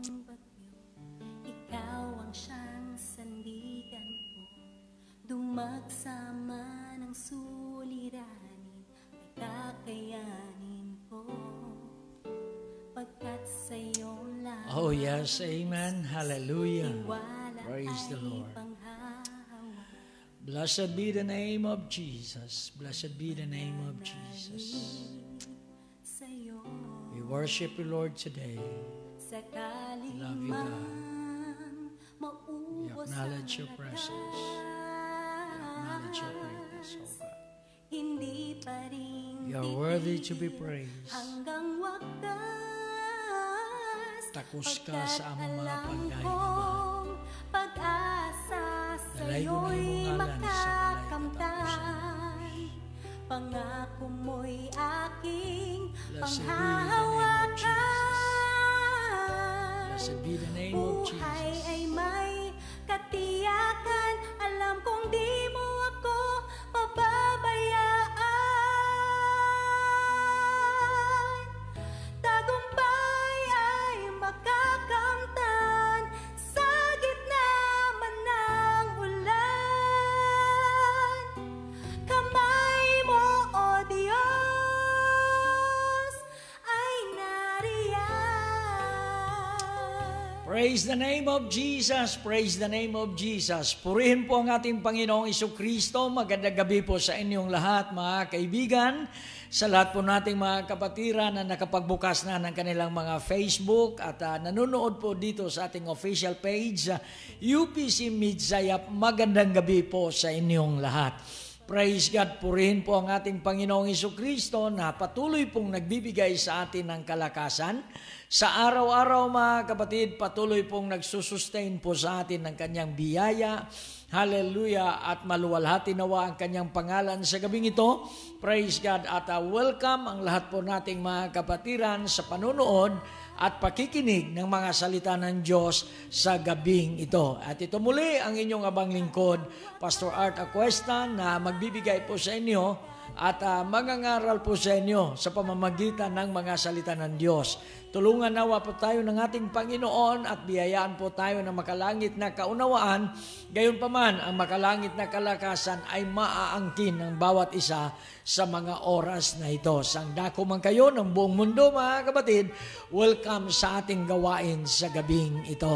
bagyo, ikaw ang siyang sandigan ko. Dumagsama ng suliranin, ay kakayanin ko. Pagkat sa'yo lang. Oh yes, amen, hallelujah. Praise the Lord. Blessed be the name of Jesus. Blessed be the name of Jesus. We worship you, Lord, today. We love you, God. We acknowledge your presence. We acknowledge your greatness, oh God. You are worthy to be praised. Takos ka sa amang mga pagkainaman. Dalay ko na iyong ngalan sa balay katapusan. Pangako mo'y aking panghahawakan. Blessed be the name of Jesus. Buhay ay may katiyakan. Alam kong di mo ako pababayaan. Tagumpay ay makakamtan sa gitna man ng ulan. Kamay mo, O Diyos, ay nariyan. Praise the name of Jesus. Praise the name of Jesus. Purihin po ang ating Panginoong Jesucristo. Magandang gabi po sa inyong lahat, mga kaibigan. Sa lahat po nating mga kapatiran na nakapagbukas na ng kanilang mga Facebook at nanonood po dito sa ating official page, UPC Midsayap. Magandang gabi po sa inyong lahat. Praise God, purihin po ang ating Panginoong Jesucristo na patuloy pong nagbibigay sa atin ng kalakasan. Sa araw-araw, mga kapatid, patuloy pong nagsusustain po sa atin ng kanyang biyaya. Hallelujah, at maluwalhati nawa ang kanyang pangalan sa gabing ito. Praise God, at welcome ang lahat po nating mga kapatiran sa panunood at pakikinig ng mga salita ng Diyos sa gabing ito. At ito muli ang inyong abang lingkod, Pastor Art Acuesta, na magbibigay po sa inyo at mangangaral po sa inyo sa pamamagitan ng mga salita ng Diyos. Tulungan nawa po tayo ng ating Panginoon at biyayaan po tayo ng makalangit na kaunawaan. Gayunpaman, ang makalangit na kalakasan ay maaangkin ng bawat isa sa mga oras na ito. Sangdako man kayo ng buong mundo, mga kapatid, welcome sa ating gawain sa gabing ito.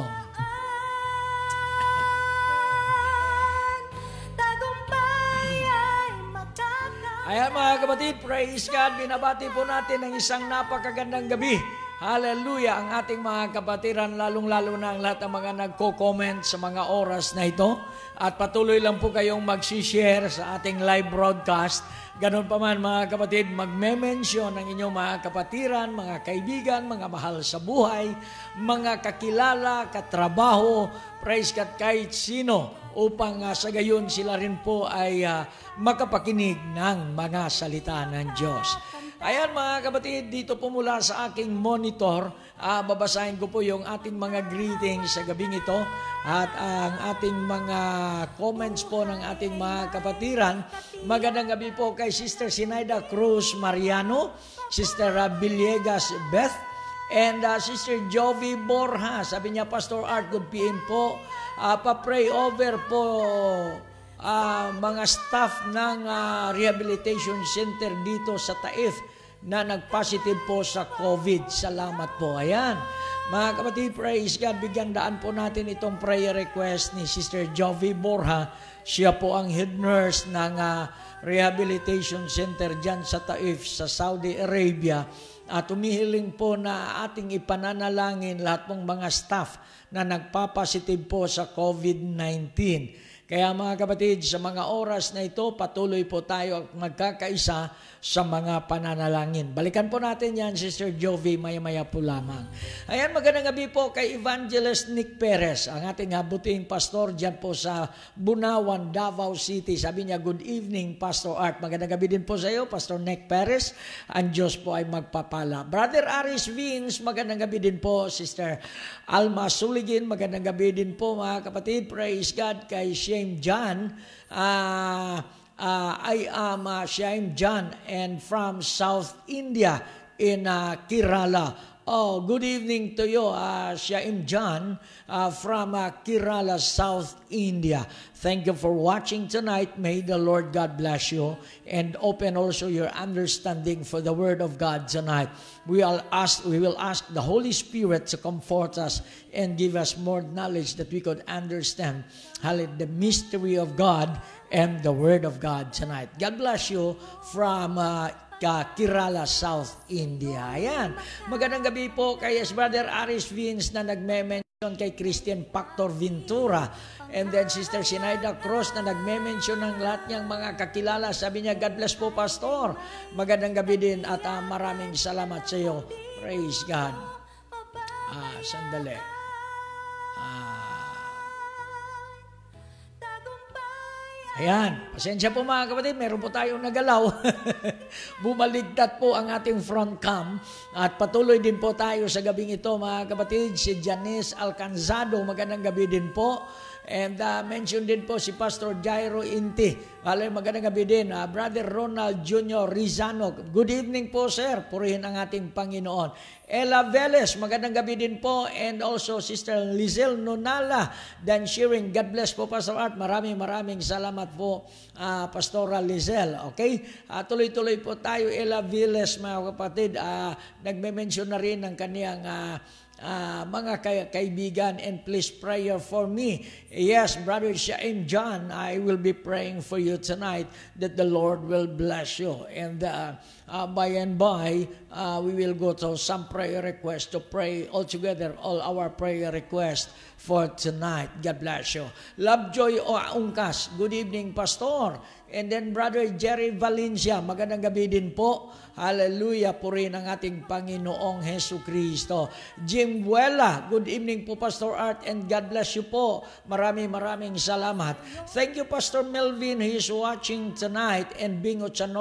Ayan mga kapatid, praise God, binabati po natin ang isang napakagandang gabi. Hallelujah, ang ating mga kapatiran, lalong-lalo na ang lahat ng mga nagko-comment sa mga oras na ito. At patuloy lang po kayong mag-share sa ating live broadcast. Ganon pa man mga kapatid, magme-mention ng inyong mga kapatiran, mga kaibigan, mga mahal sa buhay, mga kakilala, katrabaho, praise God, kahit sino, upang sa gayon sila rin po ay makapakinig ng mga salita ng Diyos. Ayan mga kapatid, dito po mula sa aking monitor, babasahin ko po yung ating mga greetings sa gabing ito at ang ating mga comments po ng ating mga kapatiran. Magandang gabi po kay Sister Sinaida Cruz Mariano, Sister Villegas Beth, and Sister Jovi Borja. Sabi niya, Pastor Art, good PM po. Pa-pray over po mga staff ng rehabilitation center dito sa Taif na nag-positive po sa COVID. Salamat po. Ayan. Mga kapatid, praise God. Bigyan daan po natin itong prayer request ni Sister Jovi Borja. Siya po ang head nurse ng rehabilitation center dyan sa Taif sa Saudi Arabia. At umihiling po na ating ipananalangin lahat pong mga staff na nagpapositive po sa COVID-19. Kaya mga kapatid, sa mga oras na ito, patuloy po tayo magkakaisa sa mga pananalangin. Balikan po natin yan, Sister Jovi, maya-maya po lamang. Ayan, magandang gabi po kay Evangelist Nick Perez, ang ating habuting pastor dyan po sa Bunawan, Davao City. Sabi niya, good evening, Pastor Art. Magandang gabi din po sa iyo, Pastor Nick Perez. Ang Diyos po ay magpapala. Brother Aris Vince, magandang gabi din po. Sister Alma Suligin, magandang gabi din po mga kapatid. Praise God kay Shane John. I am Shane John and from South India in Kerala. Oh, good evening to you, Shaim John from Kerala, South India. Thank you for watching tonight. May the Lord God bless you and open also your understanding for the Word of God tonight. We will ask the Holy Spirit to comfort us and give us more knowledge that we could understand the mystery of God and the Word of God tonight. God bless you from Kerala, South India. Ayan. Magandang gabi po kay Brother Aris Vince na nagme-mention kay Christian Factor Ventura. And then Sister Sinaida Cruz na nagme-mention ng lahat niyang mga kakilala. Sabi niya, God bless po, Pastor. Magandang gabi din at maraming salamat sa iyo. Praise God. Sandali. Ayan, pasensya po mga kapatid, meron po tayong nagalaw. Bumaligtad po ang ating front cam at patuloy din po tayo sa gabing ito mga kapatid. Si Janice Alcanzado, magandang gabi din po. And mention din po si Pastor Jairo Inti. Magandang gabi din. Brother Ronald Jr. Rizano, good evening po sir. Purihin ang ating Panginoon. Ella Velez, magandang gabi din po. And also Sister Lizelle Nonala, Dan Shearing, God bless po Pastor Art. Maraming salamat po Pastora Lizelle. Okay? Tuloy-tuloy po tayo. Ella Velez mga kapatid, nagme-mention na rin ng kaniyang mga kaibigan, and please pray for me. Yes, Brother Shaim John, I will be praying for you tonight that the Lord will bless you. And by and by, we will go to some prayer requests to pray all together, all our prayer requests for tonight. God bless you. Lovejoy Ungkas, good evening, Pastor. And then Brother Jerry Valencia, magandang gabi din po. Hallelujah, purihin ang ating Panginoong Hesus Kristo. Jim Buela, good evening po Pastor Art and God bless you po. Maraming salamat. Thank you Pastor Melvin, he is watching tonight. And Bing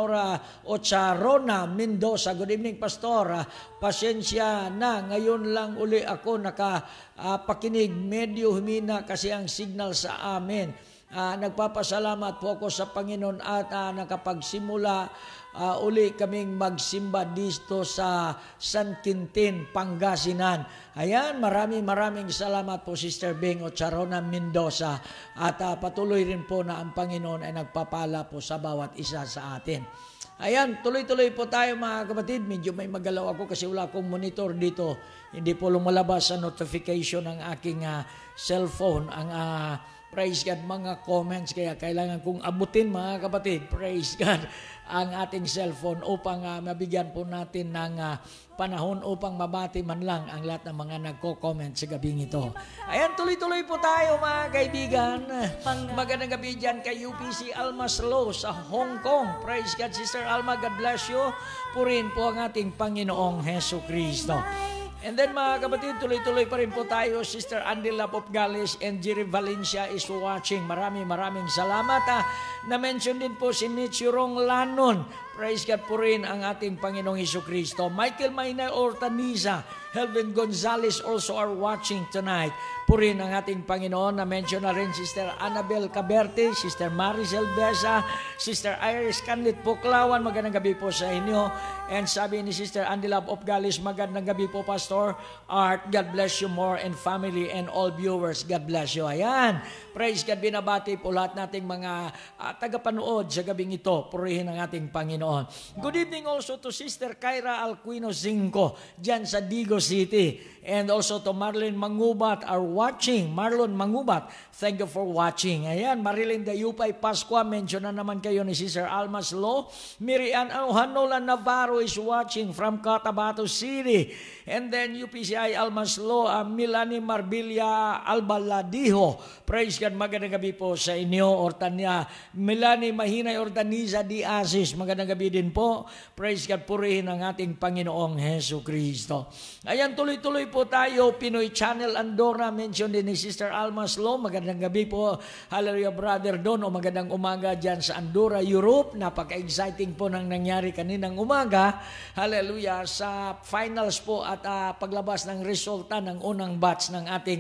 Ocharona Mendoza, good evening Pastor. Pasensya na, ngayon lang uli ako nakapakinig. Medyo humina kasi ang signal sa amin. Nagpapasalamat po ako sa Panginoon at nakapagsimula uli kaming magsimba dito sa San Quintin, Pangasinan. Ayan, maraming salamat po Sister Bing Ocharona Mendoza at patuloy rin po na ang Panginoon ay nagpapala po sa bawat isa sa atin. Ayan, tuloy-tuloy po tayo mga kapatid. Medyo may magalaw ako kasi wala akong monitor dito. Hindi po lumalabas sa notification ng aking cellphone ang praise God, mga comments, kaya kailangan kong abutin mga kapatid, praise God, ang ating cellphone upang mabigyan po natin ng panahon upang mabati man lang ang lahat ng mga nagko-comment sa gabing ito. Ayan, tuloy-tuloy po tayo mga kaibigan. Magandang gabi dyan kay UPC Almas Law sa Hong Kong. Praise God, Sister Alma, God bless you. Purin po ang ating Panginoong Hesus Kristo. And then mga kapatid, tuloy-tuloy pa rin po tayo. Sister Andy Lap of Gales and Jerry Valencia is watching. Maraming salamat. Na-mention din po si Nichirong Lanon. Praise God po rin ang ating Panginoong Hesus Kristo. Michael Maynay Ortaniza, Helvin Gonzalez also are watching tonight. Purin ang ating Panginoon. Na-mention na rin Sister Annabel Caberte, Sister Maricel Besa, Sister Iris Canlit Puklawan. Magandang gabi po sa inyo. And sabi ni Sister Andy Love of Galis, magandang gabi po Pastor Art. God bless you more and family and all viewers. God bless you. Ayan. Praise God. Binabati po lahat nating mga tagapanood sa gabing ito. Purihin ang ating Panginoon. Good evening also to Sister Kyra Alquino Zinco dyan sa Digo City. And also to Marlon Mangubat are watching. Marlon Mangubat, thank you for watching. Ayan, Marilyn Dayupay Pascua, mention na naman kayo ni Sister Almas Lo. Miriam Hanola Navarro is watching from Cotabato City. And then UPCI Almas Lo, Milani Marbilla Albaladiho. Praise God, magandang gabi po sa inyo. Ortanya, Milani Mahinay Ortaniza Di Asis, magandang gabi din po. Praise God, purihin ang ating Panginoong Hesus Kristo. Ayan, tuloy-tuloy po tayo. Pinoy Channel Andorra, mention din ni Sister Almas Lo. Magandang gabi po. Hallelujah, Brother Don. O magandang umaga dyan sa Andorra, Europe. Napaka-exciting po nang nangyari kaninang umaga. Hallelujah. Sa finals po at paglabas ng resulta ng unang batch ng ating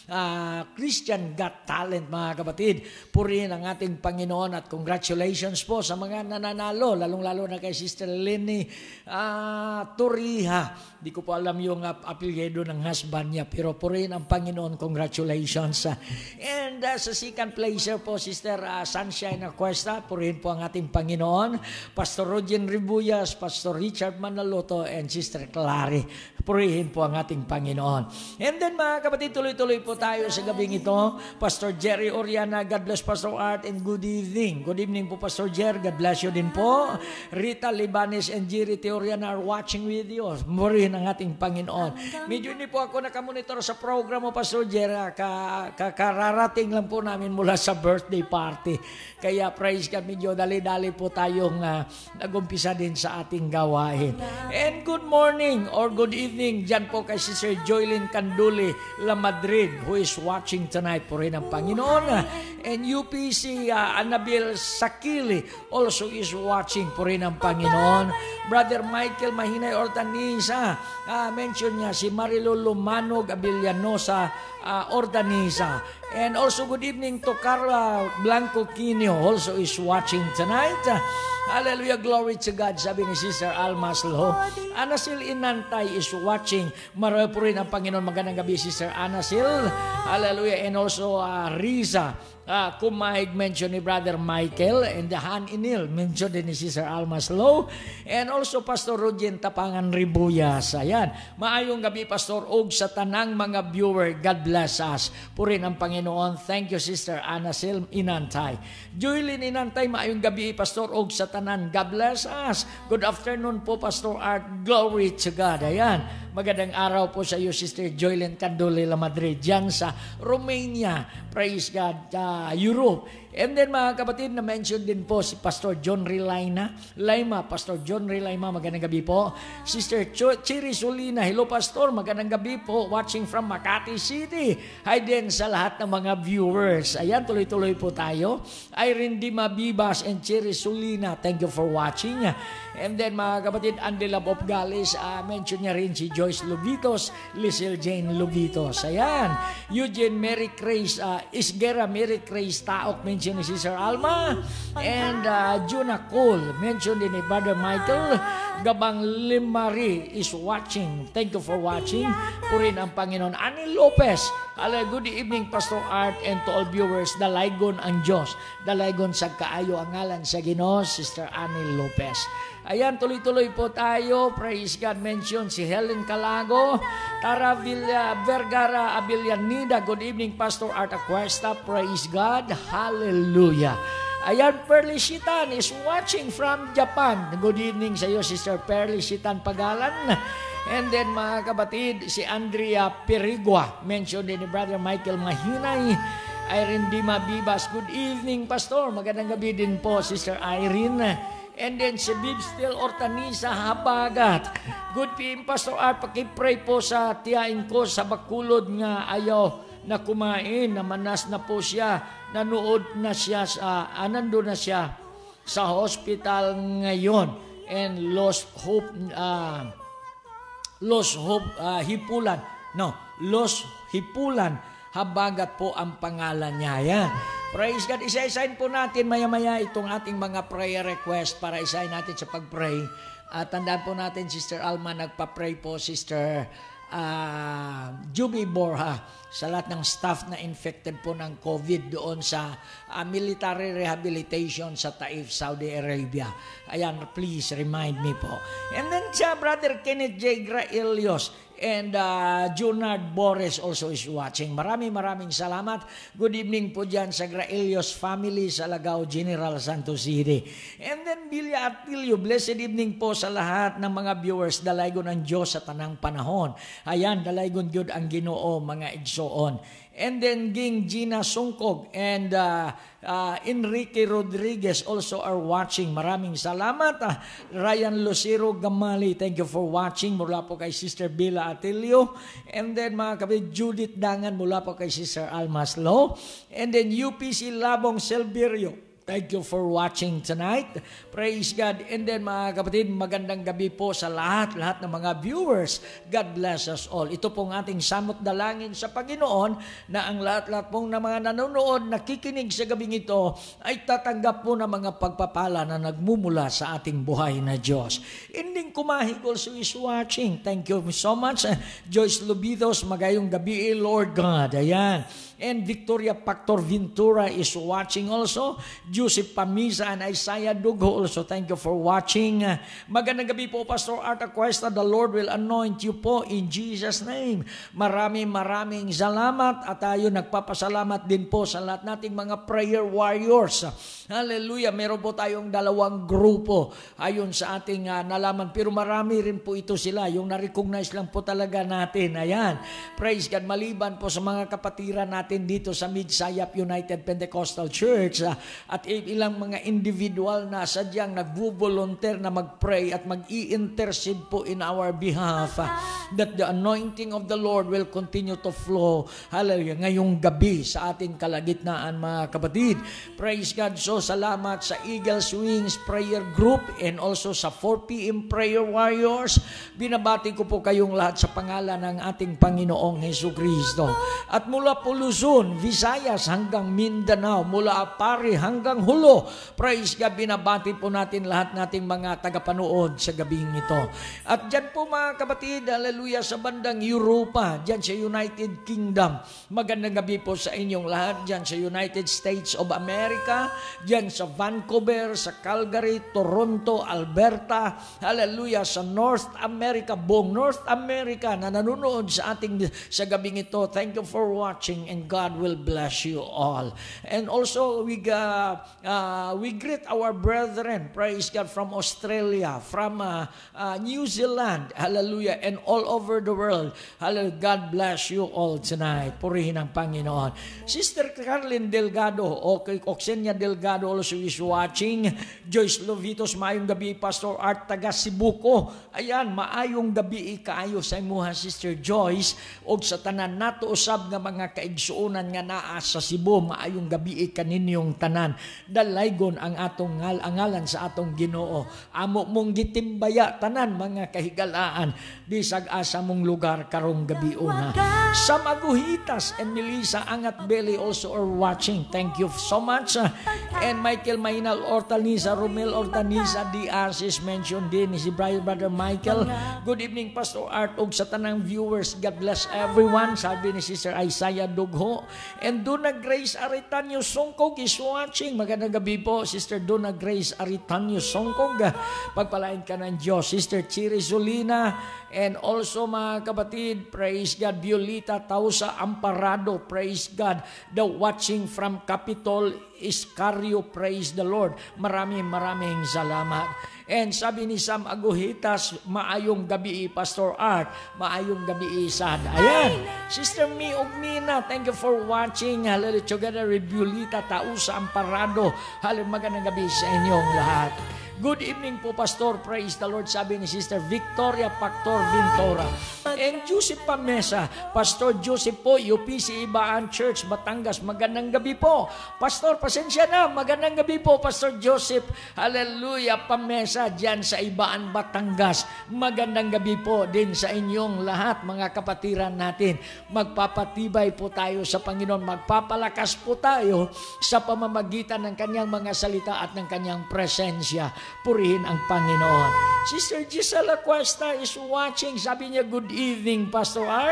Christian Got Talent, mga kapatid. Purihin ang ating Panginoon at congratulations po sa mga nananalo, lalong lalong-lalo na kay Sister Lenny Torija. Di ko po alam yung apelyido ng husband niya, pero purihin ang Panginoon. Congratulations. And sa second placer po, Sister Sunshine Acuesta, purihin po ang ating Panginoon. Pastor Rogen Ribuyas, Pastor Richard Manaloto, and Sister Clary. Purihin po ang ating Panginoon. And then mga kapatid, tuloy-tuloy po tayo sa gabing ito. Pastor Jerry Oriana, God bless Pastor Art, and good evening. Good evening po Pastor Jer, God bless you din po. Rita Libanes and Jerry Teoriana are watching with you. Purihin ang ating Panginoon. Medyo hindi po ako nakamonitor sa program mo Pastor Jer. Kararating lang po namin mula sa birthday party. Kaya praise God, medyo dali-dali po tayong nag-umpisa din sa ating gawain. And good morning or good evening dyan po kay Sister Joylyn Canduli La Madrid who is watching tonight po rin ang Panginoon. And UPC Annabel Sakili also is watching po rin ang Panginoon. Brother Michael Mahinay Ortanisa, mention niya si Marilo Lumanog Abellanosa Ordanisa. And also good evening to Carla Blanco Quino, also is watching tonight. Hallelujah, glory to God. Sabi ni Sister Alma Slo. Anasil Inantay is watching. Marami po rin ang Panginoon. Magandang gabi, Sister Anasil. Hallelujah. And also Riza. Kumahig mention ni Brother Michael, and the Han Inil mention din ni Sister Alma Slow, and also Pastor Rogen Tapangan Ribuyas. Ayan, maayong gabi Pastor Og sa tanang mga viewer, God bless us. Purin ang Panginoon. Thank you Sister Ana Sil Inantay. Joylyn Inantay, maayong gabi Pastor Og sa tanan, God bless us. Good afternoon po Pastor Art, glory to God. Ayan, magandang araw po sa iyo Sister Joylyn Candole La Madrid dyan sa Romania. Praise God. Europe. And then mga kapatid, na-mention din po si Pastor John Rilaima. Pastor John Rilaima, magandang gabi po. Sister Chiri Solina, hello Pastor, magandang gabi po. Watching from Makati City. Hi din sa lahat ng mga viewers. Ayan, tuloy-tuloy po tayo. Irene Di Mabibas and Chiri Solina, thank you for watching. And then mga kapatid, Andy Love of Galis, mention niya rin si Joyce Lubitos, Lizelle Jane Lubitos. Ayan, Eugene Mary Grace, Isgera Mary Grace Taok, mention ni Sister Alma. And Juna Cole, mention din ni Brother Michael. Gabang Limari is watching. Thank you for watching. Purin ang Panginoon. Ani Lopez, good evening Pastor Art and to all viewers. Dalaygon ang Diyos. Dalaygon sa kaayo ang ngalan sa Ginoo, Sister Ani Lopez. Ayan, tuloy-tuloy po tayo. Praise God. Mention si Helen Calago, Tara Vergara Abillanida. Good evening, Pastor Art Acuesta. Praise God. Hallelujah. Ayan, Perly Shitan is watching from Japan. Good evening sa iyo, Sister Perly Shitan Pagalan. And then, mga kapatid, si Andrea Perigua. Mention din ni Brother Michael Mahinay. Irene Dima Bibas. Good evening, Pastor. Magandang gabi din po, Sister Irene. And then si Bib Still Ortanisa Habagat. Good PM Pastor Art, pakipray po sa tiyain ko sa Bakulod nga ayaw na kumain, namanas na po siya, nanood na siya, nandun na siya sa hospital ngayon. And lost hope Hipulan, Habagat po ang pangalan niya. Yan. Praise God. Isa-isahin po natin maya-maya itong ating mga prayer request para isahin natin sa pag-pray. At tandaan po natin, Sister Alma, nagpa-pray po, Sister Juby Borja, sa lahat ng staff na infected po ng COVID doon sa military rehabilitation sa Taif, Saudi Arabia. Ayan, please remind me po. And then siya, Brother Kenneth J. Graelios and Junard Boris also is watching. Maraming salamat. Good evening po dyan sa Graelios family sa Lagao General Santos City. And then Bilya Atilio, blessed evening po sa lahat ng mga viewers. Dalaygon ang Diyos sa tanang panahon. Ayan, dalaygon Diyod ang Ginoo, mga igsoon. And then Ging Gina Sungkog and Enrique Rodriguez also are watching. Maraming salamat. Ryan Lucero Gamali, thank you for watching. Mula po kay Sister Bila Atilio. And then mga kapatid, Judith Dangan mula po kay Sister Alma Slow. And then UPC Labong Silverio, Thank you for watching tonight. Praise God. And then mga kapatid, magandang gabi po sa lahat ng mga viewers. God bless us all. Ito pong ating samot dalangin sa Panginoon na ang lahat pong na mga nanonood, nakikinig sa gabing ito ay tatanggap po ng mga pagpapala na nagmumula sa ating buhay na Diyos. Ending Kumahig also is watching. Thank you so much. Joyce Lubidos, magayong gabi, Lord God. Ayan. And Victoria Pactor Ventura is watching also. Joseph Pamisa and Isaiah Dugo also. Thank you for watching. Magandang gabi po, Pastor Art Aquesta. The Lord will anoint you po in Jesus' name. Maraming salamat at tayo nagpapasalamat din po sa lahat nating mga prayer warriors. Hallelujah. Meron po tayong 2 grupo ayon sa ating nalaman. Pero marami rin po ito sila. Yung na-recognize lang po talaga natin. Ayan. Praise God. Maliban po sa mga kapatiran natin dito sa Mid-Sayap United Pentecostal Church at ilang mga individual na sadyang nagvo-volunteer na mag-pray at mag-i-intercede po in our behalf that the anointing of the Lord will continue to flow. Hallelujah. Ngayong gabi sa ating kalagitnaan, mga kapatid. Praise God. So salamat sa Eagles Wings Prayer Group and also sa 4 p.m. Prayer Warriors. Binabati ko po kayong lahat sa pangalan ng ating Panginoong Hesukristo. At mula po Luzon, Visayas hanggang Mindanao, mula Apari hanggang Hulo. Praise God, binabati po natin lahat nating mga tagapanood sa gabing ito. At dyan po mga kapatid, hallelujah, sa bandang Europa, dyan sa United Kingdom. Magandang gabi po sa inyong lahat, dyan sa United States of America, dyan sa Vancouver, sa Calgary, Toronto, Alberta, hallelujah, sa North America, buong North America na nanonood sa ating sa gabing ito. Thank you for watching and God will bless you all. And also we greet our brethren, praise God, from Australia, from New Zealand, hallelujah, and all over the world. Hallelujah. God bless you all tonight. Purihin ang Panginoon. Sister Carlin Delgado, Oxenia Delgado also is watching. Joyce Lovitos, maayong gabi. Pastor Art taga Sibuko. Ayan, maayong gabi ikaayo sa imuha, Sister Joyce, o sa tanan nato usab nga mga kaigsuonan nga naa sa Cebu, maayong gabi kaninyong tanan. Dalaygon ang atong ngalan sa atong Ginoo. Amo mong gitimbaya tanan mga kahigalaan bisag asa mong lugar karong gabi una. Sam Aguhitas and Melissa Angat Belly also are watching. Thank you so much. And Michael Mainal Ortaniza, Romel Ortaniza Diaz is mentioned din, si Brother Michael. Good evening, Pastor Art, og sa tanang viewers. God bless everyone. Sabi ni Sister Isaiah Dugho. And Duna Grace Aritanyo Songkog is watching. Magandang gabi po, Sister Duna Grace Aritanyo Songkog. Pagpalain ka ng Diyos. Sister Chiri Zulina. And also mga kapatid, praise God, Violeta Tausa Amparado, praise God. The watching from Capitol Iscario, praise the Lord. Maraming salamat. And sabi ni Sam Aguhitas, maayong gabi, Pastor Art. Maayong gabi, Sad. Ayan. Sister Mi Ogmina, thank you for watching. Hallelujah. Together with Violeta Tausa Amparado. Hallelujah. Magandang gabi sa inyong lahat. Good evening po, Pastor. Praise the Lord. Sabi ni Sister Victoria Pactor Ventura. And Joseph Pamesa. Pastor Joseph po, UPC Ibaan Church, Batangas. Magandang gabi po. Pastor, pasensya na. Magandang gabi po, Pastor Joseph. Hallelujah. Pamesa dyan sa Ibaan, Batangas. Magandang gabi po din sa inyong lahat, mga kapatiran natin. Magpapatibay po tayo sa Panginoon. Magpapalakas po tayo sa pamamagitan ng kanyang mga salita at ng kanyang presensya. Purihin ang Panginoon. Sister Gisela Cuesta is watching. Sabi niya, good evening, Pastor Art.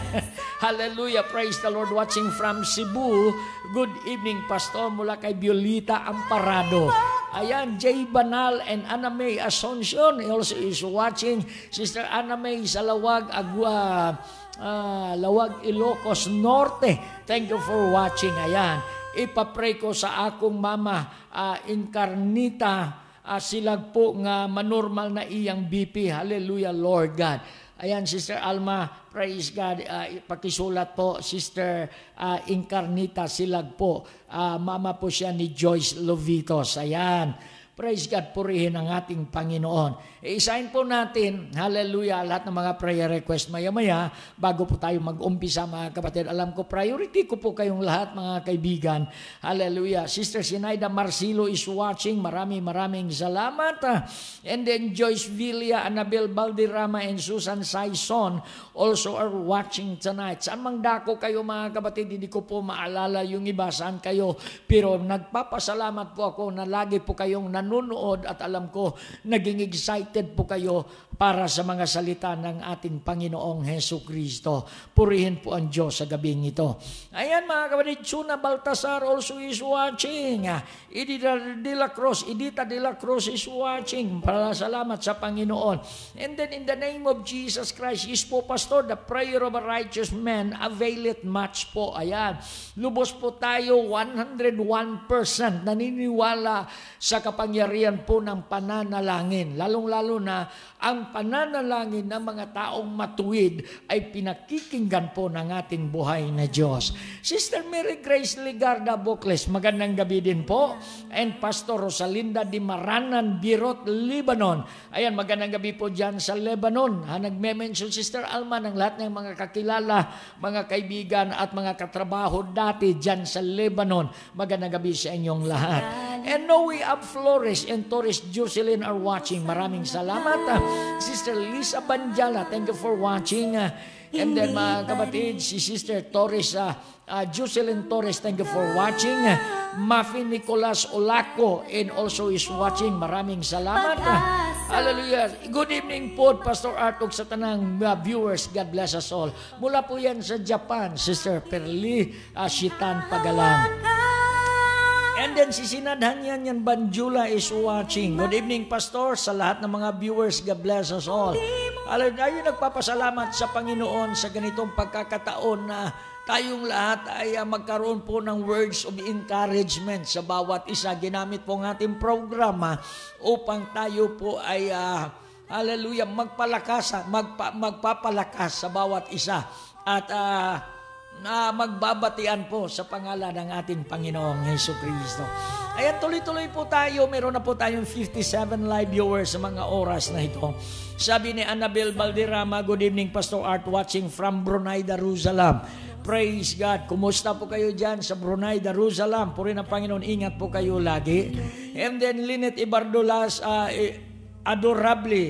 Hallelujah. Praise the Lord. Watching from Cebu. Good evening, Pastor. Mula kay Violeta Amparado. Ayan, Jay Banal and Ana May Asuncion also is watching. Sister Ana May sa Lawag, Lawag, Ilocos Norte. Thank you for watching. Ayan. Ipapray ko sa akong mama, Incarnita, silag po nga manormal na iyang BP. Hallelujah, Lord God. Ayan, Sister Alma, praise God. Pakisulat po, Sister Incarnita, silag po. Mama po siya ni Joyce Lovitos. Ayan. Praise God, purihin ang ating Panginoon. Isahin po natin, hallelujah, lahat ng mga prayer request maya-maya bago po tayo mag-umpisa mga kapatid. Alam ko, priority ko po kayong lahat mga kaibigan. Hallelujah. Sister Sinaida Marcilo is watching. Maraming salamat. And then Joyce Villa, Annabel Balderrama, and Susan Saison also are watching tonight. Saan mang dako kayo mga kapatid, hindi ko po maalala yung iba saan kayo. Pero nagpapasalamat po ako na lagi po kayong nanonood at alam ko naging excited po kayo para sa mga salita ng ating Panginoong Hesus Kristo. Purihin po ang Diyos sa gabing ito. Ayan mga kapatid, Chuna Baltasar also is watching. Edita de la Cruz is watching. Salamat sa Panginoon. And then in the name of Jesus Christ, is po Pastor, the prayer of a righteous man availeth much po. Ayan. Lubos po tayo 101% naniniwala sa kapangyarihan po ng pananalangin. Lalong-lalo na ang pananalangin ng mga taong matuwid ay pinakikinggan po ng ating buhay na Diyos. Sister Mary Grace Ligarda Bocles, magandang gabi din po. And Pastor Rosalinda Di Maranan, Birot, Lebanon. Ayan, magandang gabi po dyan sa Lebanon. Nagme-mention Sister Alma ng lahat ng mga kakilala, mga kaibigan at mga katrabaho dati dyan sa Lebanon. Magandang gabi sa inyong lahat. And Noe Ab Flores and Torres Jocelyn are watching. Maraming salamat. Sister Lisa Banjala, thank you for watching. And then mga kapatid, si Sister Torres, Jocelyn Torres, thank you for watching. Mafi Nicolas Olaco and also is watching. Maraming salamat. Hallelujah. Good evening po, Pastor Artog sa tanang viewers. God bless us all. Mula po yan sa Japan, Sister Perli Shitan Pagalang. And then si Sinadhan yan Banjula is watching. Good evening, Pastor, sa lahat ng mga viewers. God bless us all. Ayun, nagpapasalamat sa Panginoon sa ganitong pagkakataon na tayong lahat ay magkaroon po ng words of encouragement sa bawat isa. Ginamit po ang ating programa upang tayo po ay hallelujah, magpapalakas sa bawat isa. At na magbabatian po sa pangalan ng ating Panginoong Hesus Kristo. Ayan, tuloy-tuloy po tayo. Meron na po tayong 57 live viewers sa mga oras na ito. Sabi ni Annabel Balderrama, good evening, Pastor Art, watching from Brunei, Darussalam. Praise God. Kumusta po kayo dyan sa Brunei, Darussalam? Puri ng Panginoon, ingat po kayo lagi. And then Lynette Ibardulas, adorably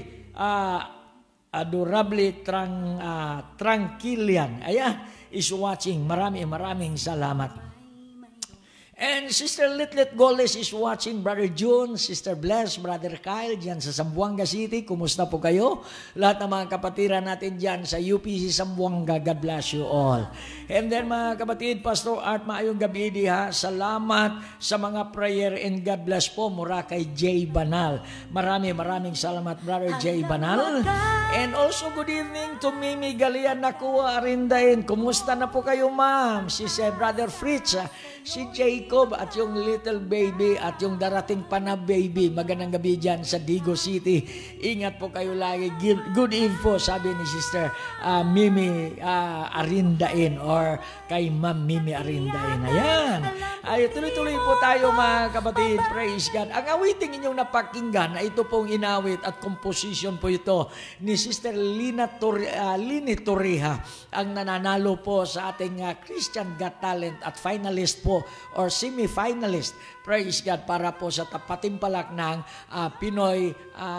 Tranquilian. Ayan, is watching. Maraming salamat. And Sister Litlet Goles is watching. Brother June, Sister Bless, Brother Kyle dyan sa Zamboanga City. Kumusta po kayo? Lahat ng mga kapatiran natin dyan sa UPC Zamboanga. God bless you all. And then mga kapatid, Pastor Art, maayong gabi diha. Salamat sa mga prayer and God bless po mura kay Jay Banal. Maraming salamat, Brother Jay Banal. And also good evening to Mimi Galian Nakua Arindain. Kumusta na po kayo, ma'am? Si Brother Fritz, si Jacob at yung little baby at yung darating pa na baby. Magandang gabi dyan sa Digo City. Ingat po kayo lagi. Good info, sabi ni Sister Mimi Arindain or kay Ma'am Mimi Arindain. Ayan. Ay, tuloy-tuloy po tayo mga kapatid. Praise God. Ang awiting inyong napakinggan na ito pong inawit at composition po ito ni Sister Lini Torreja, ang nananalo po sa ating Christian Got Talent at finalist po or semi-finalist. Praise God, para po sa tapatimpalak ng Pinoy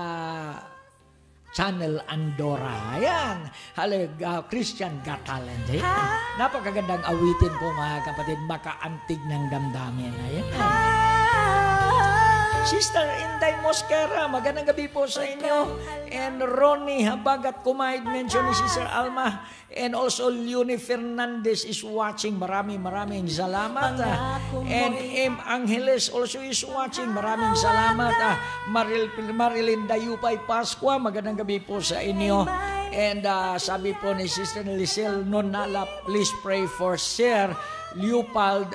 Channel Andorra. Ayan. Christian Got Talent. Ayan. Napakagandang awitin po mga kapatid. Makaantig ng damdamin. Ayan. Sister Inday Mosquera, magandang gabi po sa inyo. And Ronnie Habagat Kumaid, mention ni Sister Alma. And also Leonie Fernandez is watching. Maraming salamat. And M. Angeles also is watching. Maraming salamat. Marilyn Dayupay Pasqua, magandang gabi po sa inyo. And sabi po ni Sister Lisel Nonala, please pray for Sir Leopold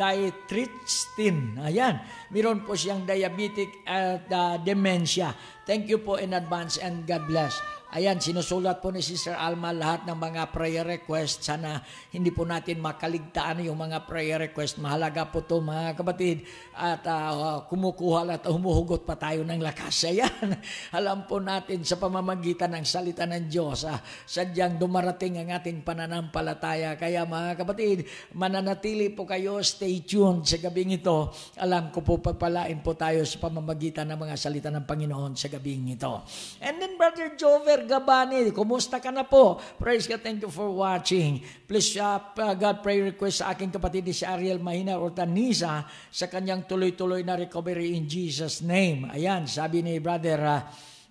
Dietristin. Ayan. Meron po siyang diabetic at dementia. Thank you po in advance and God bless. Ayan, sinusulat po ni Sister Alma lahat ng mga prayer request. Sana hindi po natin makaligtaan yung mga prayer request. Mahalaga po to mga kapatid. At kumukuha at humuhugot pa tayo ng lakas. Ayan, alam po natin sa pamamagitan ng salita ng Diyos. Sadyang dumarating ang ating pananampalataya. Kaya mga kapatid, mananatili po kayo. Stay tuned sa gabing ito. Alam ko po pagpalain po tayo sa pamamagitan ng mga salita ng Panginoon sa gabing ito. And then Brother Jover Gabani, kumusta ka na po? Praise God, thank you for watching. Please, God prayer request sa aking kapatid si Ariel Mahina Ortanisa sa kanyang tuloy-tuloy na recovery in Jesus' name. Ayan, sabi ni Brother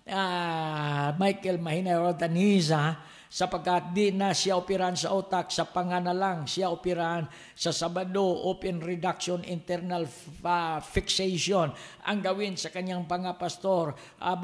Michael Mahina Ortanisa, sapagkat di na siya operahan sa utak, sa panga lang siya operahan sa Sabado, open reduction, internal fixation ang gawin sa kanyang panga, pastor.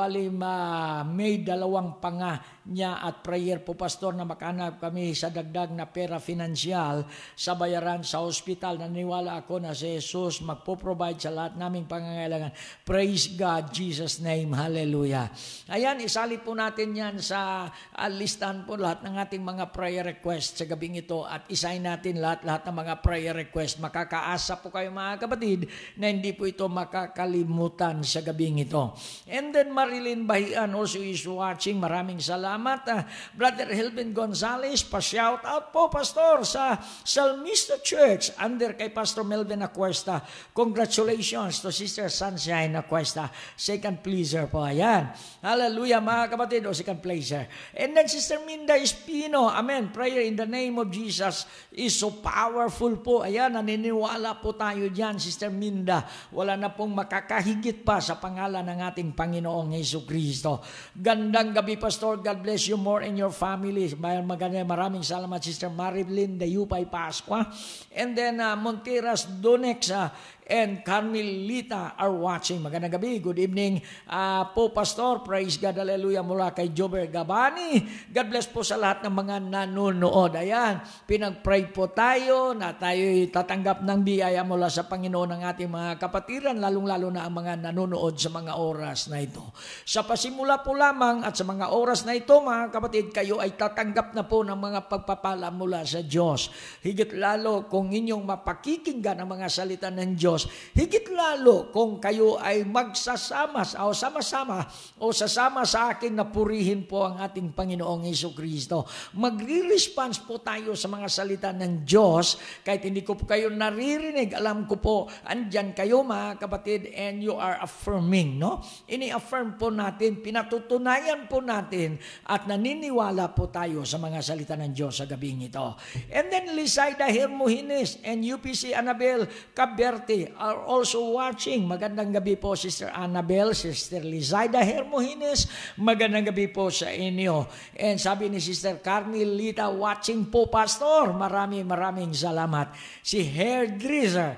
May 2 panga niya at prayer po, pastor, na makahanap kami sa dagdag na pera finansyal sa bayaran sa hospital. Naniwala ako na si Jesus magpo-provide sa lahat naming pangangailangan. Praise God, Jesus name, hallelujah. Ayan, isali po natin yan sa listahan po lahat ng ating mga prayer request sa gabing ito at isahin natin lahat ng mga prayer request. Makakaasa po kayo mga kapatid na hindi po ito makakalimutan sa gabing ito. And then Marilyn Bahian also is watching. Maraming salamat. Brother Helvin Gonzalez, pa-shout out po, pastor, sa Salmista Church under kay Pastor Melvin Acuesta. Congratulations to Sister Sunshine Acuesta. Second pleaser po. Ayan. Hallelujah mga kapatid. O second pleaser. And then Sister Minda Espino, amen. Prayer in the name of Jesus is so powerful po. Ayan, naniniwala po tayo dyan, Sister Minda. Wala na pong makakahigit pa sa pangalan ng ating Panginoong Jesucristo. Gandang gabi, Pastor. God bless you more and your family. Maraming salamat, Sister Marilyn Dayupay Pasqua. And then Monteras Donex and Carmelita are watching. Magandang gabi. Good evening po, Pastor. Praise God. Hallelujah. Mula kay Jober Gabani. God bless po sa lahat ng mga nanonood. Ayan. Pinag-pray po tayo na tayo'y tatanggap ng biyaya mula sa Panginoon ng ating mga kapatiran, lalong-lalo na ang mga nanonood sa mga oras na ito. Sa pasimula po lamang at sa mga oras na ito, mga kapatid, kayo ay tatanggap na po ng mga pagpapala mula sa Diyos. Higit lalo kung inyong mapakikinggan ang mga salita ng Diyos, higit lalo kung kayo ay magsasama o sama-sama o sasama sa akin na purihin po ang ating Panginoong Jesucristo. Magre-response po tayo sa mga salita ng Diyos kahit hindi ko po kayo naririnig. Alam ko po, andyan kayo mga kapatid and you are affirming, no? Ini-affirm po natin, pinatutunayan po natin at naniniwala po tayo sa mga salita ng Diyos sa gabing ito. And then Lisaida Hermohines and UPC Annabel Caberte are also watching. Magandang gabi po, Sister Annabel, Sister Lizaida Hermohines. Magandang gabi po sa inyo. And sabi ni Sister Carmelita, watching po, Pastor. Maraming salamat. Si hairdresser.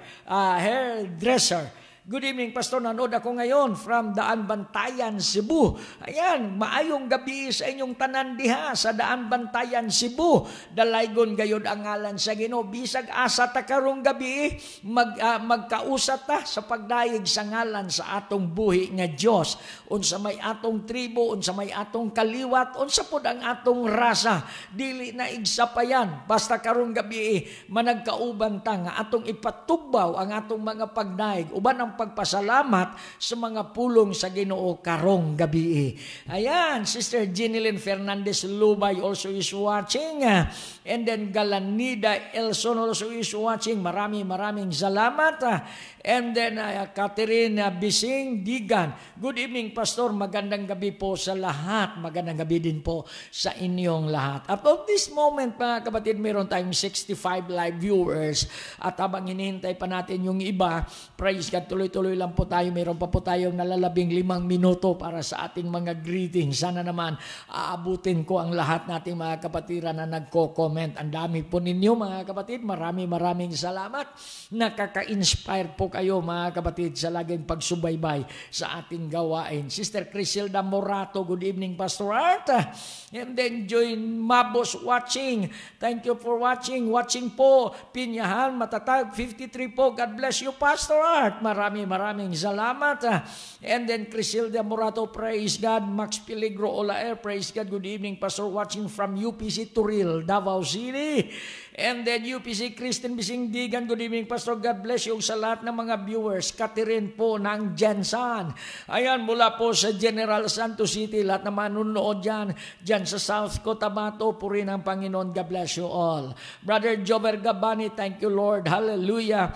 Good evening, Pastor. Nanood ako ngayon from Daan Bantayan, Cebu. Ayan, maayong gabi sa inyong tanan diha sa Daan Bantayan, Cebu. Dalaygon gayod ang ngalan sa Ginoo. Bisag asa ta karong gabi, magkausat ta sa pagdayeg sa ngalan sa atong buhi nga Dios. Unsa may atong tribo, unsa may atong kaliwat, unsa pod ang atong rasa. Dili na igsa pa yan. Basta karong gabi managkauban ta nga atong ipatugbaw ang atong mga pagdayeg. Uban ang pagpasalamat sa mga pulong sa Ginoo karong gabi. Ayan, Sister Jeneline Fernandez Lubay also is watching. And then Galanida Elson also is watching. Maraming salamat. And then Catherine Bising Digan. Good evening, Pastor. Magandang gabi po sa lahat. Magandang gabi din po sa inyong lahat. At of this moment, mga kapatid, meron tayong 65 live viewers. At habang hinihintay pa natin yung iba, praise God, tuloy-tuloy lang po tayo. Meron pa po tayong nalalabing 5 minuto para sa ating mga greetings. Sana naman aabutin ko ang lahat nating mga kapatiran na nagko-comment. Ang dami po ninyo, mga kapatid. Maraming salamat. Nakaka-inspire po kayo, mga kapatid, sa laging pagsubaybay sa ating gawain. Sister Crisilda Morato, good evening, Pastor Art. And then Joy Mabos watching. Thank you for watching. Watching po, Pinyahan, Matatag, 53 po. God bless you, Pastor Art. maraming salamat. And then Crisilda Morato, praise God. Max Peligro Olaer, praise God. Good evening, Pastor, watching from UPC Turil, Davao City. And then UPC Christian Bisingdigan, good evening, Pastor. God bless you sa lahat ng mga viewers. Catherine po ng Jensan. Ayan, mula po sa General Santos City, lahat na manunood dyan sa South Cotabato, puri ng Panginoon. God bless you all. Brother Jober Gabani, thank you, Lord. Hallelujah.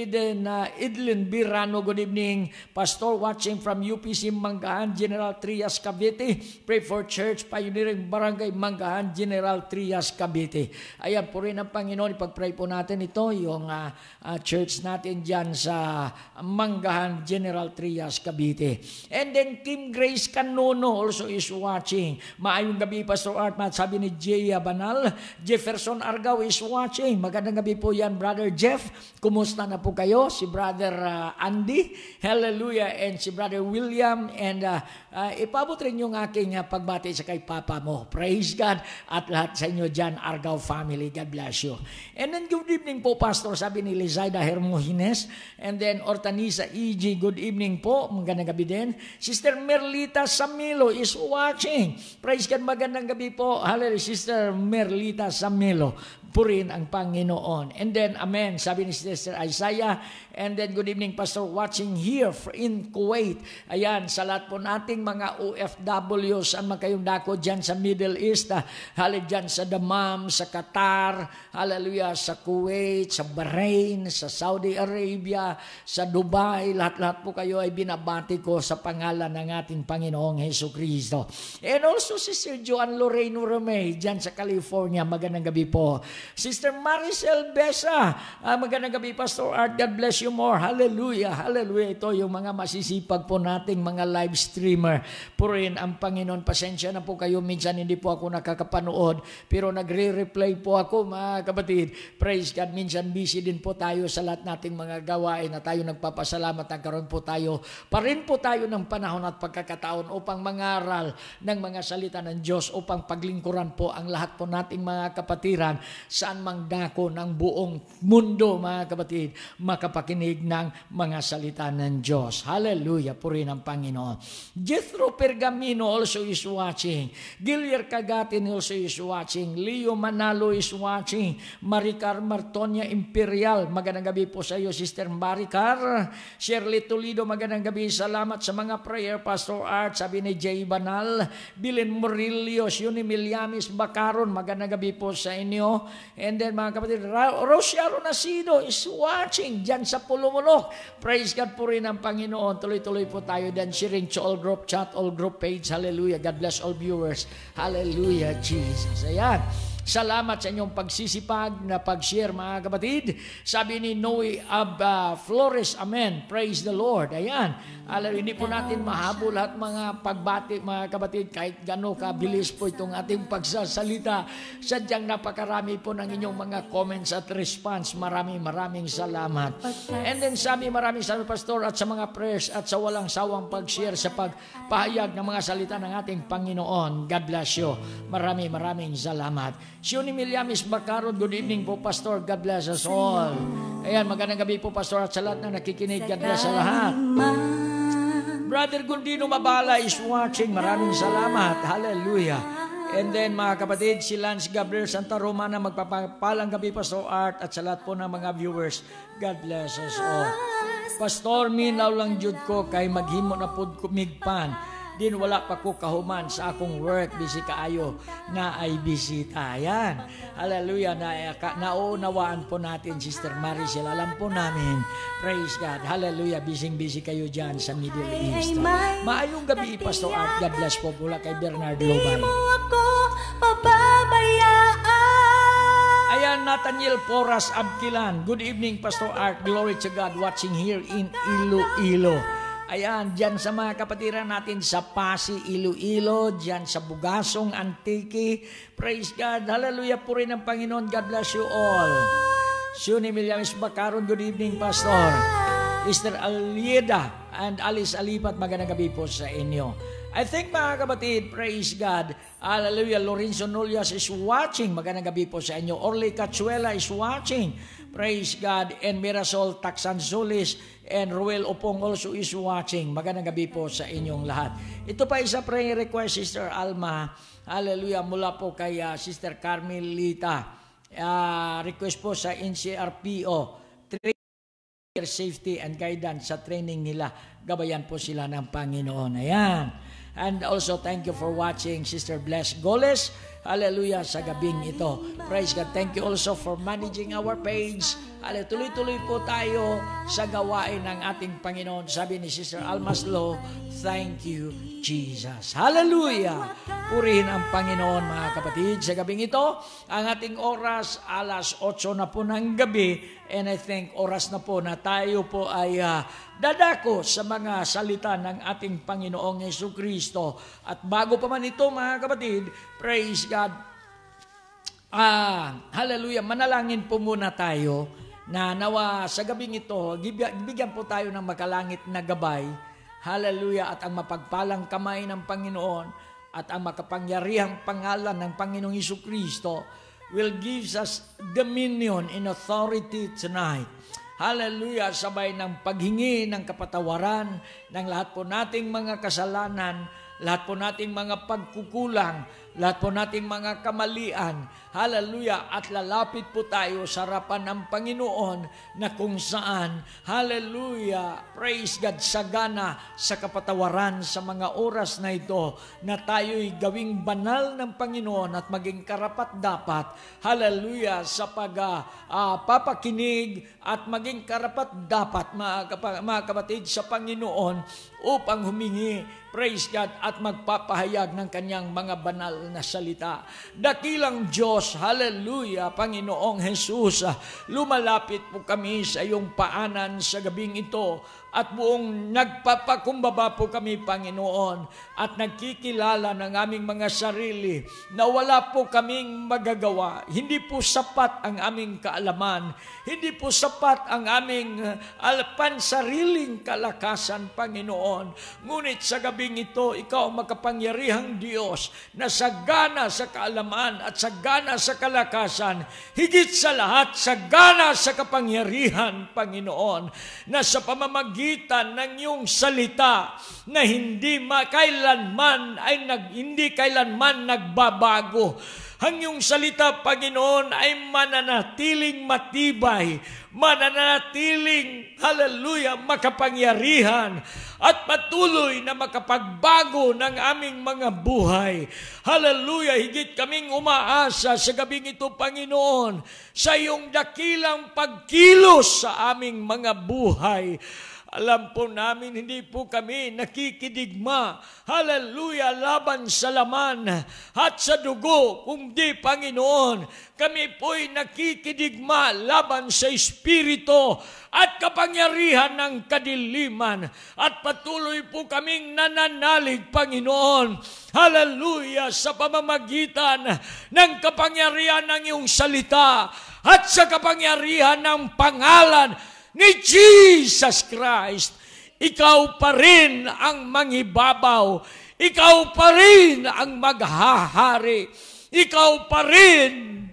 Idlin Birano, good evening, Pastor, watching from UPC Manggahan, General Trias, Cavite. Pray for Church Pioneering Barangay Manggahan, General Trias, Cavite. Ayan, puri ng Panginoon, ipag-pray po natin ito, yung church natin dyan sa Manggahan, General Trias, Cavite. And then Kim Grace Canono also is watching. Maayong gabi, Pastor Art, sabi ni Jaya Banal. Jefferson Argao is watching. Magandang gabi po yan, Brother Jeff. Kumusta na po kayo? Si Brother Andy, hallelujah, and si Brother William, and ipabot rin yung aking pagbati sa kay Papa mo. Praise God, at lahat sa inyo dyan, Argao family. God bless you. And then good evening po, Pastor, sabi ni Lizaida Hermohines. And then Ortanisa E.G., good evening po. Magandang gabi din. Sister Merlita Samilo is watching. Praise God, magandang gabi po. Hallelujah, Sister Merlita Samilo. Purin ang Panginoon. And then, amen, sabi ni Sister Isaiah. And then, good evening, Pastor, watching here in Kuwait. Ayan, sa lahat po nating mga OFW, saan man kayong dako dyan sa Middle East, hallelujah, dyan sa Dammam, sa Qatar, hallelujah, sa Kuwait, sa Bahrain, sa Saudi Arabia, sa Dubai, lahat-lahat po kayo ay binabati ko sa pangalan ng ating Panginoong Hesus Kristo. And also, Sister Joan Loreno Romay, dyan sa California, magandang gabi po. Sister Maricel Besa, magandang gabi, Pastor Art, God bless you more. Hallelujah, hallelujah. Ito yung mga masisipag po nating mga live streamer. Purin ang Panginoon. Pasensya na po kayo, minsan hindi po ako nakakapanood, pero nagre-reply po ako, mga kapatid. Praise God, minsan busy din po tayo sa lahat nating mga gawain na tayo nagpapasalamat. Nagkaroon po tayo, pa rin po tayo ng panahon at pagkakataon upang mangaral ng mga salita ng Diyos, upang paglingkuran po ang lahat po nating mga kapatiran saan mang dako ng buong mundo, mga kapatid, makapakinig ng mga salita ng Diyos. Hallelujah, puri ng Panginoon. Jethro Pergamino also is watching. Gilier Cagatin also is watching. Leo Manalo is watching. Maricar Martonia Imperial, magandang gabi po sa iyo, Sister Maricar. Shirley Toledo, magandang gabi. Salamat sa mga prayer, Pastor Art, sabi ni Jay Banal. Bilin Morilios, Yuni Miliamis Bacaron, magandang gabi po sa inyo. And then, mga kapatid, Rosiaro Nasido is watching dyan sa Pulumulok. Praise God po rin ang Panginoon. Tuloy-tuloy po tayo dyan. Sharing to all group chat, all group page. Hallelujah. God bless all viewers. Hallelujah, Jesus. Ayan. Salamat sa inyong pagsisipag na pag-share, mga kapatid. Sabi ni Noe Flores, amen. Praise the Lord. Ayan. Hindi po natin mahabol at mga pagbati, mga kapatid, kahit gano'n kabilis po itong ating pagsasalita. Sadyang napakarami po ng inyong mga comments at response. Maraming salamat. And then sabi, maraming salamat, Pastor, at sa mga prayers at sa walang sawang pag-share sa pagpahayag ng mga salita ng ating Panginoon. God bless you. Maraming salamat. Sioni Miliamis Bacarod, good evening po, Pastor. God bless us all. Ayan, magandang gabi po, Pastor, at sa lahat na nakikinig. God bless sa lahat. Brother Gundino Mabala is watching. Maraming salamat. Hallelujah. And then, mga kapatid, si Lance Gabriel Santa Romana, magpapalang gabi, Pastor Art, at sa lahat po ng mga viewers. God bless us all. Pastor, minaw lang jud ko kay maghimo na pud kumigpan. Din wala pa ko kahuman sa akong work, busy kaayo na ay bisita. Ayan. Hallelujah. Naunawaan po natin, Sister Maricel. Alam po namin. Praise God. Hallelujah. Busy kayo dyan sa Middle East. Maayong gabi, Pastor Art. God bless po mula kay Bernard Lobay. Di mo ako pababayaan. Ayan, Nathaniel Porras Abkilan. Good evening, Pastor Art. Glory to God. Watching here in Iloilo. Ayan, dyan sa mga kapatiran natin sa Pasi, Iloilo, dyan sa Bugasong, Antique. Praise God. Hallelujah po rin ang Panginoon. God bless you all. Sioni Miliamis Bacaron, good evening, Pastor. Mr. Alieda and Alice Alipat, magandang gabi po sa inyo. I think, mga kapatid, praise God. Hallelujah. Lorenzo Nolias is watching. Magandang gabi po sa inyo. Orly Cachuela is watching. Praise God. And Mirasol Taksansulis and Ruel Opong also is watching. Magandang gabi po sa inyong lahat. Ito pa isa prayer request, Sister Alma. Hallelujah. Mula po kay Sister Carmelita. Request po sa NCRPO. Safety and guidance sa training nila. Gabayan po sila ng Panginoon. Ayan. And also, thank you for watching Sister Bless Goles. Hallelujah sa gabing ito. Praise God. Thank you also for managing our page. Tuloy-tuloy po tayo sa gawain ng ating Panginoon. Sabi ni Sister Almaslo, thank you, Jesus. Hallelujah. Purihin ang Panginoon, mga kapatid. Sa gabing ito, ang ating oras, alas 8 na po ng gabi. And I think oras na po na tayo po ay dadako sa mga salita ng ating Panginoong Jesucristo. At bago pa man ito, mga kapatid, praise God. Hallelujah. Manalangin po muna tayo na nawa sa gabing ito, bigyan po tayo ng makalangit na gabay. Hallelujah. At ang mapagpalang kamay ng Panginoon at ang makapangyarihang pangalan ng Panginoong Jesucristo will give us dominion and authority tonight. Hallelujah, sabay ng paghingi ng kapatawaran ng lahat po nating mga kasalanan, lahat po nating mga pagkukulang, lahat po nating mga kamalian. Hallelujah, at lalapit po tayo sa harapan ng Panginoon na kung saan, hallelujah, praise God, sagana sa kapatawaran sa mga oras na ito na tayo'y gawing banal ng Panginoon at maging karapat-dapat, hallelujah, sa papakinig at maging karapat-dapat, mga kapatid, sa Panginoon upang humingi, praise God, at magpapahayag ng kanyang mga banal na salita. Dakilang Diyos, hallelujah, Panginoong Jesus, lumalapit po kami sa iyong paanan sa gabing ito at buong nagpapakumbaba po kami, Panginoon, at nagkikilala ng aming mga sarili na wala po kaming magagawa. Hindi po sapat ang aming kaalaman. Hindi po sapat ang aming pansariling kalakasan, Panginoon. Ngunit sa gabing ito, ikaw makapangyarihang Diyos na sagana sa kaalaman at sagana sa kalakasan, higit sa lahat, sagana sa kapangyarihan, Panginoon, na sa pamamagitan ng iyong salita na hindi kailanman nagbabago. Ang iyong salita, Panginoon, ay mananatiling matibay, mananatiling, hallelujah, makapangyarihan, at patuloy na makapagbago ng aming mga buhay. Hallelujah, higit kaming umaasa sa gabing ito, Panginoon, sa iyong dakilang pagkilos sa aming mga buhay. Alam po namin, hindi po kami nakikidigma, hallelujah, laban sa laman at sa dugo, kundi, Panginoon, kami po'y nakikidigma laban sa Espiritu at kapangyarihan ng kadiliman. At patuloy po kaming nananalig, Panginoon, hallelujah, sa pamamagitan ng kapangyarihan ng iyong salita at sa kapangyarihan ng pangalan ni Jesus Christ. Ikaw pa rin ang mangibabaw. Ikaw pa rin ang maghahari. Ikaw pa rin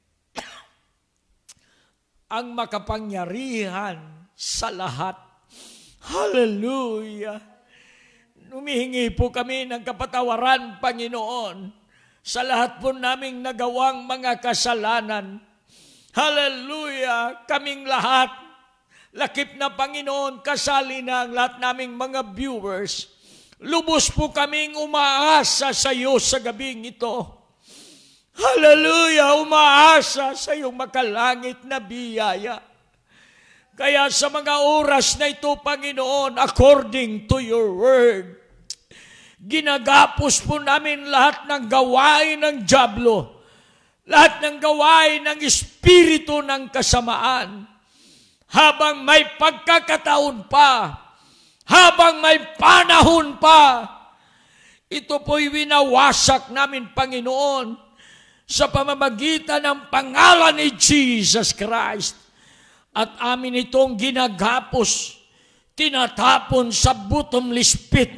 ang makapangyarihan sa lahat. Hallelujah. Humihingi po kami ng kapatawaran, Panginoon, sa lahat po naming nagawang mga kasalanan. Hallelujah. Kaming lahat, lakip na Panginoon, kasali na ang lahat naming mga viewers. Lubos po kaming umaasa sa iyo sa gabing ito. Hallelujah, umaasa sa iyong makalangit na biyaya. Kaya sa mga oras na ito, Panginoon, according to your word, ginagapos po namin lahat ng gawain ng dyablo, lahat ng gawain ng espiritu ng kasamaan, habang may pagkakataon pa, habang may panahon pa. Ito po'y winawasak namin, Panginoon, sa pamamagitan ng pangalan ni Jesus Christ. At amin itong ginagapos, tinatapon sa bottomless pit.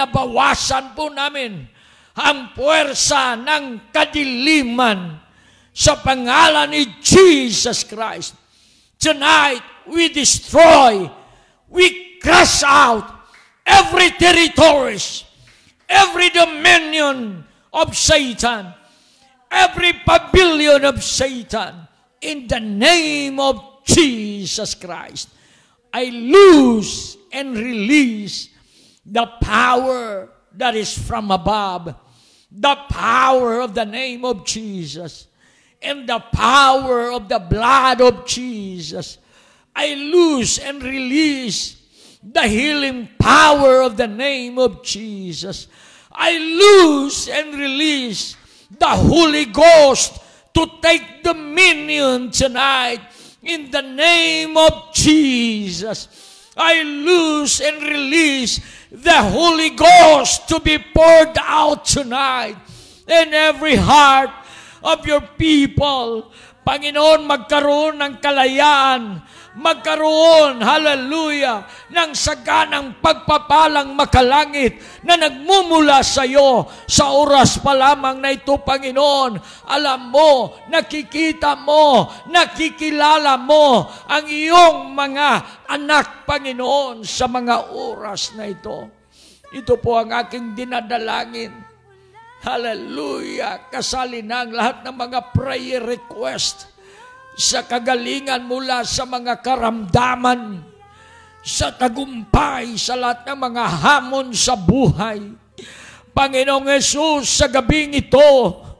Binabawasan po namin ang puwersa ng kadiliman sa pangalan ni Jesus Christ. Tonight, we destroy, we crush out every territories, every dominion of Satan, every pavilion of Satan, in the name of Jesus Christ. I loose and release the power that is from above, the power of the name of Jesus, and the power of the blood of Jesus. I loose and release the healing power of the name of Jesus. I loose and release the Holy Ghost to take dominion tonight in the name of Jesus. I loose and release the Holy Ghost to be poured out tonight in every heart of your people. Panginoon, magkaroon ng kalayaan, magkaroon, hallelujah, ng saganang pagpapalang makalangit na nagmumula sa iyo sa oras pa lamang na ito, Panginoon. Alam mo, nakikita mo, nakikilala mo ang iyong mga anak, Panginoon, sa mga oras na ito. Ito po ang aking dinadalangin. Hallelujah! Kasali na ang lahat ng mga prayer request sa kagalingan mula sa mga karamdaman, sa tagumpay, sa lahat ng mga hamon sa buhay. Panginoong Yesus, sa gabing ito,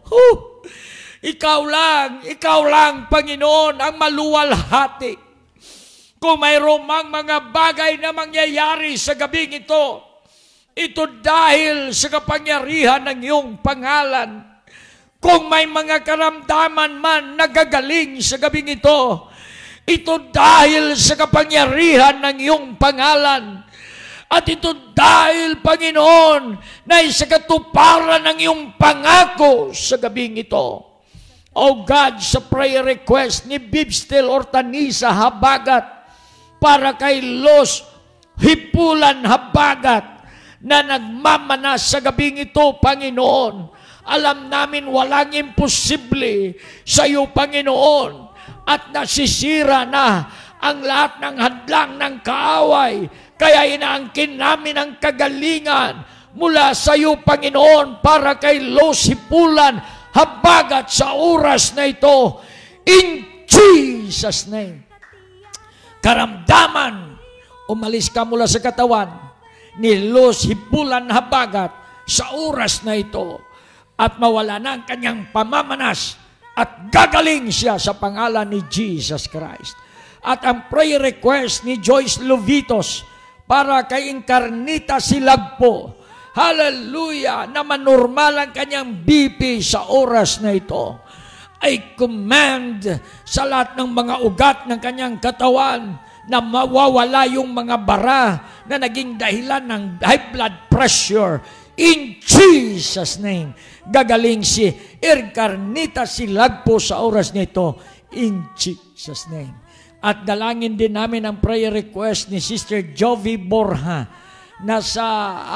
ikaw lang, Panginoon, ang maluwalhati. Kung mayroong mga bagay na mangyayari sa gabing ito dahil sa kapangyarihan ng iyong pangalan. Kung may mga karamdaman man nagagaling sa gabing ito dahil sa kapangyarihan ng iyong pangalan. At ito dahil, Panginoon, na sa katuparan ng iyong pangako sa gabing ito. O God, sa prayer request ni Bibstel Ortanisa Habagat para kay Los Hipulan Habagat, na nagmamanas sa gabing ito, Panginoon. Alam namin walang imposible sa iyo, Panginoon. At nasisira na ang lahat ng hadlang ng kaaway. Kaya inaangkin namin ang kagalingan mula sa iyo, Panginoon, para kay Los Hipulan Habagat sa oras na ito. In Jesus' name. Karamdaman, umalis ka mula sa katawan ni Los Hipulan Habagat sa oras na ito at mawala na ang kanyang pamamanas at gagaling siya sa pangalan ni Jesus Christ. At ang prayer request ni Joyce Lovitos para kay Incarnita Silagpo, hallelujah, na manormal ang kanyang BP sa oras na ito. I command sa lahat ng mga ugat ng kanyang katawan na mawawala yung mga bara na naging dahilan ng high blood pressure. In Jesus' name, gagaling si Incarnita Silagpo sa oras nito. In Jesus' name. At dalangin din namin ang prayer request ni Sister Jovi Borja na sa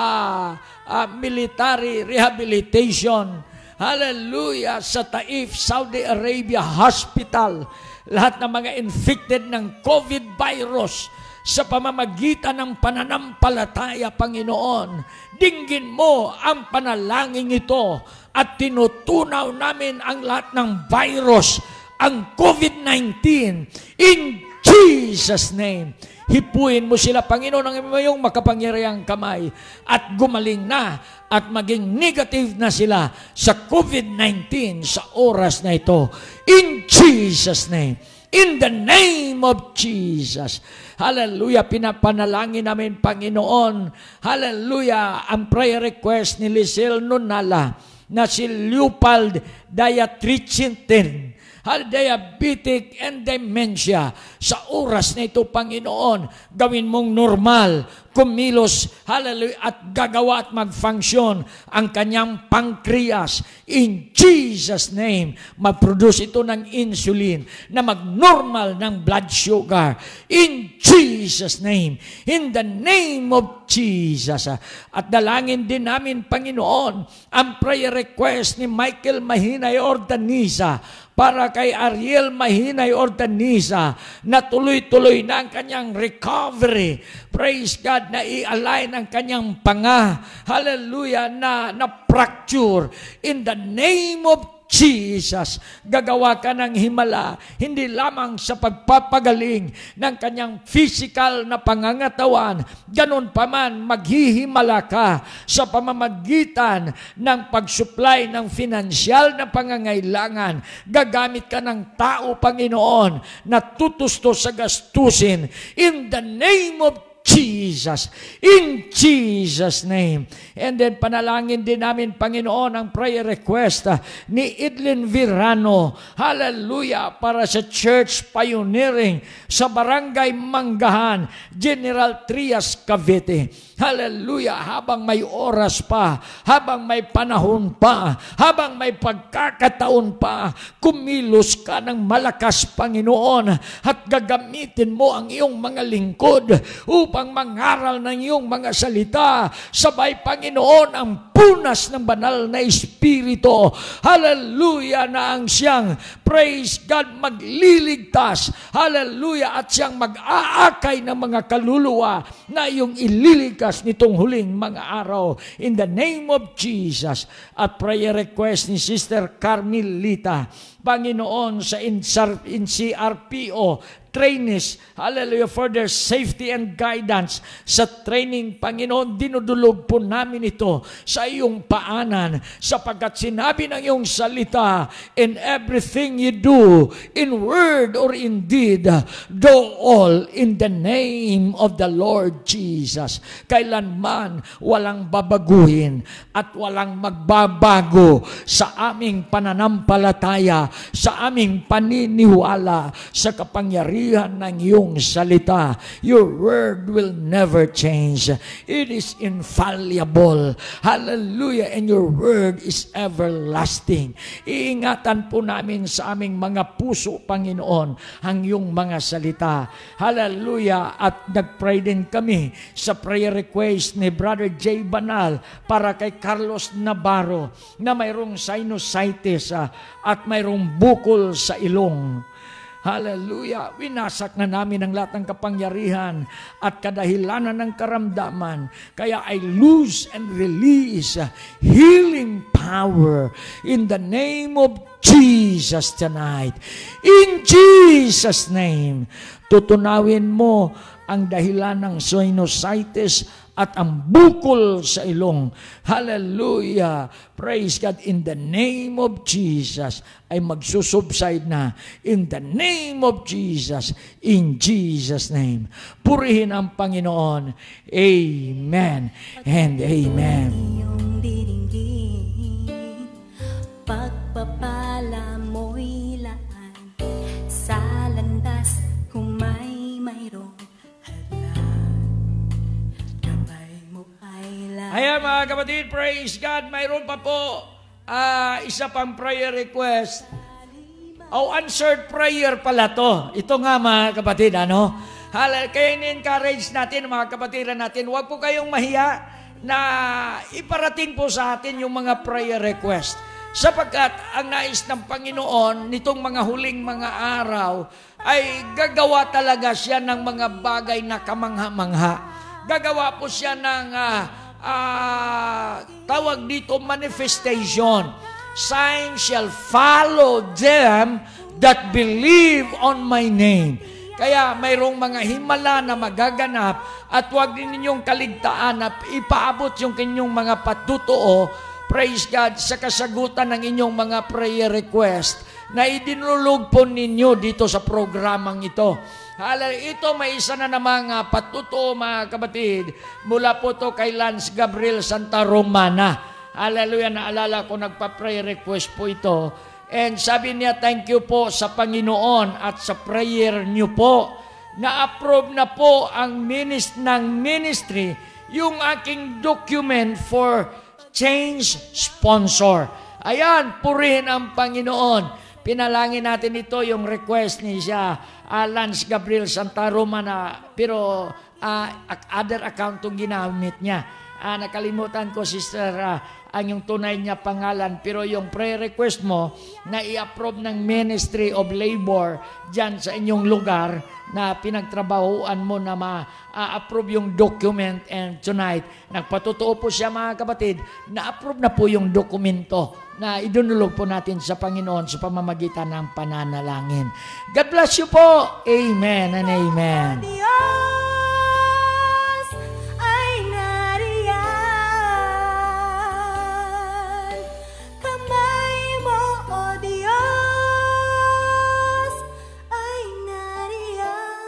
military rehabilitation. Hallelujah! Sa Taif, Saudi Arabia Hospital. Lahat ng mga infected ng COVID virus sa pamamagitan ng pananampalataya, Panginoon. Dinggin mo ang panalangin ito at tinutunaw namin ang lahat ng virus, ang COVID-19, in Jesus' name. Hipuin mo sila, Panginoon, ng iyong makapangyarihang kamay at gumaling na at maging negative na sila sa COVID-19 sa oras na ito. In Jesus' name. In the name of Jesus. Hallelujah. Pinapanalangin namin, Panginoon. Hallelujah. Ang prayer request ni Lisel Nunala na si Leopold Diatricinten, diabetic and dementia. Sa oras na ito, Panginoon, gawin mong normal. kumilos, hallelujah, at gagawa at mag-function ang kanyang pancreas. In Jesus' name, mag-produce ito ng insulin na mag-normal ng blood sugar. In Jesus' name, in the name of Jesus. At dalangin din namin, Panginoon, ang prayer request ni Michael Mahinay Ordanisa para kay Ariel Mahinay Ordanisa na tuloy-tuloy na ang kanyang recovery. Praise God, na i-align ang kanyang panga. Hallelujah, na fracture. In the name of Jesus, gagawa ka ng himala, hindi lamang sa pagpapagaling ng kanyang physical na pangangatawan, ganun pa man maghihimala ka sa pamamagitan ng pagsupply ng finansyal na pangangailangan. Gagamit ka ng tao, Panginoon, na tutusto sa gastusin. In the name of Jesus. In Jesus' name. And then panalangin din namin, Panginoon, ang prayer request ni Idlin Virano. Hallelujah. Para sa church pioneering sa Barangay Manggahan, General Trias, Cavite. Hallelujah. Habang may oras pa, habang may panahon pa, habang may pagkakataon pa, kumilos ka ng malakas, Panginoon, at gagamitin mo ang iyong mga lingkod upang mangaral ng iyong mga salita. Sabay, Panginoon, ang punas ng banal na Espiritu. Hallelujah, na ang siyang, praise God, magliligtas. Hallelujah, at siyang mag-aakay ng mga kaluluwa na iyong ililigtas nitong huling mga araw. In the name of Jesus. At prayer request ni Sister Carmelita, Panginoon, sa NCRPO trainees, hallelujah, for their safety and guidance sa training, Panginoon, dinudulog po namin ito sa iyong paanan, sapagkat sinabi ng iyong salita, in everything you do, in word or in deed, do all in the name of the Lord Jesus. Kailanman walang babaguhin at walang magbabago sa aming pananampalataya, sa aming paniniwala, sa kapangyarihan ng iyong salita. Your word will never change. It is infallible. Hallelujah. And your word is everlasting. Iingatan po namin sa aming mga puso, Panginoon, ang iyong mga salita. Hallelujah. At nagpray din kami sa prayer request ni Brother J. Banal para kay Carlos Navarro na mayroong sinusitis at mayroong bukol sa ilong. Hallelujah. Winasak na namin ang lahat ng kapangyarihan at kadahilanan ng karamdaman. Kaya I lose and release healing power in the name of Jesus tonight. In Jesus' name, tutunawin mo ang dahilan ng sinusitis at ang bukol sa ilong. Hallelujah. Praise God. In the name of Jesus, ay magsusubside na. In the name of Jesus. In Jesus' name. Purihin ang Panginoon. Amen and amen. Iyong diringgin, pagpapala mo'y laan, sa landas kung mayroong Ayan mga kapatid, praise God. Mayroon pa po isa pang prayer request. Answered prayer pala to. Ito nga mga kapatid, ano? Kaya in-encourage natin mga kapatiran natin, huwag po kayong mahiya na iparating po sa atin yung mga prayer request. Sapagkat ang nais ng Panginoon nitong mga huling mga araw ay gagawa talaga siya ng mga bagay na kamangha-mangha. Gagawa po siya ng tawag dito manifestation. Signs shall follow them that believe on my name. Kaya mayroong mga himala na magaganap at huwag din ninyong kaligtaan na ipaabot yung inyong mga patutuo, praise God, sa kasagutan ng inyong mga prayer request na idinulog po ninyo dito sa programang ito. Ito may isa na namang patuto mga kapatid. Mula po to kay Lance Gabriel Santa Romana. Hallelujah, naalala ko nagpa-prayer request po ito. And sabi niya, thank you po sa Panginoon at sa prayer niyo po. na-approve na po ang ministry, yung aking document for change sponsor. Ayan, purihin ang Panginoon. Pinalangin natin ito, yung request ni siya, Lance Gabriel Santa Roma pero other account yung ginamit niya. Nakalimutan ko, sister, ang yung tunay niya pangalan. Pero yung prayer request mo na i-approve ng Ministry of Labor dyan sa inyong lugar na pinagtrabahuan mo na ma-approve yung document, and tonight, nagpatotoo po siya, mga kapatid, na-approve na po yung dokumento na idunulog po natin sa Panginoon sa pamamagitan ng pananalangin. God bless you po. Amen and amen. Diyos ay nariyan. Kamay mo, O Diyos, ay nariyan.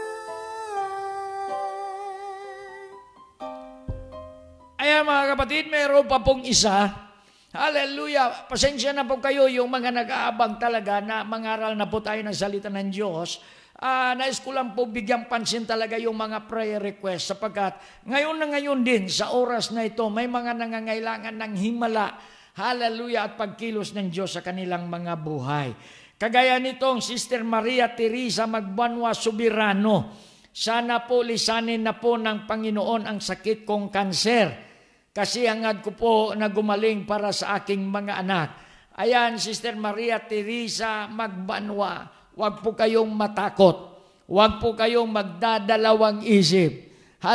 Ayan, mga kapatid, mayroon pa pong isa. Hallelujah! Pasensya na po kayo yung mga nag-aabang talaga na mangaral na po tayo ng salita ng Diyos. Nais ko lang po bigyang pansin talaga yung mga prayer request sapagkat ngayon na ngayon din sa oras na ito may mga nangangailangan ng himala, hallelujah, at pagkilos ng Diyos sa kanilang mga buhay. Kagaya nitong Sister Maria Teresa Magbanwa Subirano, sana po lisanin na po ng Panginoon ang sakit kong kanser. Kasi hangad ko po na gumaling para sa aking mga anak. Ayan, Sister Maria Teresa Magbanwa, huwag po kayong matakot. Huwag po kayong magdadalawang isip.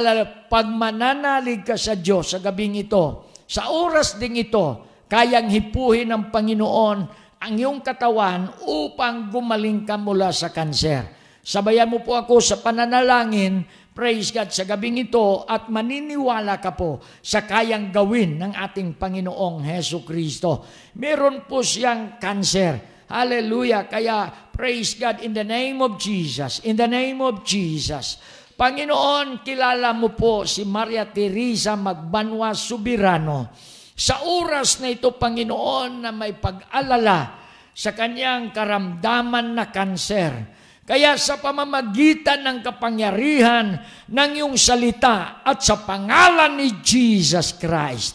Pag mananalig ka sa Diyos sa gabing ito, sa oras ding ito, kayang hipuhin ng Panginoon ang iyong katawan upang gumaling ka mula sa kanser. Sabayan mo po ako sa pananalangin, praise God, sa gabing ito at maniniwala ka po sa kayang gawin ng ating Panginoong Hesus Kristo. Meron po siyang cancer. Hallelujah. Kaya praise God in the name of Jesus. In the name of Jesus. Panginoon, kilala mo po si Maria Teresa Magbanwa Subirano. Sa oras na ito, Panginoon, na may pag-alala sa kanyang karamdaman na kanser. Kaya sa pamamagitan ng kapangyarihan ng iyong salita at sa pangalan ni Jesus Christ,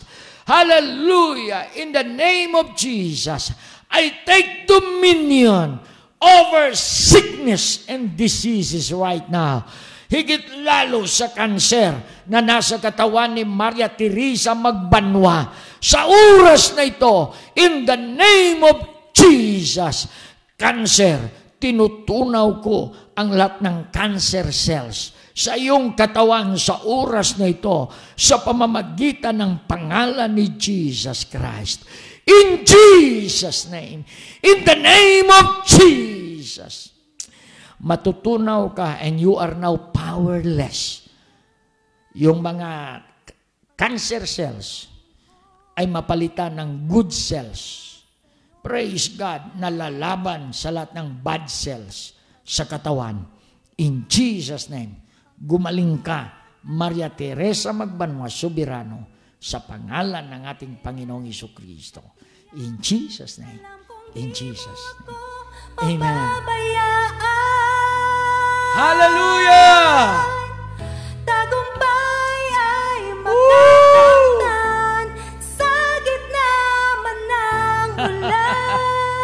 hallelujah, in the name of Jesus, I take dominion over sickness and diseases right now. Higit lalo sa kanser na nasa katawan ni Maria Teresa Magbanwa. Sa oras na ito, in the name of Jesus, kanser, tinutunaw ko ang lahat ng cancer cells sa iyong katawan sa oras na ito sa pamamagitan ng pangalan ni Jesus Christ. In Jesus' name, in the name of Jesus, matutunaw ka and you are now powerless. Yung mga cancer cells ay mapalitan ng good cells. Praise God, nalalaban sa lahat ng bad cells sa katawan. In Jesus' name, gumaling ka, Maria Teresa Magbanwa Subirano, sa pangalan ng ating Panginoong Jesucristo. In Jesus' name. In Jesus' name. Amen. Hallelujah! Tagumpay ay matatagnan sa gitna man ng ulan.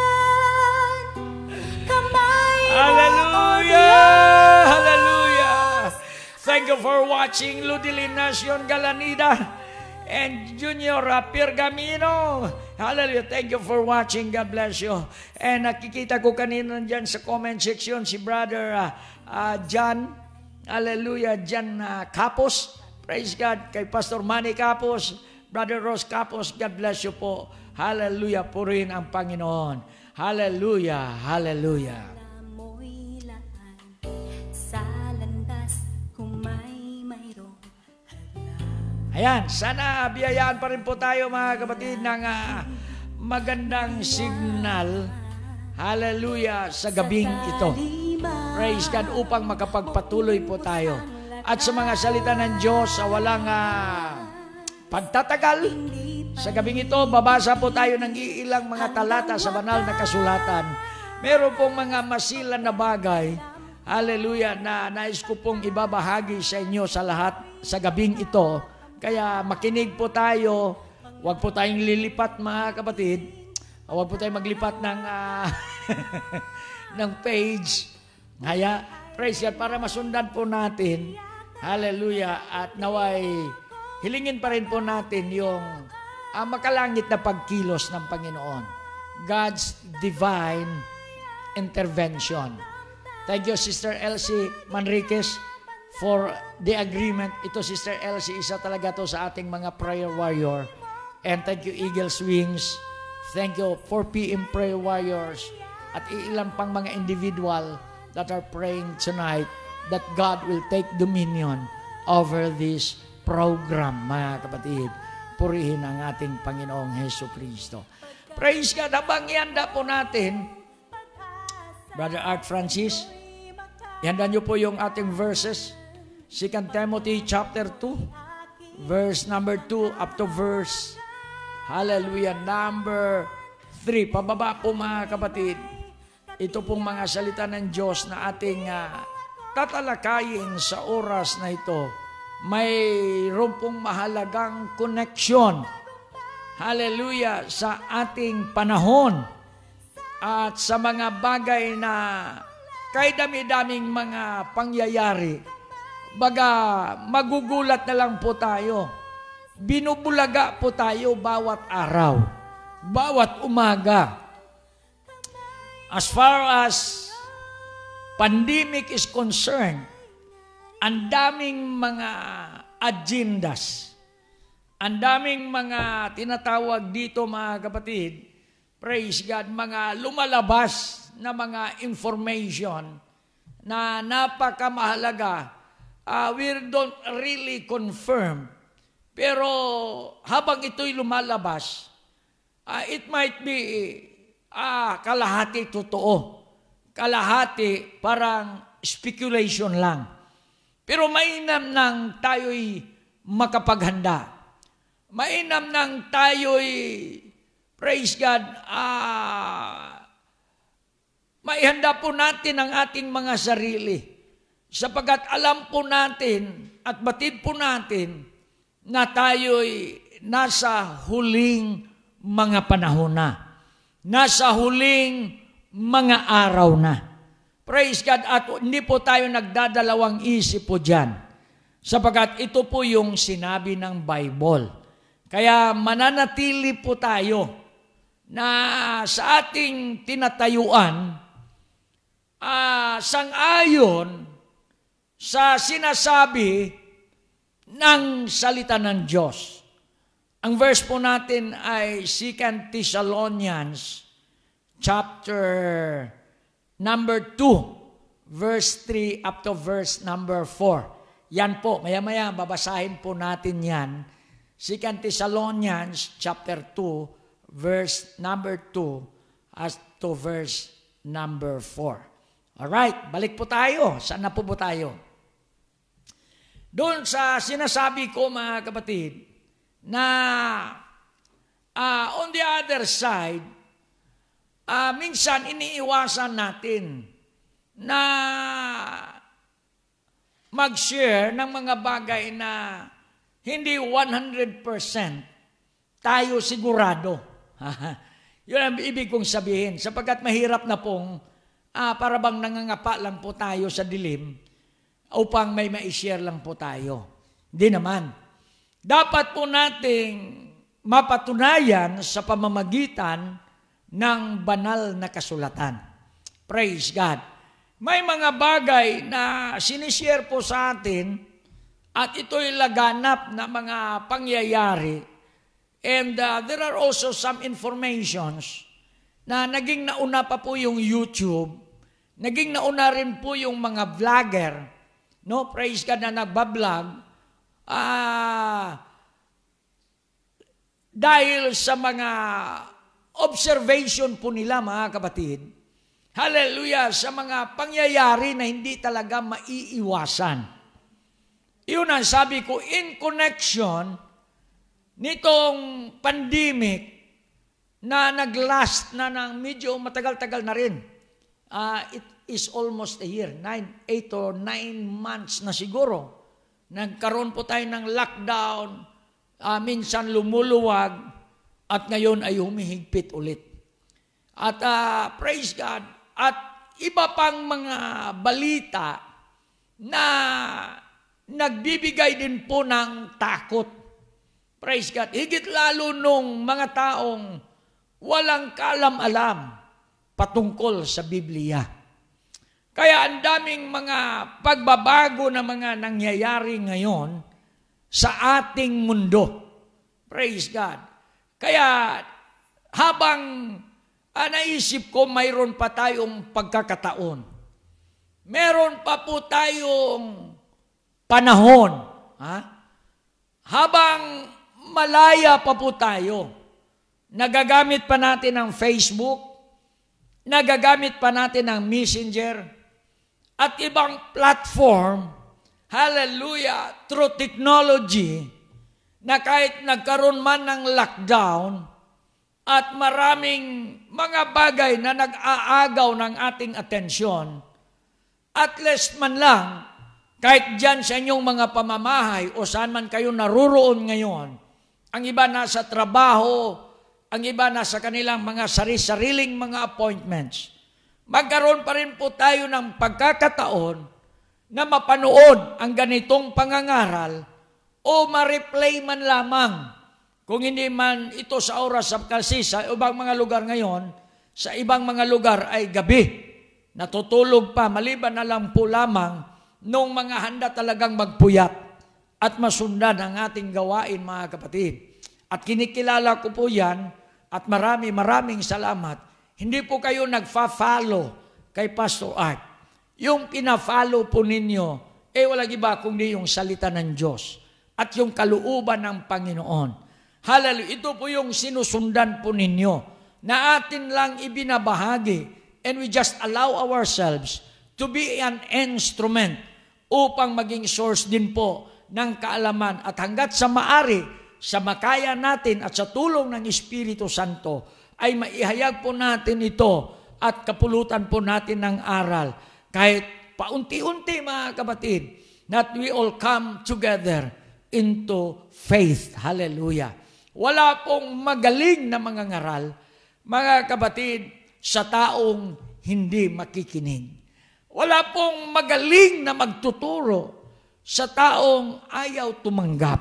Kamay mo, Hallelujah! Hallelujah! Thank you for watching Ludilin Nacion Galanida and Junior Pergamino. Hallelujah. Thank you for watching. God bless you. And nakikita ko kanina dyan sa comment section si Brother John. Hallelujah. John Capos. Praise God. Kay Pastor Manny Capos. Brother Ross Capos. God bless you po. Hallelujah. Purihin ang Panginoon. Hallelujah. Hallelujah. amoy laan sa landas humay mayroong Ayan, sana biyayaan pa rin po tayo mga kapatid ng magandang signal, hallelujah, sa gabing ito. Praise God, upang makapagpatuloy po tayo. At sa mga salita ng Diyos sa walang pagtatagal, sa gabing ito, babasa po tayo ng ilang mga talata sa banal na kasulatan. Meron pong mga masilan na bagay, hallelujah, na nais ko pong ibabahagi sa inyo sa lahat sa gabing ito. Kaya makinig po tayo, huwag po tayong lilipat mga kapatid, huwag po tayong maglipat ng, ng page. Kaya, praise God, para masundan po natin, hallelujah, at naway, hilingin pa rin po natin yung makalangit na pagkilos ng Panginoon. God's divine intervention. Thank you, Sister Elsie Manriquez, for the agreement. Ito, Sister Elsie, isa talaga to sa ating mga prayer warrior. And thank you, Eagles Wings. Thank you, 4 PM prayer warriors. At ilan pang mga individual that are praying tonight that God will take dominion over this program, mga kapatid. Purihin ang ating Panginoong Hesus Kristo. Praise God. Habang ihanda po natin, Brother Art Francis, ihanda nyo po yung ating verses. 2 Timothy chapter 2, verse number 2 up to verse, hallelujah, number 3. Pababa po mga kapatid. Ito pong mga salita ng Diyos na ating tatalakayin sa oras na ito. Mayroon pong mahalagang connection, hallelujah, sa ating panahon at sa mga bagay na kay dami-daming mga pangyayari. Baga, magugulat na lang po tayo. Binubulaga po tayo bawat araw, bawat umaga. As far as pandemic is concerned, ang daming mga agendas, ang daming mga tinatawag dito mga kapatid, praise God, mga lumalabas na mga information na napakamahalaga. We don't really confirm. Pero habang ito'y lumalabas, it might be kalahati totoo. Kalahati parang speculation lang. Pero mainam nang tayo'y makapaghanda. Mainam nang tayo'y, praise God, maihanda po natin ang ating mga sarili. Sapagkat alam po natin at batid po natin na tayo'y nasa huling mga panahon na. Nasa huling mga araw na. Praise God, at hindi po tayo nagdadalawang isip po dyan. Sapagkat ito po yung sinabi ng Bible. Kaya mananatili po tayo na sa ating tinatayuan, sang-ayon sa sinasabi ng salita ng Diyos. Ang verse po natin ay 2 Thessalonians chapter number 2, verse 3 up to verse number 4. Yan po, maya-maya babasahin po natin yan. 2 Thessalonians chapter 2, verse number 2 as to verse number 4. Alright, balik po tayo. Saan na po tayo? Doon sa sinasabi ko mga kapatid, na on the other side, minsan iniiwasan natin na mag-share ng mga bagay na hindi 100% tayo sigurado. Yun ang ibig kong sabihin. Sapagkat mahirap na pong para bang nangangapa lang po tayo sa dilim upang may ma-share lang po tayo. Hindi naman. Dapat po nating mapatunayan sa pamamagitan ng banal na kasulatan. Praise God. May mga bagay na sinishare po sa atin at ito'y laganap na mga pangyayari. And there are also some informations na naging nauna pa po yung YouTube, naging nauna rin po yung mga vlogger, no? Praise God, na nagbablog, dahil sa mga observation po nila mga kapatid, hallelujah, sa mga pangyayari na hindi talaga maiiwasan. Yun ang sabi ko, in connection nitong pandemic na naglast na ng medyo matagal-tagal na rin. is almost a year. 8 or 9 months na siguro. Nagkaroon po tayo ng lockdown, minsan lumuluwag, at ngayon ay humihigpit ulit. At praise God, at iba pang mga balita na nagbibigay din po ng takot. Praise God. Higit lalo nung mga taong walang kaalam-alam patungkol sa Biblia. Kaya ang daming mga pagbabago na mga nangyayari ngayon sa ating mundo. Praise God. Kaya habang naisip ko, mayroon pa tayong pagkakataon. Meron pa po tayong panahon. Habang malaya pa po tayo, nagagamit pa natin ang Facebook, nagagamit pa natin ang Messenger, at ibang platform, hallelujah, through technology, na kahit nagkaroon man ng lockdown, at maraming mga bagay na nag-aagaw ng ating atensyon, at least man lang, kahit dyan sa inyong mga pamamahay o saan man kayo naruroon ngayon, ang iba nasa trabaho, ang iba nasa kanilang mga sariling mga appointments, magkaroon pa rin po tayo ng pagkakataon na mapanood ang ganitong pangangaral o ma-replay man lamang. Kung hindi man ito sa oras kasi sa ibang mga lugar ngayon, sa ibang mga lugar ay gabi. Natutulog pa, maliban na lang po lamang nung mga handa talagang magpuyat at masundan ang ating gawain, mga kapatid. At kinikilala ko po yan at maraming salamat. Hindi po kayo nagfa-follow kay Pastor Art. Yung pina-follow po ninyo, walang iba kundi yung salita ng Diyos at yung kalooban ng Panginoon. Hallelujah. Ito po yung sinusundan po ninyo na atin lang ibinabahagi, and we just allow ourselves to be an instrument upang maging source din po ng kaalaman, at hanggat sa maari, sa makaya natin at sa tulong ng Espiritu Santo, ay maihayag po natin ito at kapulutan po natin ng aral. Kahit paunti-unti, mga kapatid, that we all come together into faith. Hallelujah. Wala pong magaling na mga ngaral, mga kapatid, sa taong hindi makikinig. Wala pong magaling na magtuturo sa taong ayaw tumanggap.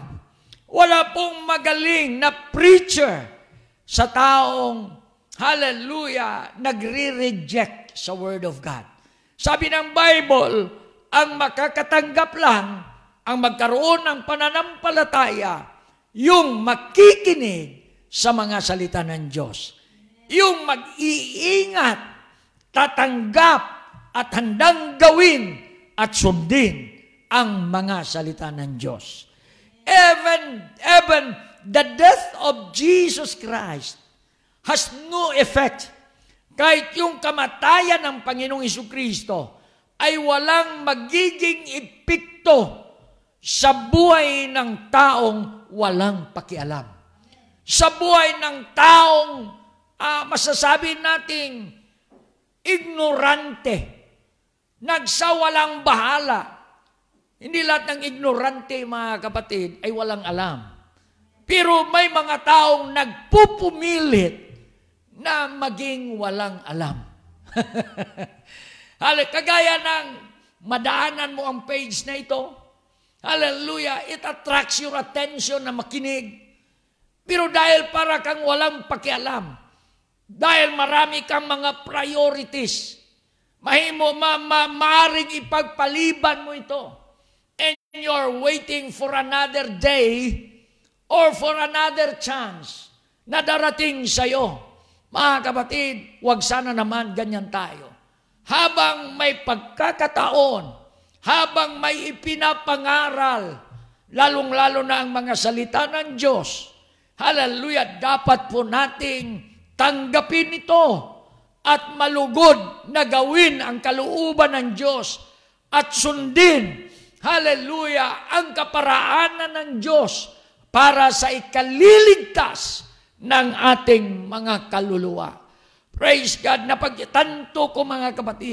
Wala pong magaling na preacher sa taong, hallelujah, nagre-reject sa Word of God. Sabi ng Bible, ang makakatanggap lang, ang magkaroon ng pananampalataya, yung makikinig sa mga salita ng Diyos. Yung mag-iingat, tatanggap, at handang gawin at sundin ang mga salita ng Diyos. Even the death of Jesus Christ has no effect. Kahit yung kamatayan ng Panginoong Jesucristo ay walang magiging epekto sa buhay ng taong walang pakialam. Sa buhay ng taong masasabi nating ignorante, nagsawalang bahala. Hindi lahat ng ignorante, mga kapatid, ay walang alam. Pero may mga taong nagpupumilit na maging walang alam. Kagaya ng madaanan mo ang page na ito. Hallelujah. It attracts your attention na makinig. Pero dahil para kang walang pakialam, dahil marami kang mga priorities, maaaring ipagpaliban mo ito. And you're waiting for another day or for another chance na darating sa'yo. Mga kapatid, huwag sana naman ganyan tayo. Habang may pagkakataon, habang may ipinapangaral, lalong-lalo na ang mga salita ng Diyos, hallelujah, dapat po nating tanggapin ito at malugod na gawin ang kalooban ng Diyos at sundin, hallelujah, ang kaparaanan ng Diyos para sa ikaliligtas ng ating mga kaluluwa. Praise God. Napagtanto ko, mga kapatid,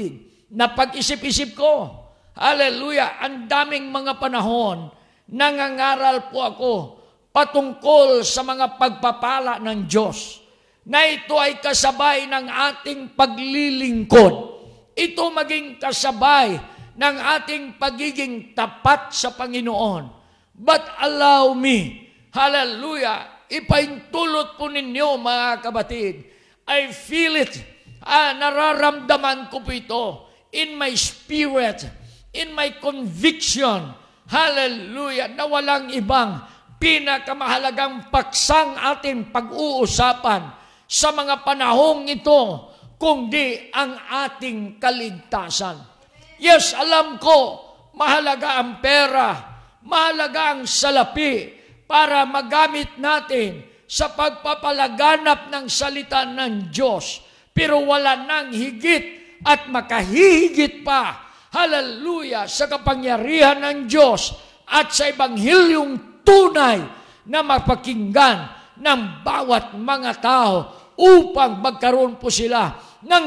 na pag-isip-isip ko, hallelujah, ang daming mga panahon, nangangaral po ako patungkol sa mga pagpapala ng Diyos, na ito ay kasabay ng ating paglilingkod. Ito maging kasabay ng ating pagiging tapat sa Panginoon. But allow me, hallelujah, ipaintulot po ninyo mga kabatid, I feel it, nararamdaman ko po ito in my spirit, in my conviction, hallelujah, na walang ibang pinakamahalagang paksang ating pag-uusapan sa mga panahong ito, kundi ang ating kaligtasan. Yes, alam ko, mahalaga ang pera, mahalaga ang salapi para magamit natin sa pagpapalaganap ng salita ng Diyos. Pero wala nang higit at makahihigit pa, hallelujah, sa kapangyarihan ng Diyos at sa ebanghilyong tunay na mapakinggan ng bawat mga tao upang magkaroon po sila ng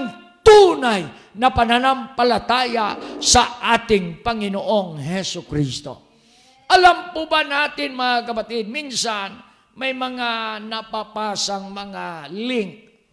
tunay na pananampalataya sa ating Panginoong Hesus Kristo. Alam po ba natin mga kapatid, minsan may mga napapasang mga link,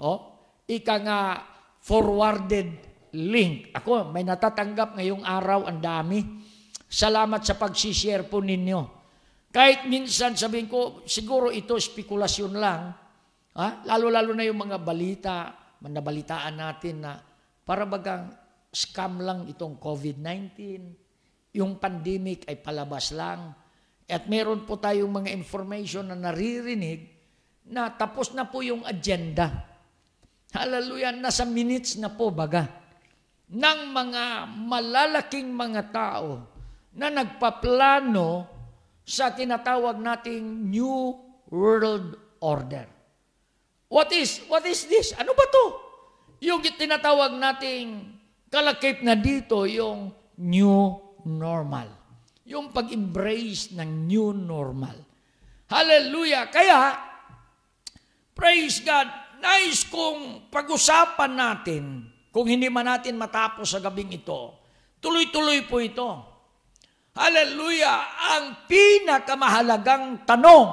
ika nga forwarded link. Ako, may natatanggap ngayong araw, ang dami. Salamat sa pag-share po ninyo. Kahit minsan sabihin ko, siguro ito spekulasyon lang, lalo-lalo na yung mga balita, nabalitaan natin na para bagang scam lang itong COVID-19, yung pandemic ay palabas lang, at meron po tayong mga information na naririnig na tapos na po yung agenda. Hallelujah, nasa minutes na po baga ng mga malalaking mga tao na nagpaplano sa tinatawag nating New World Order. What is this? Ano ba to? Yung tinatawag nating kalakip na dito, yung new normal. Yung pag-embrace ng new normal. Hallelujah! Kaya, praise God, nais kong pag-usapan natin, kung hindi man natin matapos sa gabing ito, tuloy-tuloy po ito. Hallelujah! Ang pinakamahalagang tanong,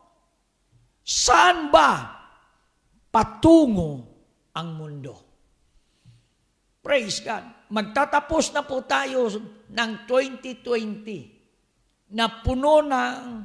saan ba patungo ang mundo? Praise God. Magtatapos na po tayo ng 2020 na puno ng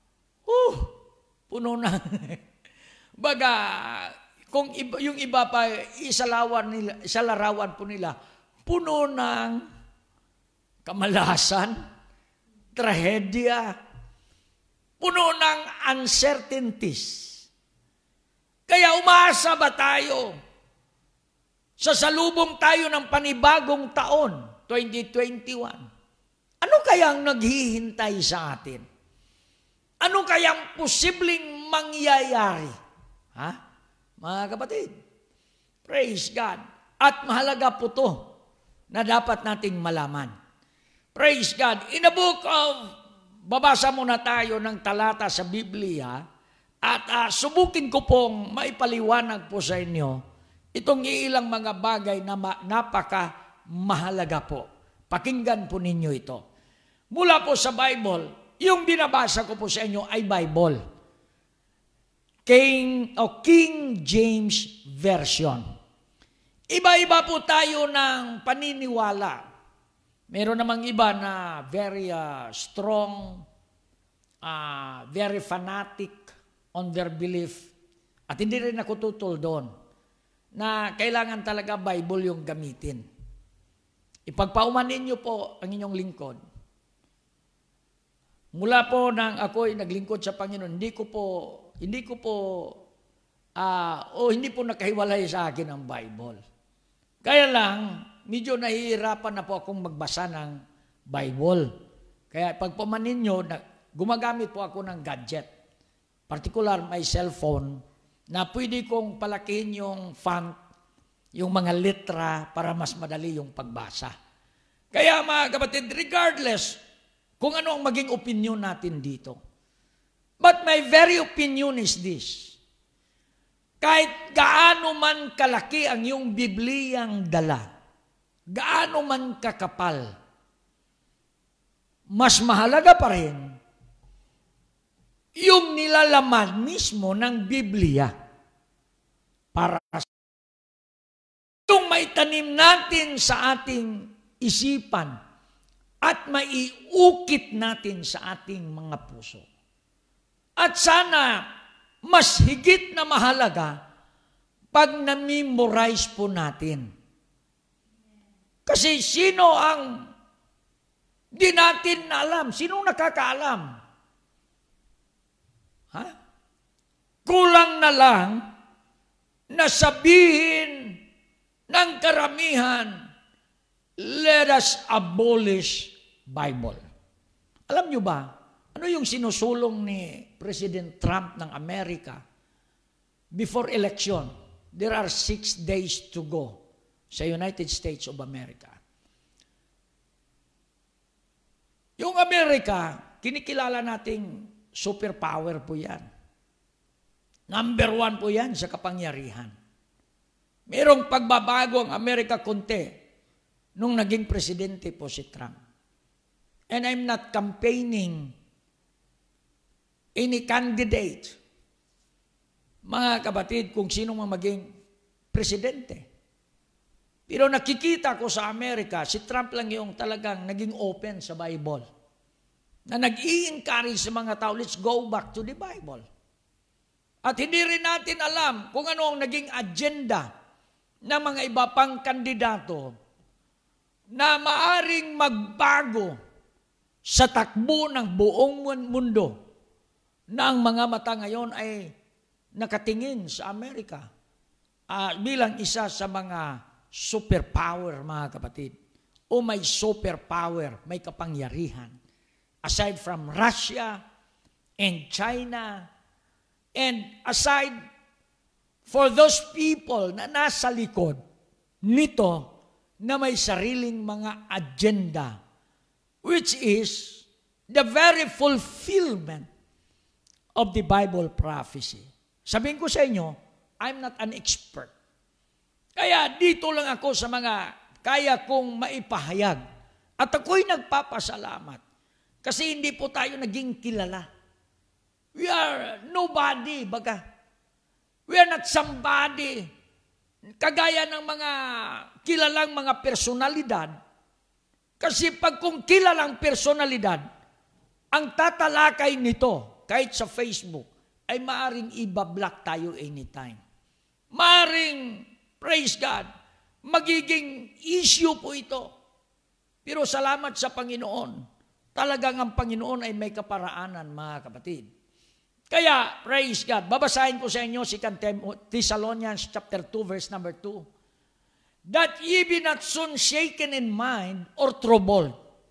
baga, kung iba, yung iba pa, isalarawan po nila, puno ng kamalasan, trahedya, puno ng uncertainties. Kaya umaasa ba tayo? Sasalubong tayo ng panibagong taon, 2021. Ano kayang naghihintay sa atin? Ano kayang posibleng mangyayari? Mga kapatid, praise God. At mahalaga po to na dapat nating malaman. Praise God. In the book of, babasa muna tayo ng talata sa Biblia at subukin ko pong maipaliwanag po sa inyo itong ilang mga bagay na napaka mahalaga po. Pakinggan po ninyo ito. Mula po sa Bible, yung binabasa ko po sa inyo ay Bible. King James Version. Iba-iba po tayo ng paniniwala. Meron namang iba na very strong, very fanatic on their belief. At hindi rin ako tutol doon na kailangan talaga Bible yung gamitin. Ipagpaumanin niyo po ang inyong lingkod. Mula po nang ako'y naglingkod sa Panginoon, hindi po nakahiwalay sa akin ang Bible. Kaya lang, medyo nahihirapan na po akong magbasa ng Bible. Kaya pagpaumanin niyo, gumagamit po ako ng gadget. Particular, my cellphone, na pwede kong palakihin yung font, yung mga letra para mas madali yung pagbasa. Kaya mga kapatid, regardless kung ano ang maging opinion natin dito. But my very opinion is this. Kahit gaano man kalaki ang iyong Bibliyang dala, gaano man kakapal, mas mahalaga pa rin yung nilalaman mismo ng Biblia para yung maitanim natin sa ating isipan at maiukit natin sa ating mga puso. At sana mas higit na mahalaga pag na-memorize po natin. Kasi sino ang di natin alam? Sinong nakakaalam? Ha? Kulang na lang na sabihin ng karamihan, let us abolish Bible. Alam nyo ba, ano yung sinusulong ni President Trump ng Amerika before election? There are 6 days to go sa United States of America. Yung Amerika, kinikilala nating superpower po yan. Number 1 po yan sa kapangyarihan. Merong pagbabago ang Amerika konti nung naging presidente po si Trump. And I'm not campaigning any candidate, mga kapatid, kung sino man maging presidente. Pero nakikita ko sa Amerika, si Trump lang yung talagang naging open sa Bible. Na nag-i-encourage sa mga tao, let's go back to the Bible. At hindi rin natin alam kung ano ang naging agenda ng mga iba pang kandidato na maaring magbago sa takbo ng buong mundo na ang mga mata ngayon ay nakatingin sa Amerika bilang isa sa mga superpower, mga kapatid. O may superpower, may kapangyarihan. Aside from Russia and China, and aside for those people na nasa likod nito na may sariling mga agenda, which is the very fulfillment of the Bible prophecy. Sabihin ko sa inyo, I'm not an expert. Kaya dito lang ako sa mga kaya kong maipahayag. At ako'y nagpapasalamat. Kasi hindi po tayo naging kilala. We are nobody, baga. We are not somebody. Kagaya ng mga kilalang mga personalidad. Kasi pag kung kilalang personalidad, ang tatalakay nito, kahit sa Facebook, ay maaring ibablock tayo anytime. Maaring, praise God, magiging issue po ito. Pero salamat sa Panginoon. Talagang ang Panginoon ay may kaparaanan, mga kapatid. Kaya, praise God, babasahin ko sa inyo si Thessalonians chapter 2, verse number 2. That ye be not soon shaken in mind or troubled,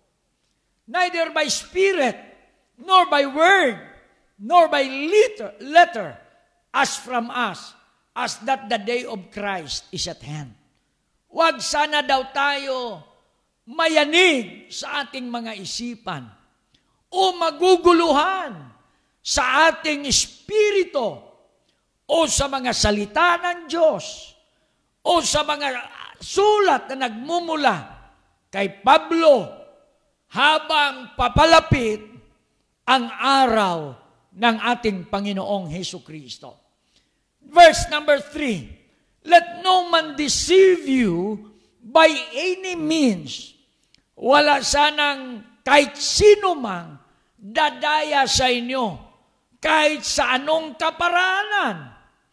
neither by spirit, nor by word, nor by letter, as from us, as that the day of Christ is at hand. Huwag sana daw tayo mayanig sa ating mga isipan o maguguluhan sa ating espiritu o sa mga salita ng Diyos o sa mga sulat na nagmumula kay Pablo habang papalapit ang araw ng ating Panginoong Hesukristo. Verse number 3, let no man deceive you by any means. Wala sanang kahit sino mang dadaya sa inyo, kahit sa anong kaparaanan.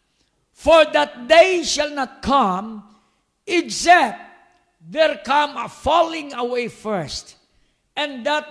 For that day shall not come, except there come a falling away first, and that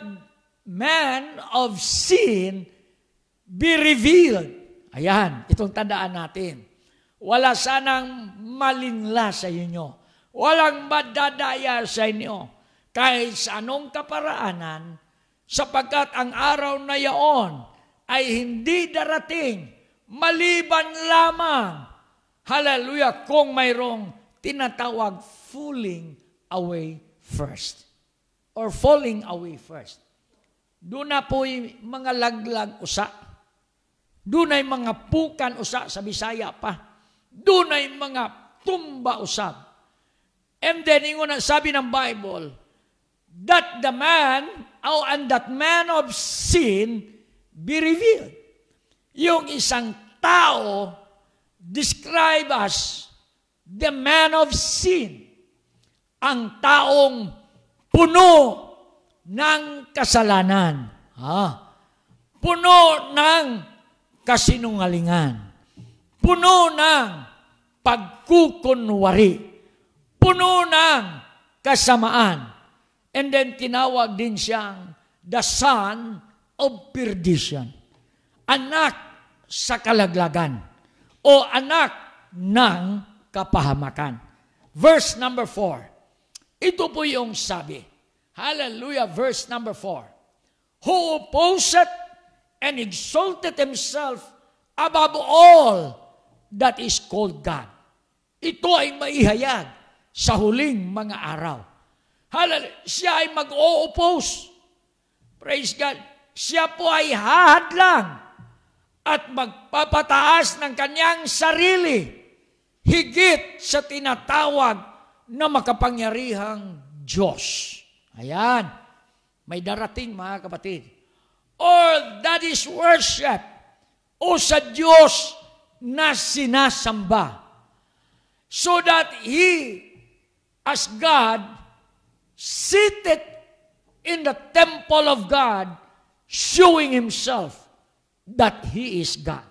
man of sin be revealed. Ayan, itong tandaan natin. Wala sanang malinla sa inyo. Walang madadaya sa inyo kahit sa anong kaparaanan, sapagkat ang araw na yaon ay hindi darating maliban lamang, hallelujah, kung mayroong tinatawag falling away first. Or falling away first. Doon na po'y mga laglag usa. Doon ay mga pukan usa sa Bisaya pa. Doon ay mga tumba usab. And then, ingon na sabi ng Bible, that the man, and that man of sin be revealed. Yung isang tao, describe as the man of sin. Ang taong puno ng kasalanan. Puno ng kasinungalingan. Puno ng pagkukunwari. Puno ng kasamaan. And then tinawag din siyang the son of perdition. Anak sa kalaglagan. O anak ng kapahamakan. Verse number 4. Ito po yung sabi. Hallelujah. Verse number 4. Who opposeth and exalted himself above all that is called God. Ito ay maihayag sa huling mga araw. Hallelujah. Siya ay mag-o-oppose. Praise God. Siya po ay hahadlang at magpapataas ng kanyang sarili higit sa tinatawag na makapangyarihang Diyos. Ayan. May darating, mga kapatid. Or that is worship o sa Diyos na sinasamba. So that He, as God, seated in the temple of God, showing Himself that He is God.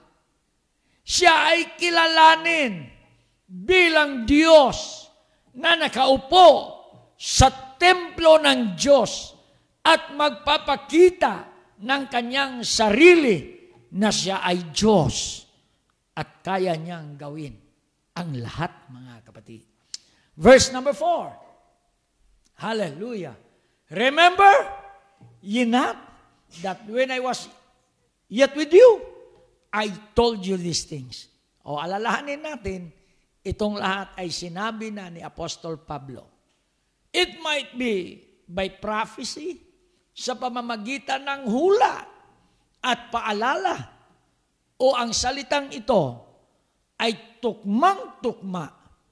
Siya ay kilalanin bilang Diyos na nakaupo sa templo ng Diyos at magpapakita ng kanyang sarili na siya ay Diyos at kaya niyang gawin ang lahat, mga kapatid. Verse number 4. Hallelujah. Remember ye not that when I was yet with you, I told you these things. O alalahanin natin, itong lahat ay sinabi na ni Apostol Pablo. It might be by prophecy, sa pamamagitan ng hula at paalala, o ang salitang ito ay tukmang-tukma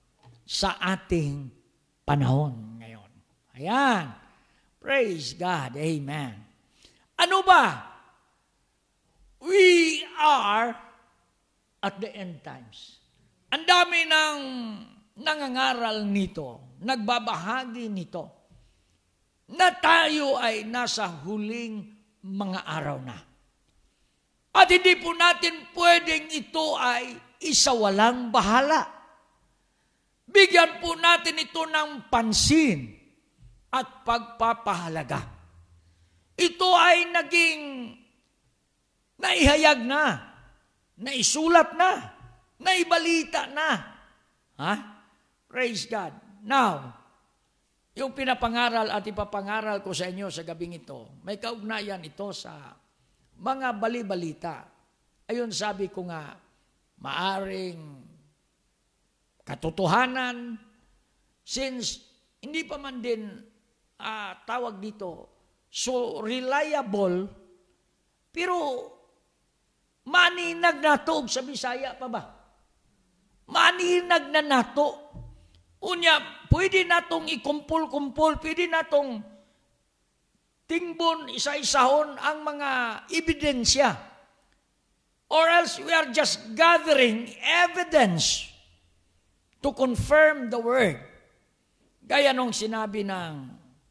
sa ating panahon ngayon. Ayan. Praise God. Amen. Ano ba? We are at the end times. Ang dami ng nangangaral nito, nagbabahagi nito, na tayo ay nasa huling mga araw na. At hindi po natin pwedeng ito ay isawalang bahala. Bigyan po natin ito ng pansin at pagpapahalaga. Ito ay naging naihayag na, naisulat na, naibalita na. Praise God. Now, yung pinapangaral at ipapangaral ko sa inyo sa gabing ito, may kaugnayan ito sa mga bali-balita. Ayun, sabi ko nga, maaring katotohanan, since hindi pa man din tawag dito, so reliable, pero maninag na to, sa Bisaya pa ba? Maninag na nato. Unya, pwede natong ikumpul-kumpul, pwede natong tingbon, isa-isahon ang mga ebidensya. Or else we are just gathering evidence to confirm the word. Gaya nung sinabi ng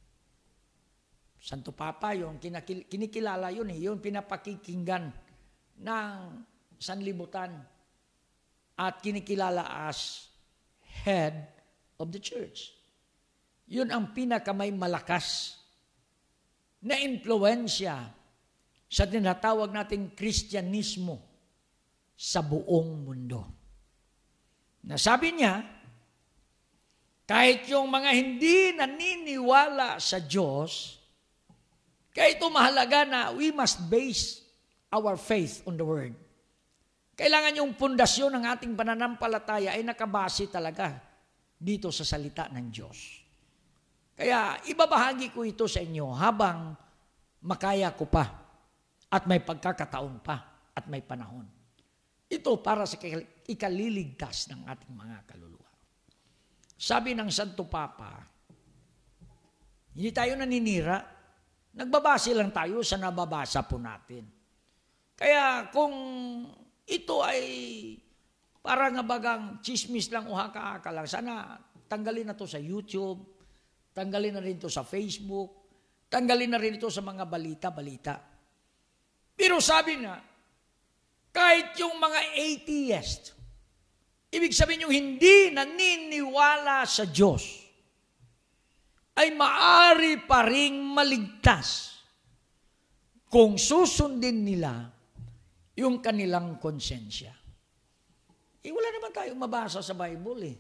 Santo Papa, yung kinikilala yun yung pinapakikinggan ng sanlibutan at kinikilala as head of the church. Yun ang pinakamay malakas na impluensya sa tinatawag nating Kristyanismo sa buong mundo. Nasabi niya, kahit yung mga hindi naniniwala sa Diyos, kaya ito mahalaga na we must base our faith on the Word. Kailangan yung pundasyon ng ating pananampalataya ay nakabase talaga dito sa salita ng Diyos. Kaya ibabahagi ko ito sa inyo habang makaya ko pa at may pagkakataon pa at may panahon. Ito para sa ikaliligtas ng ating mga kaluluwa. Sabi ng Santo Papa, hindi tayo naninira. Nagbabase lang tayo sa nababasa po natin. Kaya kung ito ay parang bagang chismis lang o haka-haka lang, sana tanggalin na to sa YouTube, tanggalin na rin to sa Facebook, tanggalin na rin ito sa mga balita-balita. Pero sabi na, kahit yung mga atheist, ibig sabihin yung hindi naniniwala sa Diyos, ay maari pa ring maligtas kung susundin nila yung kanilang konsensya. Wala naman tayong mabasa sa Bible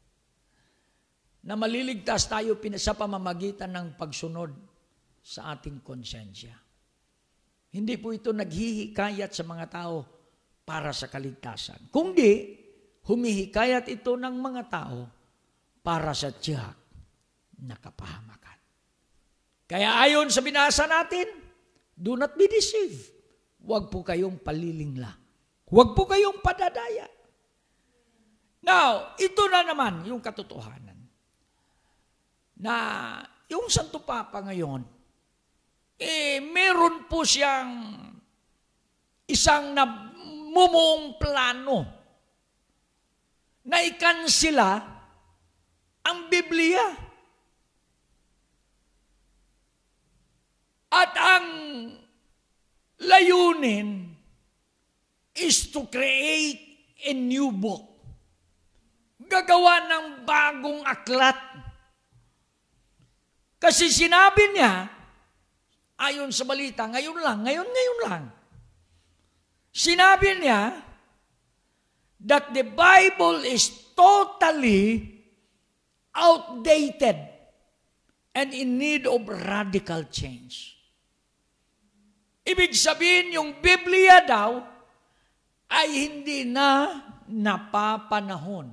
na maliligtas tayo sa pamamagitan ng pagsunod sa ating konsensya. Hindi po ito naghihikayat sa mga tao para sa kaligtasan. Kundi, humihikayat ito ng mga tao para sa tiyak na kapahamakan. Kaya ayon sa binasa natin, do not be deceived. Huwag po kayong palilingla. Huwag po kayong padadaya. Now, ito na naman yung katotohanan. Na yung Santo Papa ngayon, meron po siyang isang namumuong plano na ikansila ang Biblia. At ang layunin is to create a new book. Gagawa ng bagong aklat. Kasi sinabi niya, ayon sa balita, ngayon lang. Sinabi niya that the Bible is totally outdated and in need of radical change. Ibig sabihin, yung Biblia daw ay hindi na napapanahon.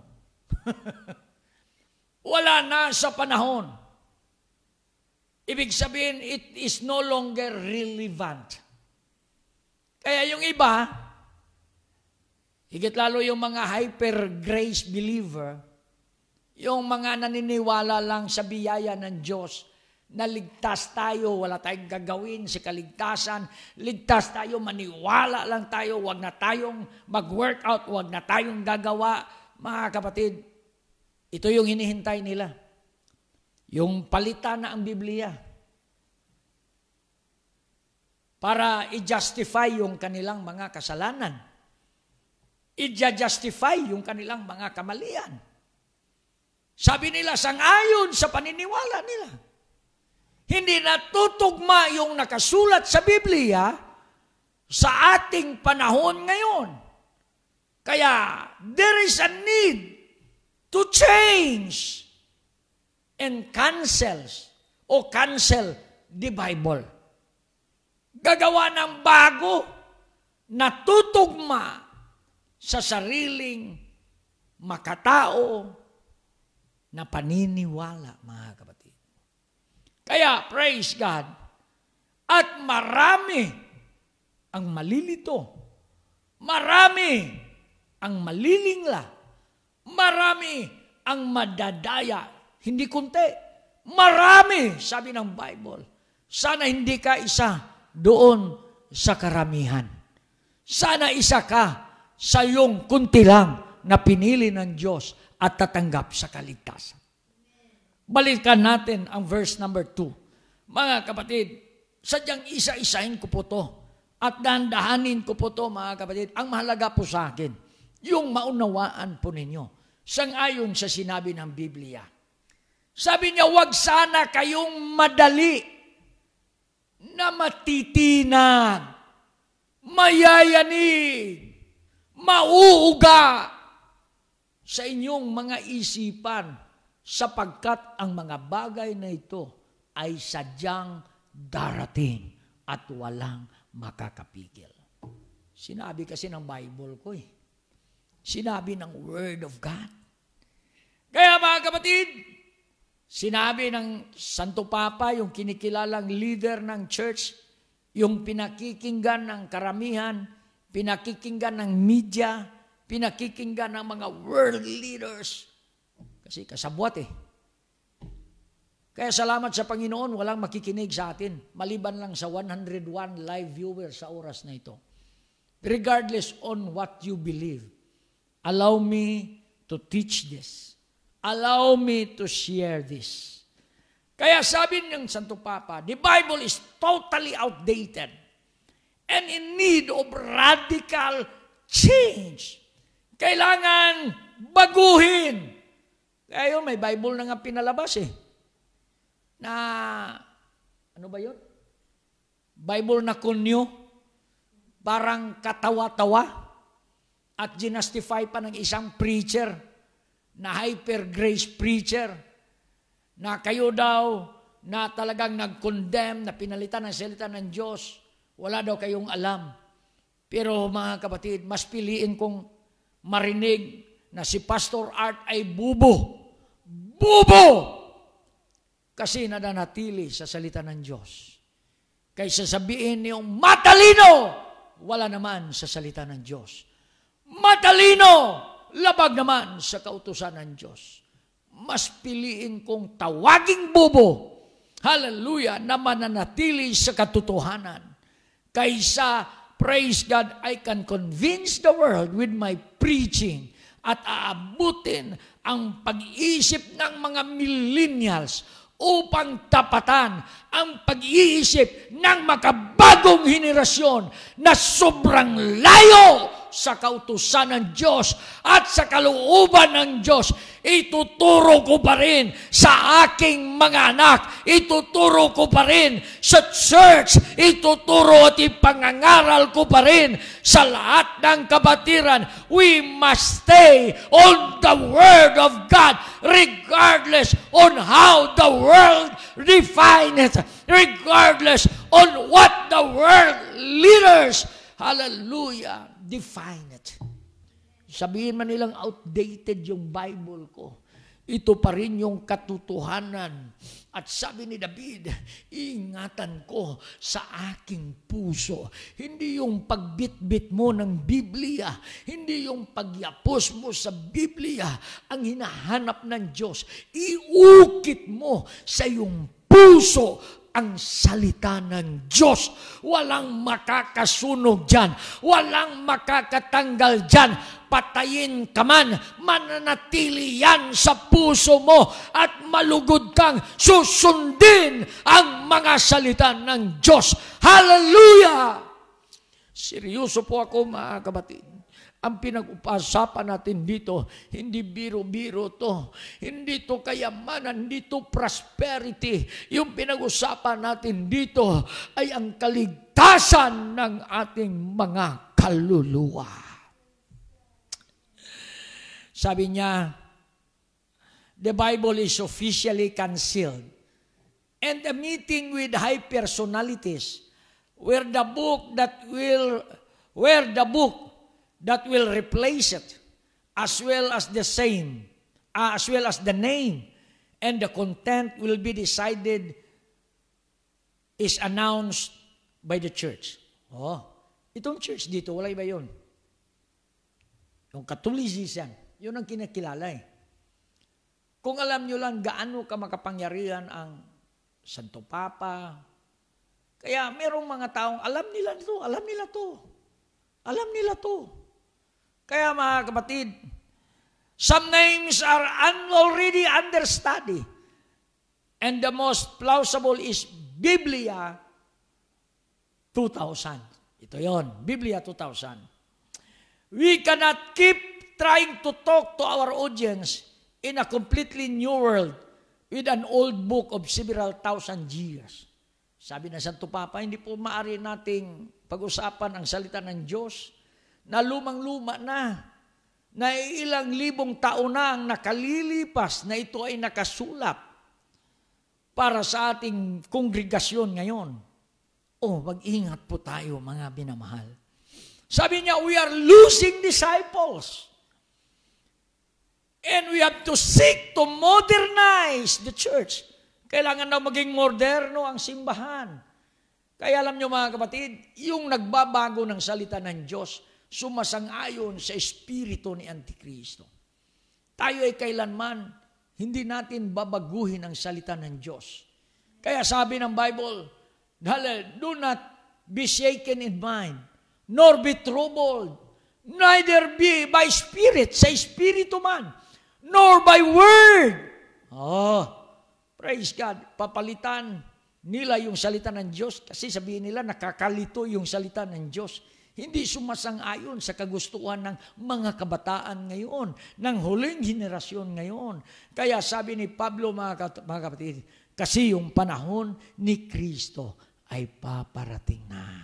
Wala na sa panahon. Ibig sabihin, it is no longer relevant. Kaya yung iba, higit lalo yung mga hyper-grace believer, yung mga naniniwala lang sa biyaya ng Diyos, na ligtas tayo, wala tayong gagawin sa kaligtasan, ligtas tayo, maniwala lang tayo, wag na tayong mag-workout, wag na tayong gagawa. Mga kapatid, ito yung hinihintay nila. Yung palitan na ang Biblia para i-justify yung kanilang mga kasalanan. I-justify yung kanilang mga kamalian. Sabi nila, sang-ayon sa paniniwala nila. Hindi natutugma yung nakasulat sa Biblia sa ating panahon ngayon. Kaya, there is a need to change and cancel the Bible. Gagawa ng bago na tutugma sa sariling makatao na paniniwala, mga kapatid. Kaya, praise God, at marami ang malilito, marami ang malilingla, marami ang madadaya, hindi kunti, marami, sabi ng Bible. Sana hindi ka isa doon sa karamihan. Sana isa ka sa iyong kunti lang na pinili ng Diyos at tatanggap sa kaligtasan. Balikan natin ang verse number 2. Mga kapatid, sadyang isa-isahin ko po to at dahan-dahanin ko po to, mga kapatid. Ang mahalaga po sa akin, yung maunawaan po ninyo, sang-ayon sa sinabi ng Biblia. Sabi niya, huwag sana kayong madali na matitinag, mayayanig, mauuga sa inyong mga isipan, sapagkat ang mga bagay na ito ay sadyang darating at walang makakapigil. Sinabi kasi ng Bible ko Sinabi ng Word of God. Kaya mga kapatid, sinabi ng Santo Papa, yung kinikilalang leader ng church, yung pinakikinggan ng karamihan, pinakikinggan ng media, pinakikinggan ng mga world leaders. Kasi kasabwat eh. Kaya salamat sa Panginoon, walang makikinig sa atin. Maliban lang sa 101 live viewers sa oras na ito. Regardless on what you believe, allow me to teach this. Allow me to share this. Kaya sabi ng Santo Papa, the Bible is totally outdated and in need of radical change. Kailangan baguhin. Kaya yun, may Bible na nga pinalabas eh. Na, ano ba yun? Bible na kunyo. Parang katawa-tawa at ginastify pa ng isang preacher na hyper-grace preacher na kayo daw na talagang nag-condemn, na pinalitan ng salita ng Diyos. Wala daw kayong alam. Pero mga kapatid, mas piliin kong marinig na si Pastor Art ay bubo. Bubo! Kasi nananatili sa salita ng Diyos. Kaysa sabihin niyong matalino, wala naman sa salita ng Diyos. Matalino, labag naman sa kautusan ng Diyos. Mas piliin kong tawaging bubo, hallelujah, na mananatili sa katotohanan. Kaysa, praise God, I can convince the world with my preaching at aabutin ang pag-iisip ng mga millennials upang tapatan ang pag-iisip ng makabagong henerasyon na sobrang layo sa kautusan ng Diyos at sa kalooban ng Diyos. Ituturo ko pa rin sa aking mga anak. Ituturo ko pa rin sa church. Ituturo at ipangangaral ko pa rin sa lahat ng kabatiran. We must stay on the Word of God regardless on how the world defines it. Regardless on what the world leaders, hallelujah, define it. Sabihin man nilang outdated yung Bible ko, ito pa rin yung katotohanan. At sabi ni David, ingatan ko sa aking puso. Hindi yung pagbitbit mo ng Biblia, hindi yung pagyapos mo sa Biblia ang hinahanap ng Diyos. Iukit mo sa iyong puso ang salita ng Diyos. Walang makakasunog dyan. Walang makakatanggal dyan. Patayin ka man, mananatili yan sa puso mo at malugod kang susundin ang mga salita ng Diyos. Hallelujah! Seryoso po ako mga kapatid. Ang pinag-usapan natin dito, hindi biro-biro to. Hindi to kayamanan, hindi to prosperity. Yung pinag-usapan natin dito ay ang kaligtasan ng ating mga kaluluwa. Sabi niya, the Bible is officially canceled. And the meeting with high personalities were the book that will replace it, as well as the name, and the content will be decided, is announced by the church. Oh, itong church dito, wala iba yun. Yung Catholicism, yun ang kinakilala eh. Kung alam nyo lang gaano ka makapangyarihan ang Santo Papa, kaya merong mga taong alam nila to. Alam nila to. Kaya mga kapatid, some names are already under study. And the most plausible is Biblia 2000. Ito yon, Biblia 2000. We cannot keep trying to talk to our audience in a completely new world with an old book of several thousand years. Sabi ng Santo Papa, hindi po maaari nating pag-usapan ang salita ng Diyos na lumang-luma na ilang libong taon na ang nakalilipas na ito ay nakasulat para sa ating kongregasyon ngayon. Mag-ingat po tayo mga binamahal. Sabi niya, we are losing disciples. And we have to seek to modernize the church. Kailangan daw maging moderno ang simbahan. Kaya alam nyo mga kapatid, yung nagbabago ng salita ng Diyos, sumasang-ayon sa espiritu ni Antikristo. Tayo ay kailanman hindi natin babaguhin ang salita ng Diyos. Kaya sabi ng Bible, do not be shaken in mind, nor be troubled, neither be by spirit, sa espiritu man, nor by word. Praise God. Papalitan nila yung salita ng Diyos kasi sabihin nila nakakalito yung salita ng Diyos. Hindi sumasang-ayon sa kagustuhan ng mga kabataan ngayon, ng huling henerasyon ngayon. Kaya sabi ni Pablo, mga kapatid, kasi yung panahon ni Kristo ay paparating na.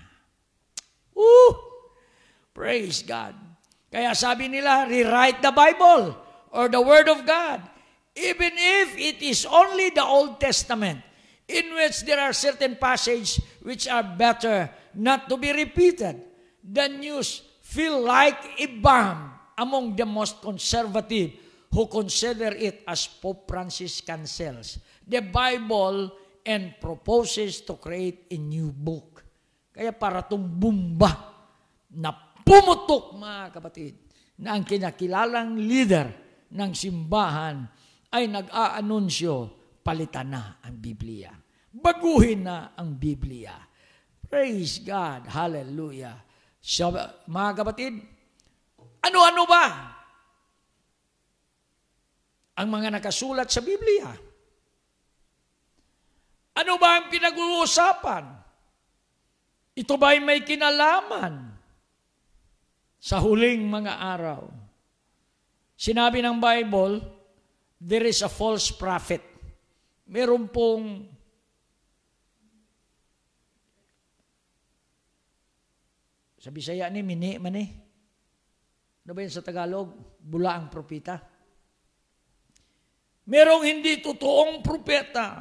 Praise God. Kaya sabi nila, rewrite the Bible or the Word of God, even if it is only the Old Testament, in which there are certain passages which are better not to be repeated. The news feel like a bomb among the most conservative who consider it as Pope Francis cancels the Bible and proposes to create a new book. Kaya para itong bumba na pumutok, mga kapatid, na ang kinakilalang leader ng simbahan ay nag-aanunsyo, palitan na ang Biblia. Baguhin na ang Biblia. Praise God. Hallelujah. So, mga kapatid, ano-ano ba ang mga nakasulat sa Biblia? Ano ba ang pinag-uusapan? Ito ba ay may kinalaman sa huling mga araw? Sinabi ng Bible, there is a false prophet. Meron pong sa Bisaya ni, mini man eh. Ano ba yun sa Tagalog? Bula ang propeta. Merong hindi totoong propeta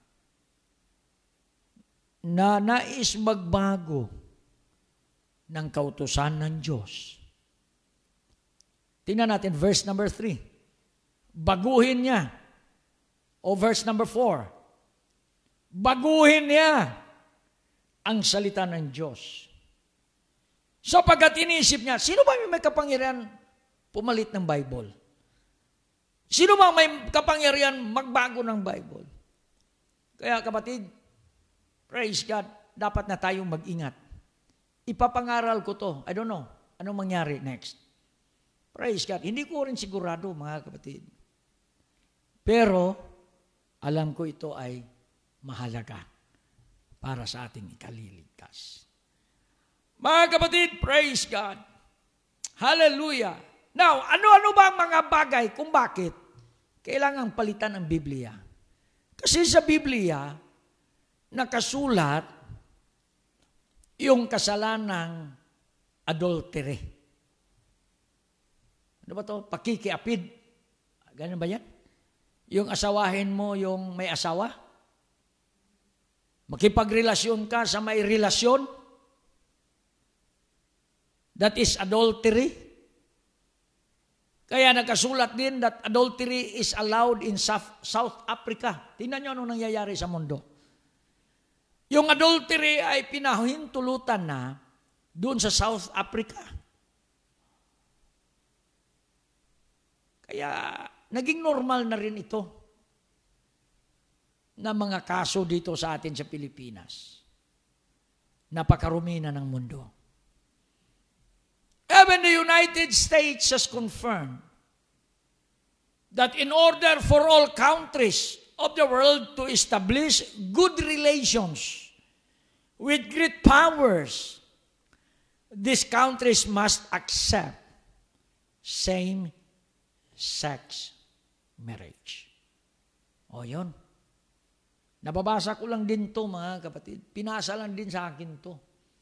na nais magbago ng kautusan ng Diyos. Tingnan natin verse number 3. Baguhin niya. O verse number 4. Baguhin niya ang salita ng Diyos. Sapagkat iniisip niya, sino ba may kapangyarihan pumalit ng Bible? Sino ba may kapangyarihan magbago ng Bible? Kaya kapatid, praise God, dapat na tayong mag-ingat. Ipapangaral ko to. I don't know. Anong mangyari next? Praise God. Hindi ko rin sigurado, mga kapatid. Pero, alam ko ito ay mahalaga para sa ating ikaliligtas. Mga kapatid, praise God. Hallelujah. Now, ano-ano ba ang mga bagay kung bakit kailangang palitan ang Biblia? Kasi sa Biblia, nakasulat yung kasalanang adultery. Ano ba to? Pakikiapid. Ganun ba yan? Yung asawahin mo yung may asawa? Makipagrelasyon ka sa may relasyon? That is adultery. Kaya nakasulat din that adultery is allowed in South Africa. Tingnan nyo anong nangyayari sa mundo. Yung adultery ay pinahintulutan na doon sa South Africa. Kaya naging normal na rin ito na mga kaso dito sa atin sa Pilipinas. Napakarumi na ng mundo. Even the United States has confirmed that in order for all countries of the world to establish good relations with great powers, these countries must accept same-sex marriage. O yun. Nababasa ko lang din to, mga kapatid. Pinasa lang din sa akin to.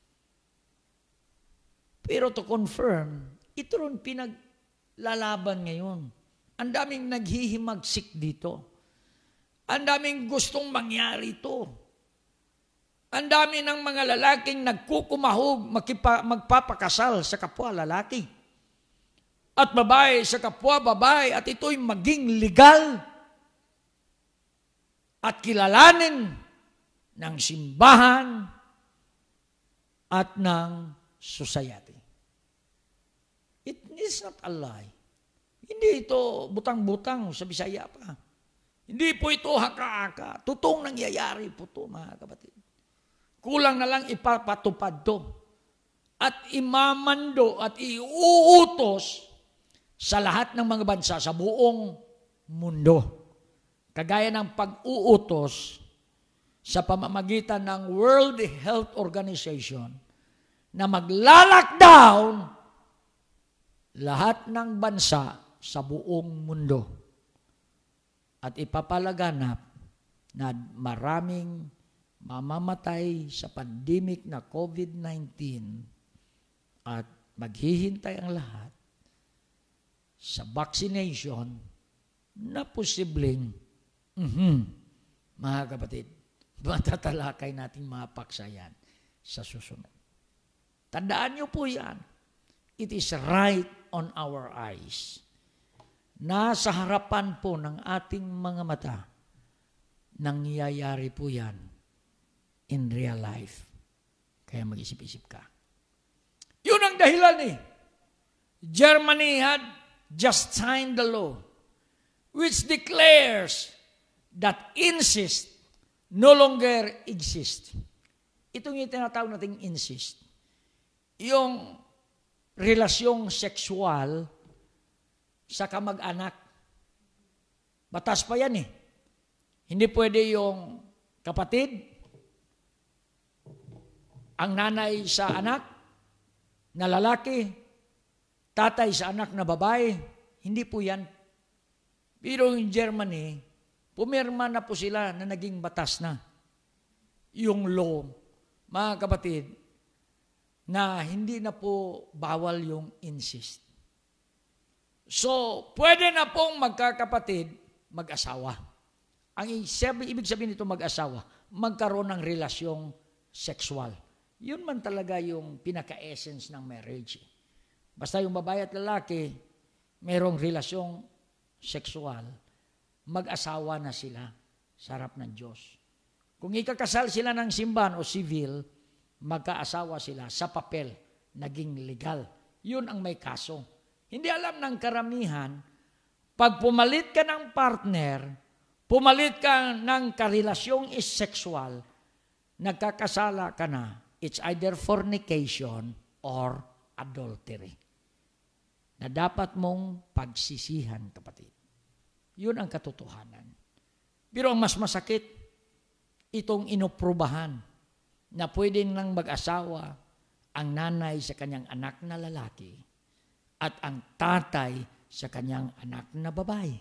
Pero to confirm, ito rin pinaglalaban ngayon. Ang daming naghihimagsik dito. Ang daming gustong mangyari ito. Ang dami ng mga lalaking nagkukumahog, magpapakasal sa kapwa lalaki. At babae sa kapwa babae, at ito'y maging legal. At kilalanin ng simbahan at ng society. It is not a lie. Hindi ito butang-butang sa Bisaya pa. Hindi po ito haka-haka. Totoong nangyayari po ito, mga kapatid. Kulang na lang ipapatupad to. At imamando at iuutos sa lahat ng mga bansa sa buong mundo. Kagaya ng pag-uutos sa pamamagitan ng World Health Organization na magla-lockdown lahat ng bansa sa buong mundo at ipapalaganap na maraming mamamatay sa pandemic na COVID-19 at maghihintay ang lahat sa vaccination na posibleng, mga kapatid, matatalakay natin mga paksa yan sa susunod. Tandaan niyo po yan. It is right on our eyes. Nasa harapan po ng ating mga mata, nangyayari po yan in real life. Kaya mag-isip-isip ka. Yun ang dahilan eh. Germany had just signed the law which declares that incest no longer exists. Itong yung tinatawag nating incest. Yung relasyong sexual sa kamag-anak. Batas pa yan eh. Hindi pwede yung kapatid, ang nanay sa anak na lalaki, tatay sa anak na babae. Hindi po yan. Pero in Germany, pumirma na po sila na naging batas na. Yung law, mga kapatid, na hindi na po bawal yung incest. So, pwede na pong magkakapatid, mag-asawa. Ang ibig sabihin nito mag-asawa, magkaroon ng relasyong sexual. Yun man talaga yung pinaka-essence ng marriage. Basta yung babae at lalaki, merong relasyong sexual, mag-asawa na sila sa harap ng Diyos. Kung ikakasal sila ng simbahan o civil, magkaasawa sila sa papel, naging legal. Yun ang may kaso. Hindi alam ng karamihan, pag pumalit ka ng partner, pumalit ka ng karelasyong is sexual, nagkakasala ka na. It's either fornication or adultery. Na dapat mong pagsisihan, kapatid. Yun ang katotohanan. Pero ang mas masakit, itong inoprubahan na pwede nang mag-asawa ang nanay sa kanyang anak na lalaki at ang tatay sa kanyang anak na babae.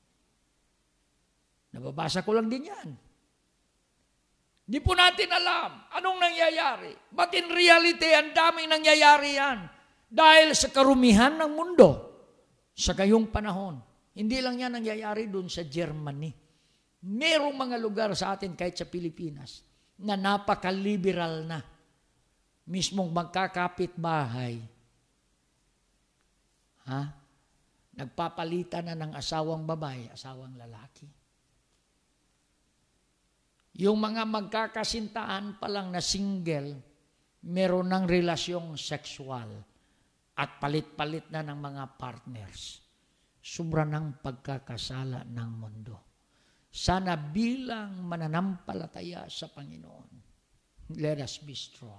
Nababasa ko lang din yan. Di po natin alam anong nangyayari. But in reality, ang daming nangyayari yan. Dahil sa karumihan ng mundo sa gayong panahon. Hindi lang yan nangyayari doon sa Germany. Merong mga lugar sa atin kahit sa Pilipinas na napaka-liberal na. Mismong magkakapit bahay. Nagpapalitan na ng asawang babae, asawang lalaki. Yung mga magkakasintaan pa lang na single, meron ng relasyong sexual at palit-palit na ng mga partners. Sobra ng pagkakasala ng mundo. Sana bilang mananampalataya sa Panginoon, let us be strong.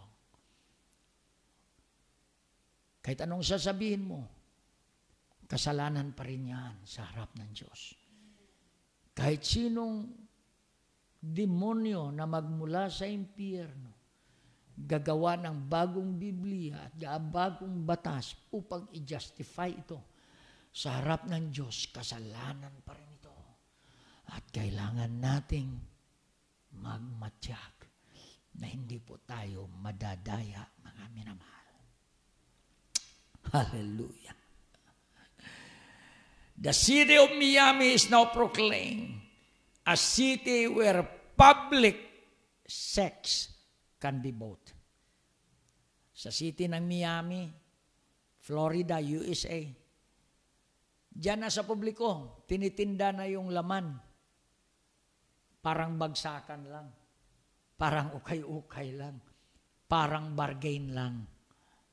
Kahit anong sasabihin mo, kasalanan pa rin yan sa harap ng Diyos. Kahit sinong demonyo na magmula sa impyerno, gagawa ng bagong Biblia at bagong batas upang i-justify ito sa harap ng Diyos, kasalanan pa rin ito. At kailangan nating magmatyak na hindi po tayo madadaya, mga minamahal. Hallelujah. The city of Miami is now proclaimed a city where public sex can be bought. Sa city ng Miami, Florida, USA, diyan na sa publiko, tinitinda na yung laman. Parang bagsakan lang. Parang ukay-ukay lang. Parang bargain lang.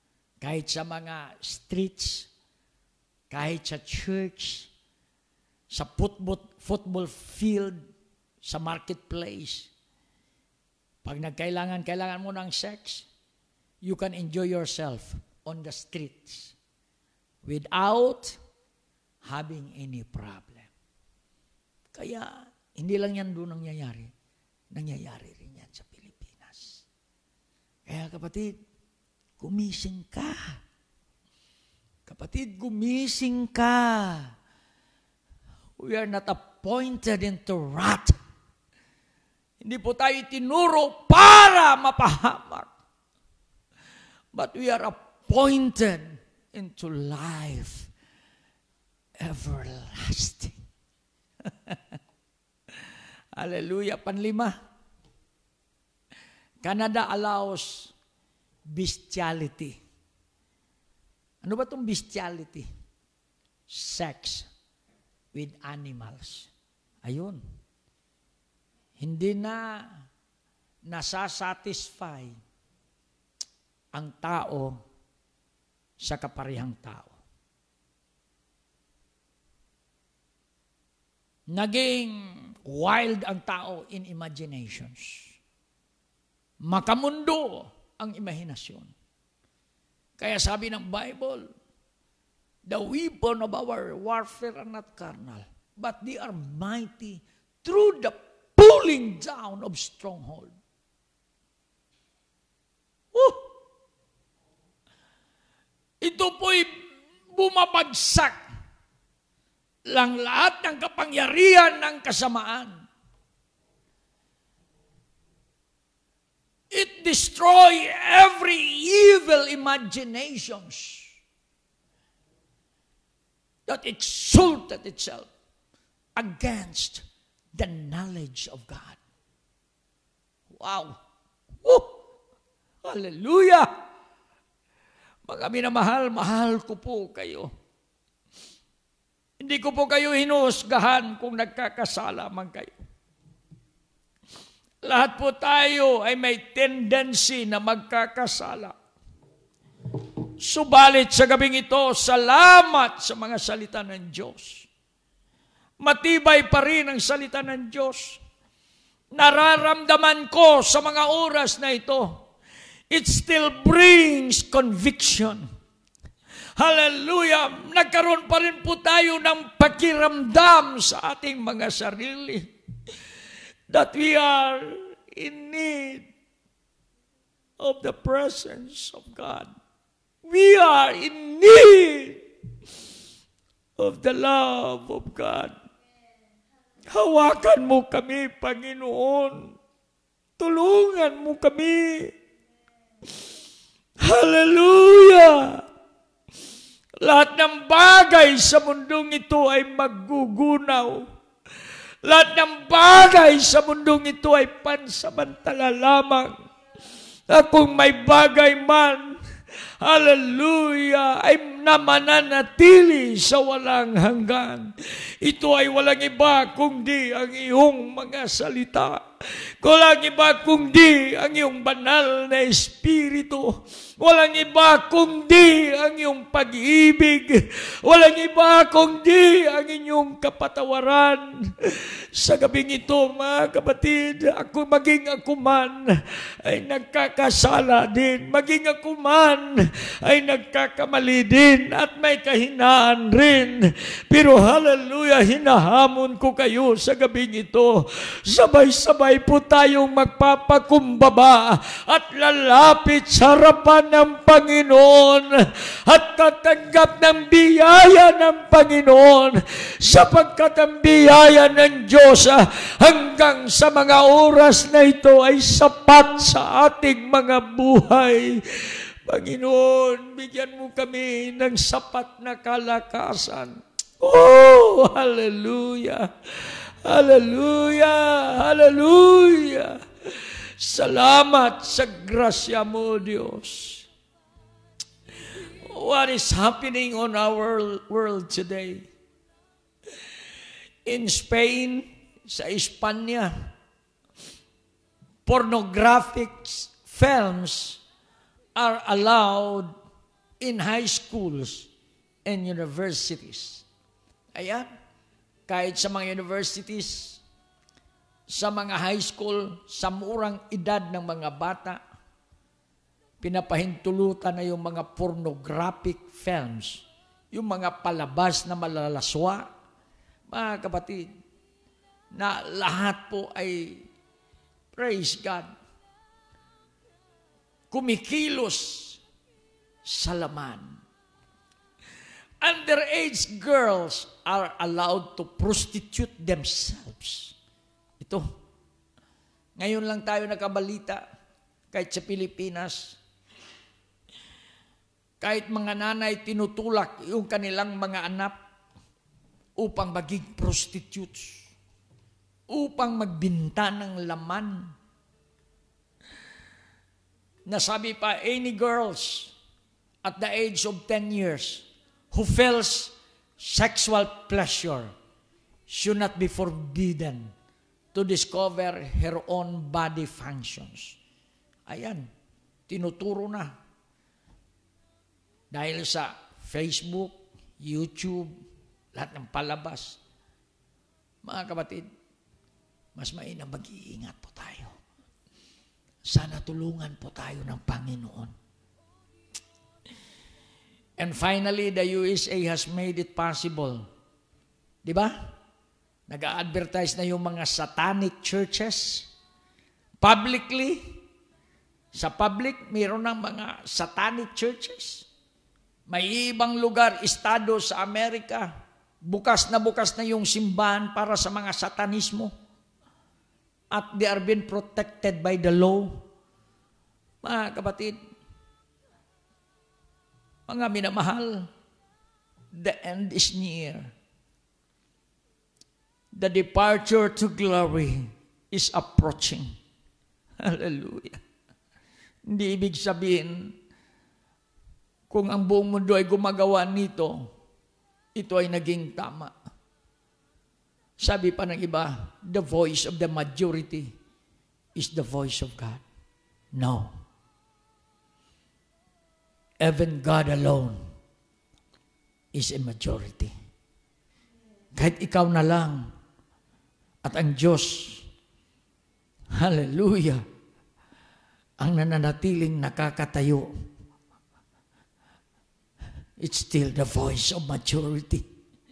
Kahit sa mga streets, kahit sa church, sa football field, sa marketplace. Pag kailangan mo ng sex, you can enjoy yourself on the streets without having any problem. Kaya, hindi lang yan doon nangyayari. Nangyayari rin yan sa Pilipinas. Kaya kapatid, gumising ka. Kapatid, gumising ka. We are not appointed into wrath. Hindi po tayo tinuro para mapahamak. But we are appointed into life everlasting. Hallelujah. Panlima. Canada allows bestiality. Ano ba itong bestiality? Sex with animals. Ayun. Hindi na nasasatisfy ang tao sa kaparehang tao. Naging wild ang tao in imaginations. Makamundo ang imahinasyon. Kaya sabi ng Bible, the weapon of our warfare are not carnal, but they are mighty through the pulling down of stronghold. Ito po'y bumabagsak lang lahat ng kapangyarihan ng kasamaan. It destroy every evil imaginations that exalted itself against the knowledge of God. Wow! Hallelujah! Mga minamahal, mahal ko po kayo. Hindi ko po kayo hinuhusgahan kung nagkakasala man kayo. Lahat po tayo ay may tendency na magkakasala. Subalit sa gabing ito, salamat sa mga salita ng Diyos. Matibay pa rin ang salita ng Diyos. Nararamdaman ko sa mga oras na ito, it still brings conviction. Hallelujah! Nagkaroon pa rin po tayo ng pakiramdam sa ating mga sarili that we are in need of the presence of God. We are in need of the love of God. Hawakan mo kami, Panginoon. Tulungan mo kami. Hallelujah! Lahat ng bagay sa mundong ito ay maggugunaw. Lahat ng bagay sa mundong ito ay pansamantala lamang. At kung may bagay man, hallelujah, ay namananatili sa walang hanggan. Ito ay walang iba kundi ang iyong mga salita. Walang iba kundi ang iyong banal na Espiritu. Walang iba kundi ang iyong pag-ibig. Walang iba kundi ang inyong kapatawaran. Sa gabing ito, mga kapatid, maging ako man ay nagkakasala din. Maging ako man ay nagkakamali din at may kahinaan rin. Pero hallelujah, hinahamon ko kayo sa gabing ito. Sabay-sabay po tayong magpapakumbaba at lalapit sa harapan ng Panginoon at tatanggap ng biyaya ng Panginoon sapagkat ang biyaya ng Diyos hanggang sa mga oras na ito ay sapat sa ating mga buhay. Panginoon, bigyan mo kami ng sapat na kalakasan. Oh, hallelujah! Hallelujah! Hallelujah! Salamat sa grasya mo, Diyos. What is happening on our world today? In Spain, sa Espanya, pornographic films are allowed in high schools and universities. Ayan. kahit sa mga universities, sa mga high school, sa murang edad ng mga bata, pinapahintulutan na yung mga pornographic films, yung mga palabas na malalaswa. Mga kapatid, na lahat po ay, praise God, kumikilos sa laman. Underage girls are allowed to prostitute themselves. Ito. Ngayon lang tayo nakabalita, kahit sa Pilipinas, kahit mga nanay tinutulak yung kanilang mga anak upang maging prostitutes, upang magbinta ng laman. Nasabi pa, any girls at the age of 10 years who feels sexual pleasure should not be forbidden to discover her own body functions. Ayan, tinuturo na. Dahil sa Facebook, YouTube, lahat ng palabas. Mga kapatid, mas mainam mag-iingat po tayo. Sana tulungan po tayo ng Panginoon. And finally, the USA has made it possible. Di ba? Nag-a-advertise na yung mga satanic churches. Publicly, sa public, mayroon ng mga satanic churches. May ibang lugar, estado sa Amerika, bukas na yung simbahan para sa mga satanismo. At they are being protected by the law. Mga kapatid, mga minamahal, the end is near. The departure to glory is approaching. Hallelujah. Hindi ibig sabihin, kung ang buong mundo ay gumagawa nito, ito ay naging tama. Sabi pa ng iba, the voice of the majority is the voice of God. No. Even God alone is a majority. Kahit ikaw na lang at ang Diyos, hallelujah, ang nananatiling nakakatayo, it's still the voice of majority.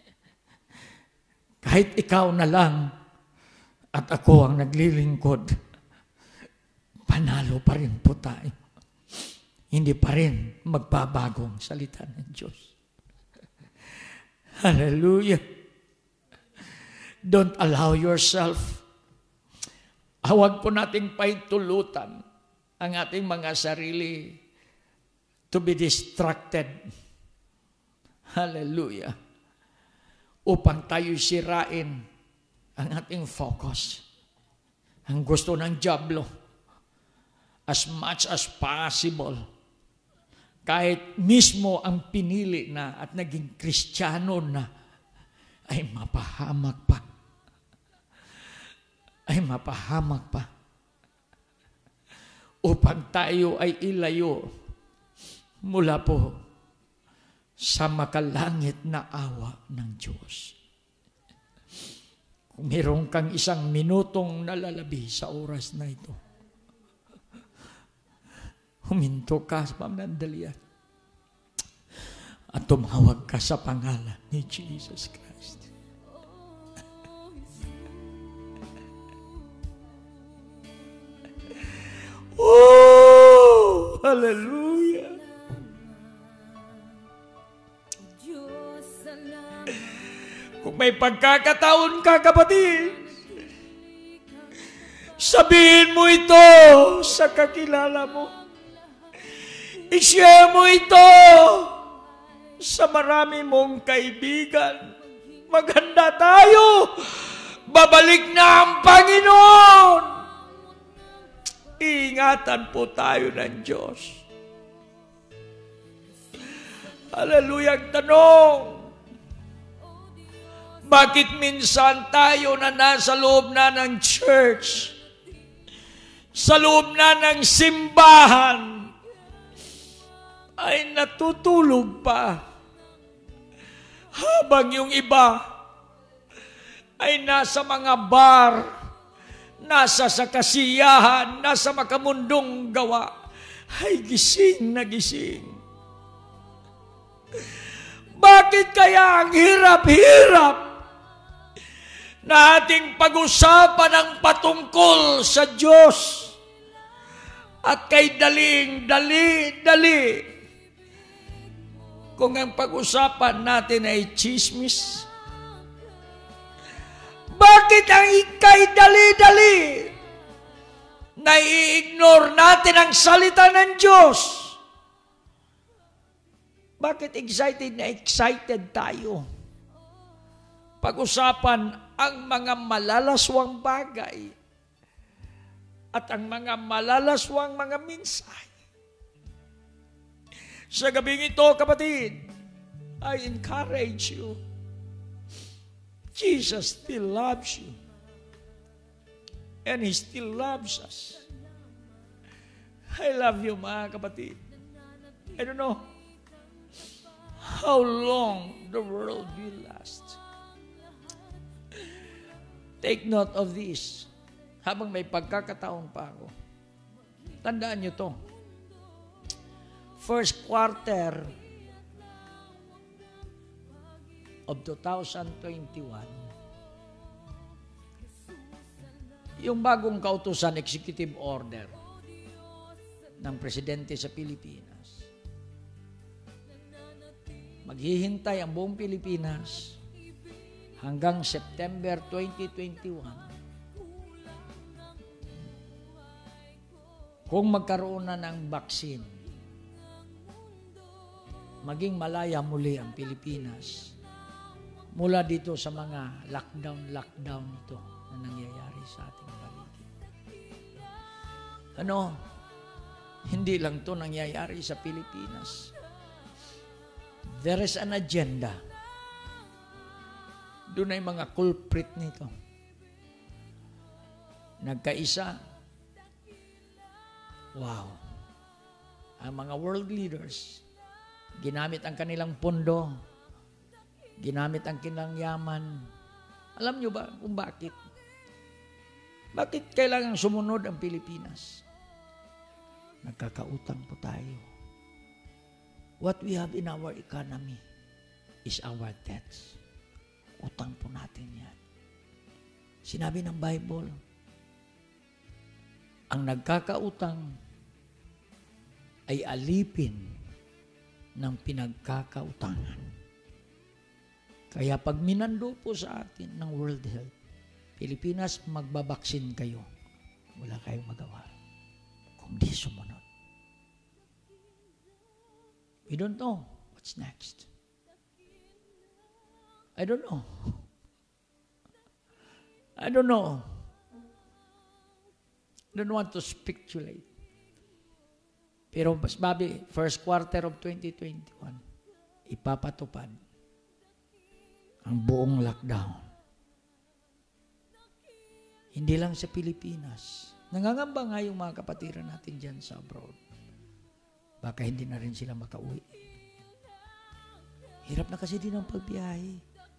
Kahit ikaw na lang at ako ang naglilingkod, panalo pa rin po tayo. Hindi pa rin magbabago ang salita ng Diyos. Hallelujah. Don't allow yourself. Huwag po nating paitulutan ang ating mga sarili to be distracted. Hallelujah. Upang tayo sirain ang ating focus. Ang gusto ng diablo, as much as possible, kahit mismo ang pinili na at naging Kristiyano na, ay mapahamak pa. Ay mapahamak pa. Upang tayo ay ilayo mula po sa makalangit na awa ng Diyos. Kung meron kang 1 minutong nalalabi sa oras na ito, huminto ka sa panandalian at tumawag ka sa pangalan ni Jesus Christ. Oh, hallelujah. Kung may pagkakataon ka, kapatid, sabihin mo ito sa kakilala mo. I-share mo ito sa marami mong kaibigan. Maganda tayo. Babalik na ang Panginoon. Iingatan po tayo ng Diyos. Hallelujah. Ang tanong, bakit minsan tayo na nasa loob na ng church, sa loob na ng simbahan, ay natutulog pa habang yung iba ay nasa mga bar, nasa sa kasiyahan, nasa makamundong gawa, ay gising na gising. Bakit kaya ang hirap-hirap na ating pag-usapan ang patungkol sa Diyos at kay dali kung ang pag-usapan natin ay chismis? Bakit ang ikay dali na i-ignore natin ang salita ng Diyos? Bakit excited tayo? Pag-usapan ang mga malalaswang bagay at ang mga malalaswang mga mensahe. Sa gabing ito, kapatid, I encourage you. Jesus still loves you. And He still loves us. I love you, mga kapatid. I don't know how long the world will last. Take note of this. Habang may pagkakataon pa ako. Tandaan nyo to. First quarter of 2021, yung bagong kautusan, executive order ng presidente sa Pilipinas, maghihintay ang buong Pilipinas hanggang September 2021 kung magkaroon na ng vaccine, maging malaya muli ang Pilipinas mula dito sa mga lockdown ito na nangyayari sa ating paligid. Hindi lang ito nangyayari sa Pilipinas. There is an agenda. Doon ay mga culprit nito. Nagkaisa. Wow. Ang mga world leaders, ginamit ang kanilang pondo, ginamit ang kanilang yaman. Alam nyo ba kung bakit? Bakit kailangan sumunod ang Pilipinas? Nagkakautang po tayo. What we have in our economy is our debts. Utang po natin yan. Sinabi ng Bible, ang nagkakautang ay alipin ng pinagkakautangan. Kaya pag minando po sa atin ng World Health, Pilipinas, magbabaksin kayo. Wala kayong magawa kung di sumunod. We don't know what's next. I don't know. I don't know. I don't want to speculate. Pero mas babi, first quarter of 2021, ipapatupad ang buong lockdown. Hindi lang sa Pilipinas. Nangangamba nga yung mga kapatiran natin dyan sa abroad. Baka hindi na rin sila makauwi. Hirap na kasi din ang pagbiyahe.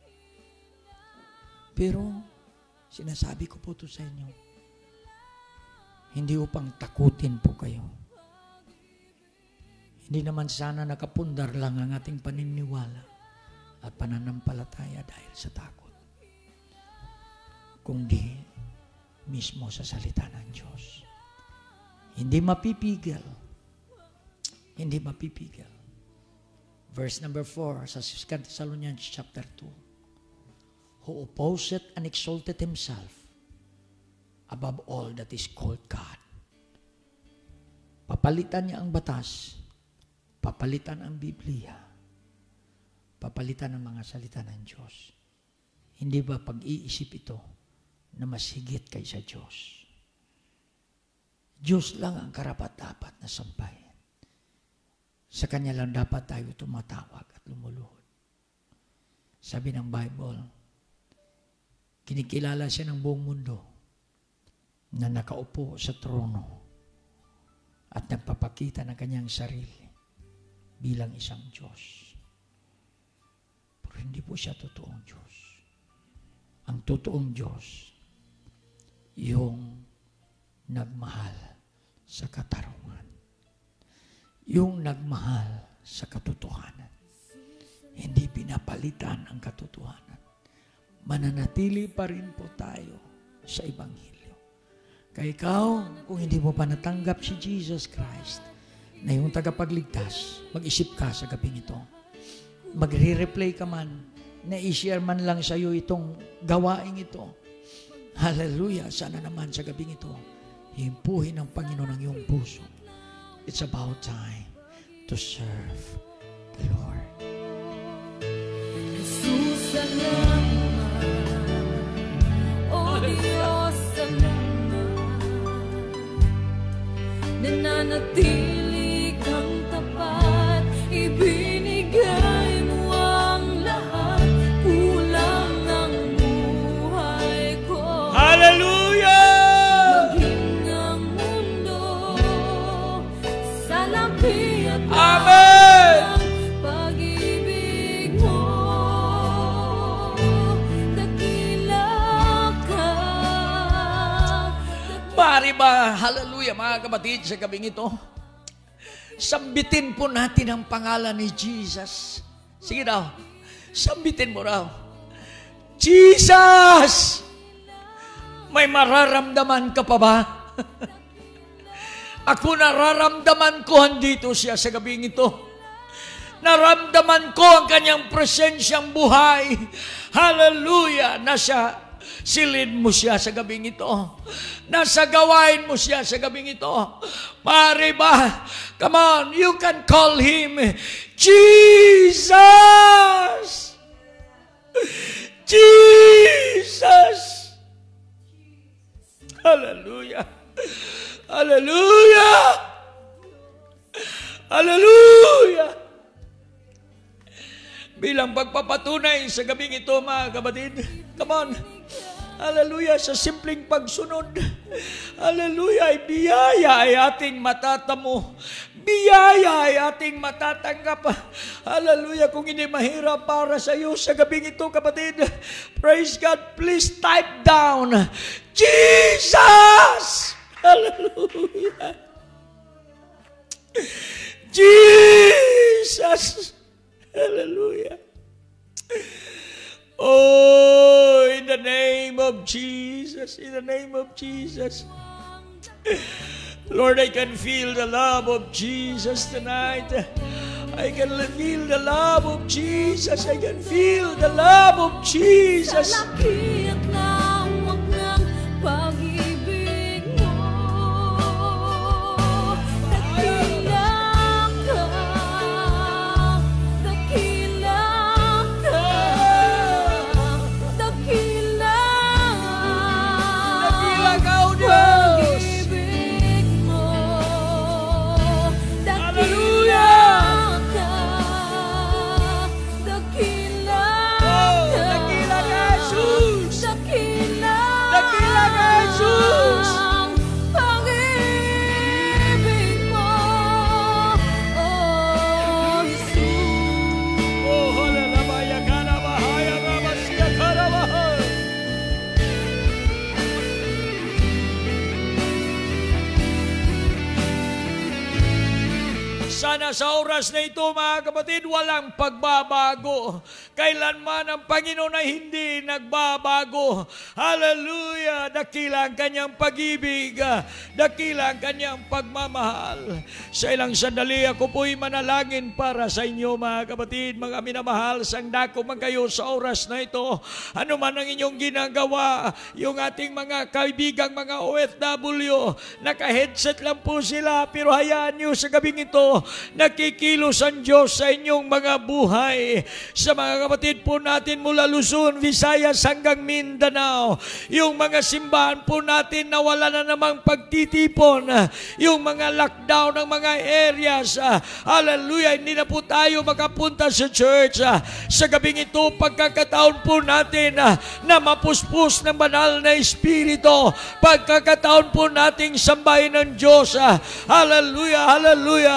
Pero, sinasabi ko po ito sa inyo, hindi upang takutin po kayo. Hindi naman sana nakapundar lang ang ating paniniwala at pananampalataya dahil sa takot. Kundi mismo sa salita ng Diyos. Hindi mapipigil. Hindi mapipigil. Verse number 4 sa 2 Thessalonians chapter 2. Who opposeth and exalted himself above all that is called God. Papalitan niya ang batas. Papalitan ang Biblia. Papalitan ang mga salita ng Diyos. Hindi ba pag-iisip ito na mas higit kaysa Diyos? Diyos lang ang karapat-dapat na sampahin. Sa Kanya lang dapat tayo tumatawag at lumuluhod. Sabi ng Bible, kinikilala siya ng buong mundo na nakaupo sa trono at nagpapakita ng kanyang sarili bilang isang Diyos. Pero hindi po siya totoong Diyos. Ang totoong Diyos, yung nagmahal sa katarungan. Yung nagmahal sa katotohanan. Hindi pinapalitan ang katotohanan. Mananatili pa rin po tayo sa Ebanghelyo. Kaya ikaw, kung hindi mo pa natanggap si Jesus Christ na yung tagapagligtas, mag-isip ka sa gabing ito. Magre-replay ka man, na i-share man lang sa iyo itong gawaing ito. Hallelujah! Sana naman sa gabing ito, himpuhin ng Panginoon ang iyong puso. It's about time to serve the Lord. Jesus, salamat. O Diyos, salamat. Nananatili kang tapat, ibinigay mo ang lahat, kulang ang buhay ko. Hallelujah! Maging ang mundo sa lampi at Amen! pag-ibig mo, dakila ka. Pari ba, hallelujah mga kapatid, sa gabing ito, sambitin po natin ang pangalan ni Jesus. Sige daw, sambitin mo raw. Jesus! May mararamdaman ka pa ba? Ako nararamdaman ko andito siya sa gabing ito. Naramdaman ko ang kanyang presensyang buhay. Hallelujah! Nasa silid mo siya sa gabing ito. Nasa gawain mo siya sa gabing ito. Maaari ba? Come on, you can call Him Jesus! Jesus! Hallelujah! Hallelujah! Hallelujah! Bilang pagpapatunay sa gabing ito, mga kapatid, come on! Hallelujah, sa simpleng pagsunod. Hallelujah, ay biyaya ay ating matatamo. Biyaya ay ating matatanggap. Hallelujah, kung hindi mahirap para sa iyo sa gabing ito, kapatid, praise God, please type down, Jesus! Hallelujah! Jesus! Hallelujah! Oh, in the name of Jesus, in the name of Jesus. Lord, I can feel the love of Jesus tonight. I can feel the love of Jesus. I can feel the love of Jesus. Sa laki at lawak ng pag-ibig mo, dakila ka, dakila ka, dakila. Dakila ka, O Diyos. Pag-ibig mo, Hallelujah. dakila ka, dakila Oh, ka. dakila ka, Jesus. Dakila Dakila ka, Jesus. ang pag-ibig mo, oh Jesus. Oh, halalabaya ka na bahaya rabasya ka na bahaya. Sana sa oras na ito, mga kapatid, walang pagbabago. Kailanman ang Panginoon ay hindi nagbabago. Hallelujah! Dakila ang kanyang pag-ibig. Dakila ang kanyang pagmamahal. Sa ilang sandali, ako po'y manalangin para sa inyo, mga kapatid, mga minamahal, sang dako man kayo sa oras na ito. Ano man ang inyong ginagawa, yung ating mga kaibigang mga OFW, naka-headset lang po sila, pero hayaan nyo sa gabing ito, nakikilos ang Diyos sa inyong mga buhay. Sa mga kapatid po natin mula Luzon, Visayas hanggang Mindanao, yung mga simbahan po natin na wala na namang pagtitipon, yung mga lockdown ng mga areas, hallelujah, hindi na po tayo makapunta sa church. Sa gabing ito, pagkakataon po natin na mapuspos ng banal na Espiritu, pagkakataon po nating sambahin ng Diyos. Hallelujah, hallelujah.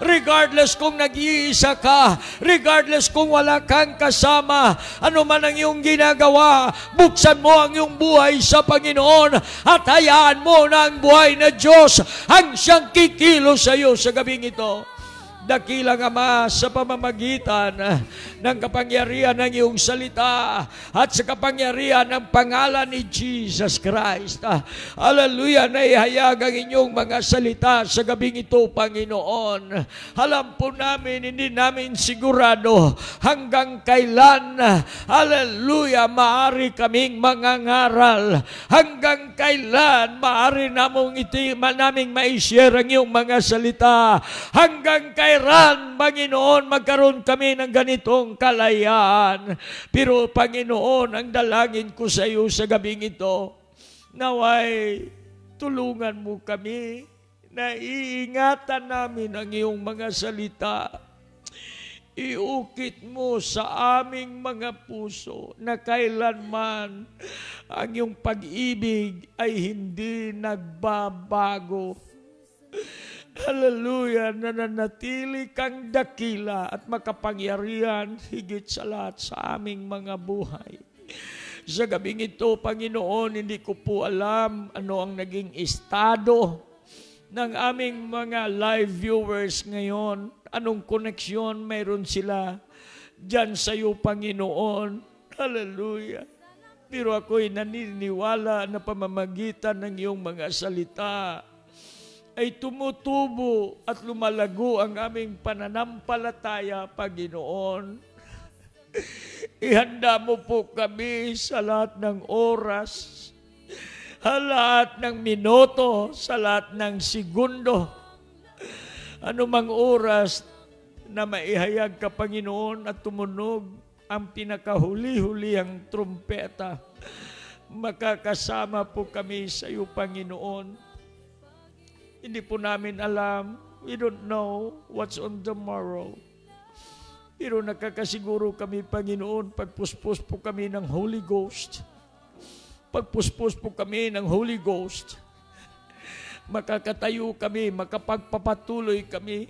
regardless kung nag-iisa ka, regardless kung wala kang kasama, ano man ang iyong ginagawa, buksan mo ang iyong buhay sa Panginoon at hayaan mo na ang buhay na Diyos ang siyang kikilos sa iyo sa gabing ito. Dakilang Ama, sa pamamagitan ng kapangyarihan ng iyong salita at sa kapangyarihan ng pangalan ni Jesus Christ. Hallelujah, naihayag ang inyong mga salita sa gabing ito, Panginoon. Alam po namin, hindi namin sigurado hanggang kailan, hallelujah, maaari kaming mangangaral. Hanggang kailan maaari naming ma-share ang iyong mga salita. Hanggang kailan, Panginoon, magkaroon kami ng ganitong kalayaan. Pero, Panginoon, ang dalangin ko sa iyo sa gabing ito, naway, tulungan mo kami na iingatan namin ang iyong mga salita. Iukit mo sa aming mga puso na kailanman ang iyong pag-ibig ay hindi nagbabago. Hallelujah, nananatili kang dakila at makapangyarihan higit sa lahat sa aming mga buhay. Sa gabing ito, Panginoon, hindi ko po alam ano ang naging estado ng aming mga live viewers ngayon. Anong koneksyon mayroon sila dyan sa iyo, Panginoon. Hallelujah. Pero ako'y naniniwala na pamamagitan ng iyong mga salita ay tumutubo at lumalago ang aming pananampalataya, Panginoon. Ihanda mo po kami sa lahat ng oras, sa lahat ng minuto, sa lahat ng segundo. Anumang oras na maihayag ka, Panginoon, at tumunog ang pinakahuli-hulihang trumpeta, makakasama po kami sa iyo, Panginoon. Hindi po namin alam. We don't know what's on tomorrow. Pero nakakasiguro kami, Panginoon, pagpuspos po kami ng Holy Ghost. Pagpuspos po kami ng Holy Ghost. Makakatayo kami, makapagpapatuloy kami.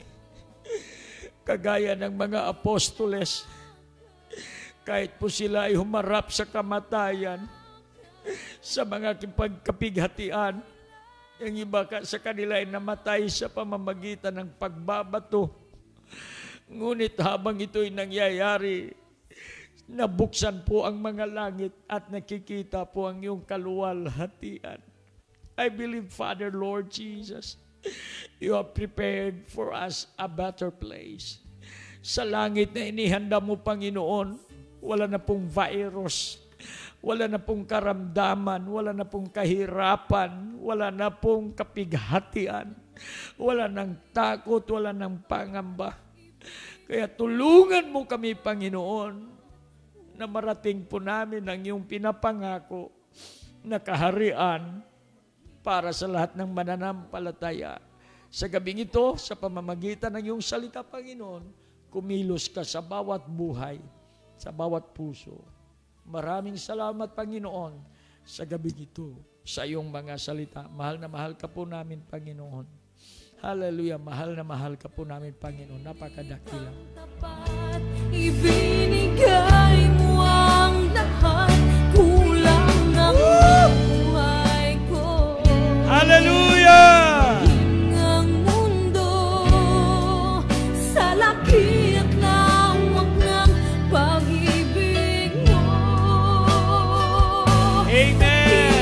Kagaya ng mga apostoles. Kahit po sila ay humarap sa kamatayan, sa mga pagkapighatian, yung iba sa kanila ay namatay sa pamamagitan ng pagbabato. Ngunit habang ito'y nangyayari, nabuksan po ang mga langit at nakikita po ang iyong kaluwalhatian. I believe, Father, Lord Jesus, you have prepared for us a better place. Sa langit na inihanda mo, Panginoon, wala na pong virus, wala na pong karamdaman, wala na pong kahirapan, wala na pong kapighatian, wala nang takot, wala nang pangamba. Kaya tulungan mo kami, Panginoon, na marating po namin ang iyong pinapangako na kaharian para sa lahat ng mananampalataya. Sa gabing ito, sa pamamagitan ng iyong salita, Panginoon, kumilos ka sa bawat buhay, sa bawat puso. Maraming salamat, Panginoon, sa gabi ito, sa iyong mga salita. Mahal na mahal ka po namin, Panginoon. Hallelujah, mahal na mahal ka po namin, Panginoon. Napakadakila. Tapat, ibinigay mo ang lahat, kulang ang buhay ko. Hallelujah! Ang mundo sa lakit lawak ng pag-ibig mo. Amen!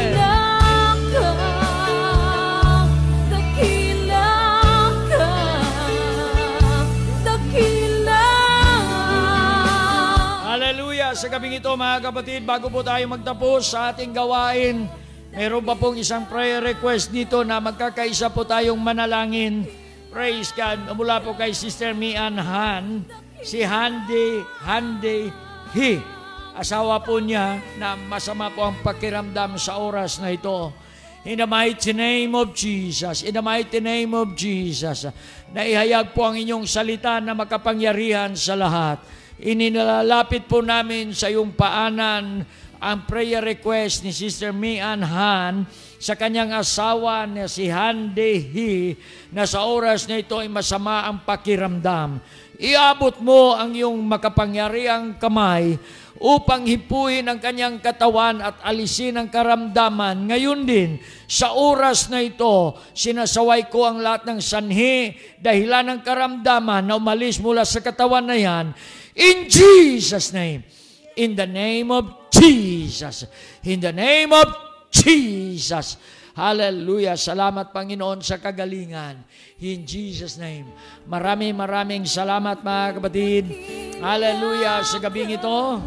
Sa gabing ito, mga kapatid, bago po tayo magtapos sa ating gawain, meron pa pong isang prayer request dito na magkakaisa po tayong manalangin. Praise God. Mula po kay Sister Mian Han, si Handy He. Asawa po niya na masama po ang pakiramdam sa oras na ito. In the mighty name of Jesus, in the mighty name of Jesus, naihayag po ang inyong salita na makapangyarihan sa lahat. Inilalapit po namin sa iyong paanan ang prayer request ni Sister Mian Han sa kanyang asawa na si Han De-hee na sa oras na ito ay masama ang pakiramdam. Iabot mo ang iyong makapangyarihang kamay upang hipuin ang kanyang katawan at alisin ang karamdaman. Ngayon din, sa oras na ito, sinasaway ko ang lahat ng sanhi, dahilan ng karamdaman na umalis mula sa katawan na yan. In Jesus' name. In the name of Jesus. In the name of Jesus. Hallelujah. Salamat, Panginoon, sa kagalingan. In Jesus' name. Maraming salamat, mga kapatid. Hallelujah. Sa gabing ito.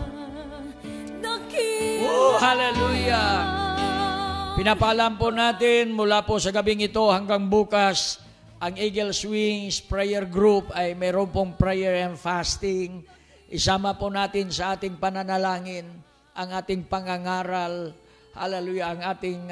Oh, hallelujah. Pinapalam po natin mula po sa gabing ito hanggang bukas, ang Eagle Wings Prayer Group ay mayroon pong prayer and fasting. Isama po natin sa ating pananalangin ang ating pangangaral, hallelujah, ang ating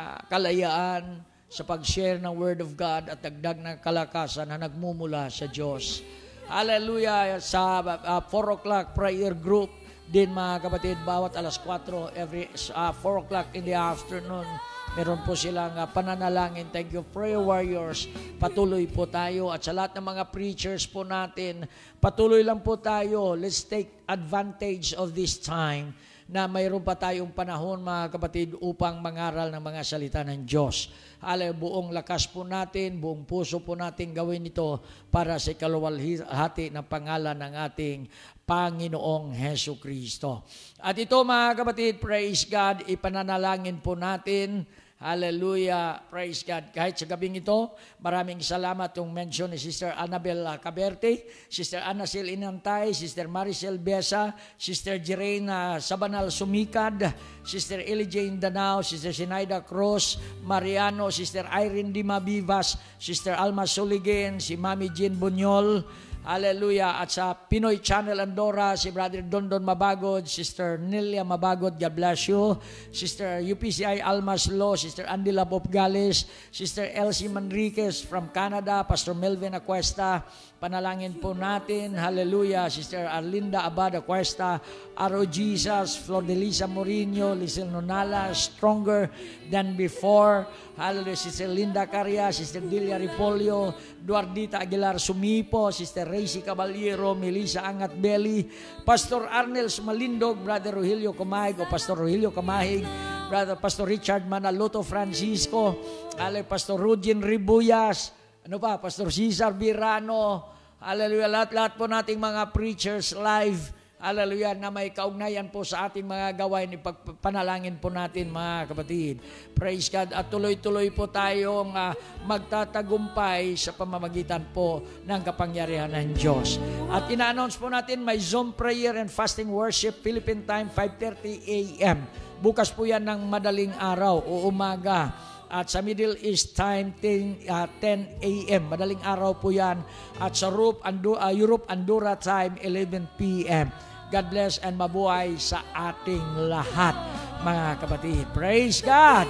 kalayaan sa pag-share ng Word of God at dagdag ng kalakasan na nagmumula sa Diyos. Hallelujah, sa 4 o'clock prayer group din, mga kapatid, bawat alas 4, every 4 o'clock in the afternoon, meron po silang pananalangin. Thank you, prayer warriors. Patuloy po tayo. At sa lahat ng mga preachers po natin, patuloy lang po tayo. Let's take advantage of this time na mayroon pa tayong panahon, mga kapatid, upang mangaral ng mga salita ng Diyos. Buong lakas po natin, buong puso po natin gawin ito para sa ikaluwalhati ng pangalan ng ating Panginoong Hesu Kristo. At ito, mga kapatid, praise God, ipananalangin po natin. Hallelujah, praise God. Kahit sa gabing ito, maraming salamat yung mention ni Sister Annabel Caberte, Sister Ana Sil Inantay, Sister Maricel Besa, Sister Jerena Sabanal Sumikad, Sister Eli Jane Danao, Sister Sinaida Cruz, Mariano, Sister Irene Dima Vivas, Sister Alma Soligen, si Mami Jean Bunyol, hallelujah. At sa Pinoy Channel Andorra, si Brother Dondon Mabagod, Sister Nelia Mabagod, God bless you. Sister UPCI Almas Law, Sister Andy Labop Gales, Sister Elsie Manriquez from Canada, Pastor Melvin Acuesta, panalangin po natin, hallelujah. Sister Arlinda Abad Acuesta, Aro Jesus, Flor de Lisa Mourinho, Lizel Nonala, Stronger Than Before, hallelujah. Sister Linda Caria, Sister Delia Ripolio, Duardita Aguilar Sumipo, Sister Racy Caballero, Melissa Angat Belli, Pastor Arnels Malindog, Brother Rogelio Camahig o Pastor Rogelio Camahig, Brother Pastor Richard Manaloto Francisco, Pastor Rugin Ribuyas, Pastor Cesar Birano, hallelujah, lahat po nating mga preachers live, hallelujah, na may kaugnayan po sa ating mga gawain, ipagpanalangin po natin, mga kapatid. Praise God. At tuloy-tuloy po tayong magtatagumpay sa pamamagitan po ng kapangyarihan ng Diyos. At ina-announce po natin, may Zoom prayer and fasting worship, Philippine time, 5:30 a.m. Bukas po yan ng madaling araw o umaga. At sa Middle East time, 10 a.m. Madaling araw po yan. At sa Europe, Andorra time, 11 p.m. God bless and mabuhay sa ating lahat, mga kapatid. Praise God!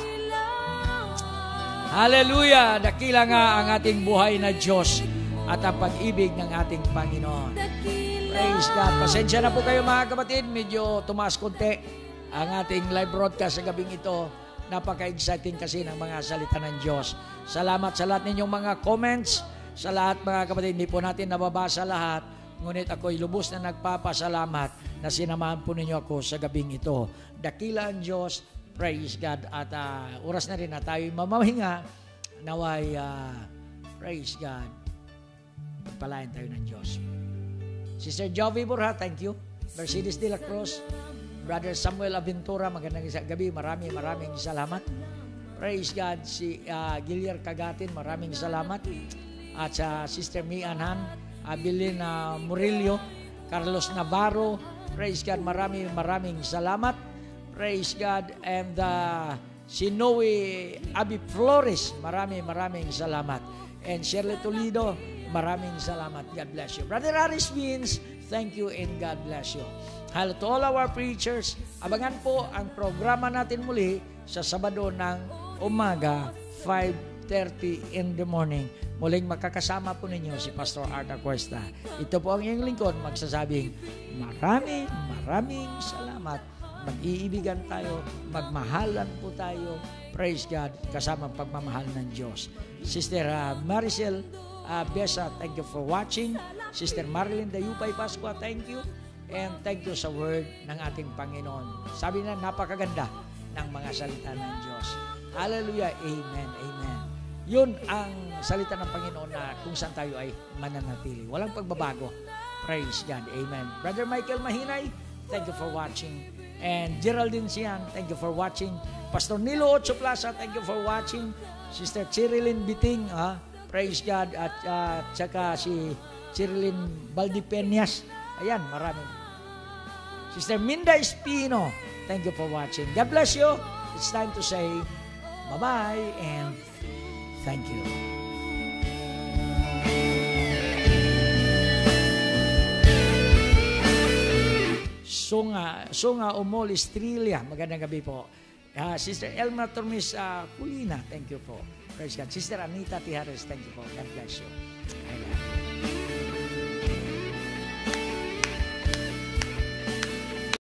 Hallelujah! Dakila nga ang ating buhay na Diyos at ang pag-ibig ng ating Panginoon. Praise God! Pasensya na po kayo, mga kapatid. Medyo tumaas konti ang ating live broadcast sa gabing ito. Napaka-exciting kasi ng mga salita ng Diyos. Salamat sa lahat ninyong mga comments. Sa lahat, mga kapatid, hindi po natin nababasa lahat. Ngunit ako'y lubos na nagpapasalamat na sinamahan po ninyo ako sa gabing ito. Dakila ang Diyos, praise God. At oras na rin na tayo'y mamahinga. Naway, praise God. Pagpalain tayo ng Diyos. Sister Jovi Burha, thank you. Mercedes de la Cruz, Brother Samuel Aventura, magandang gabi. Maraming salamat. Praise God. Si Giliar Kagatin, maraming salamat. At sa Sister Mian Han, Abilin Murillo, Carlos Navarro, praise God, maraming salamat. Praise God. And si Noe Abi Flores, maraming salamat. And Shirley Toledo, maraming salamat. God bless you. Brother Aris Wins, thank you and God bless you. Hello to all our preachers. Abangan po ang programa natin muli sa Sabado ng umaga, 5:30 in the morning. Muling makakasama po ninyo si Pastor Arta Cuesta. Ito po ang iyong lingkod magsasabing maraming salamat. mag-iibigan tayo, magmahalan po tayo. Praise God, kasama ang pagmamahal ng Diyos. Sister Maricel Besa, thank you for watching. Sister Marilyn Dayupay Pascua, thank you. And thank you sa word ng ating Panginoon. Sabi na, napakaganda ng mga salita ng Diyos. Hallelujah, amen, amen. Yun ang salita ng Panginoon na kung saan tayo ay mananatili. Walang pagbabago. Praise God, amen. Brother Michael Mahinay, thank you for watching. And Geraldine Sian, thank you for watching. Pastor Nilo Ocho Plaza, thank you for watching. Sister Chirilyn Biting, praise God. At saka si Chirilyn Valdipeñas. Ayan, maraming. Sister Minda Espino, thank you for watching. God bless you. It's time to say bye-bye and thank you. Sunga Umol Estrella, magandang gabi po. Sister Elma Tormis Kulina, thank you po. Praise God. Sister Anita Tijares, thank you po. God bless you. I love you.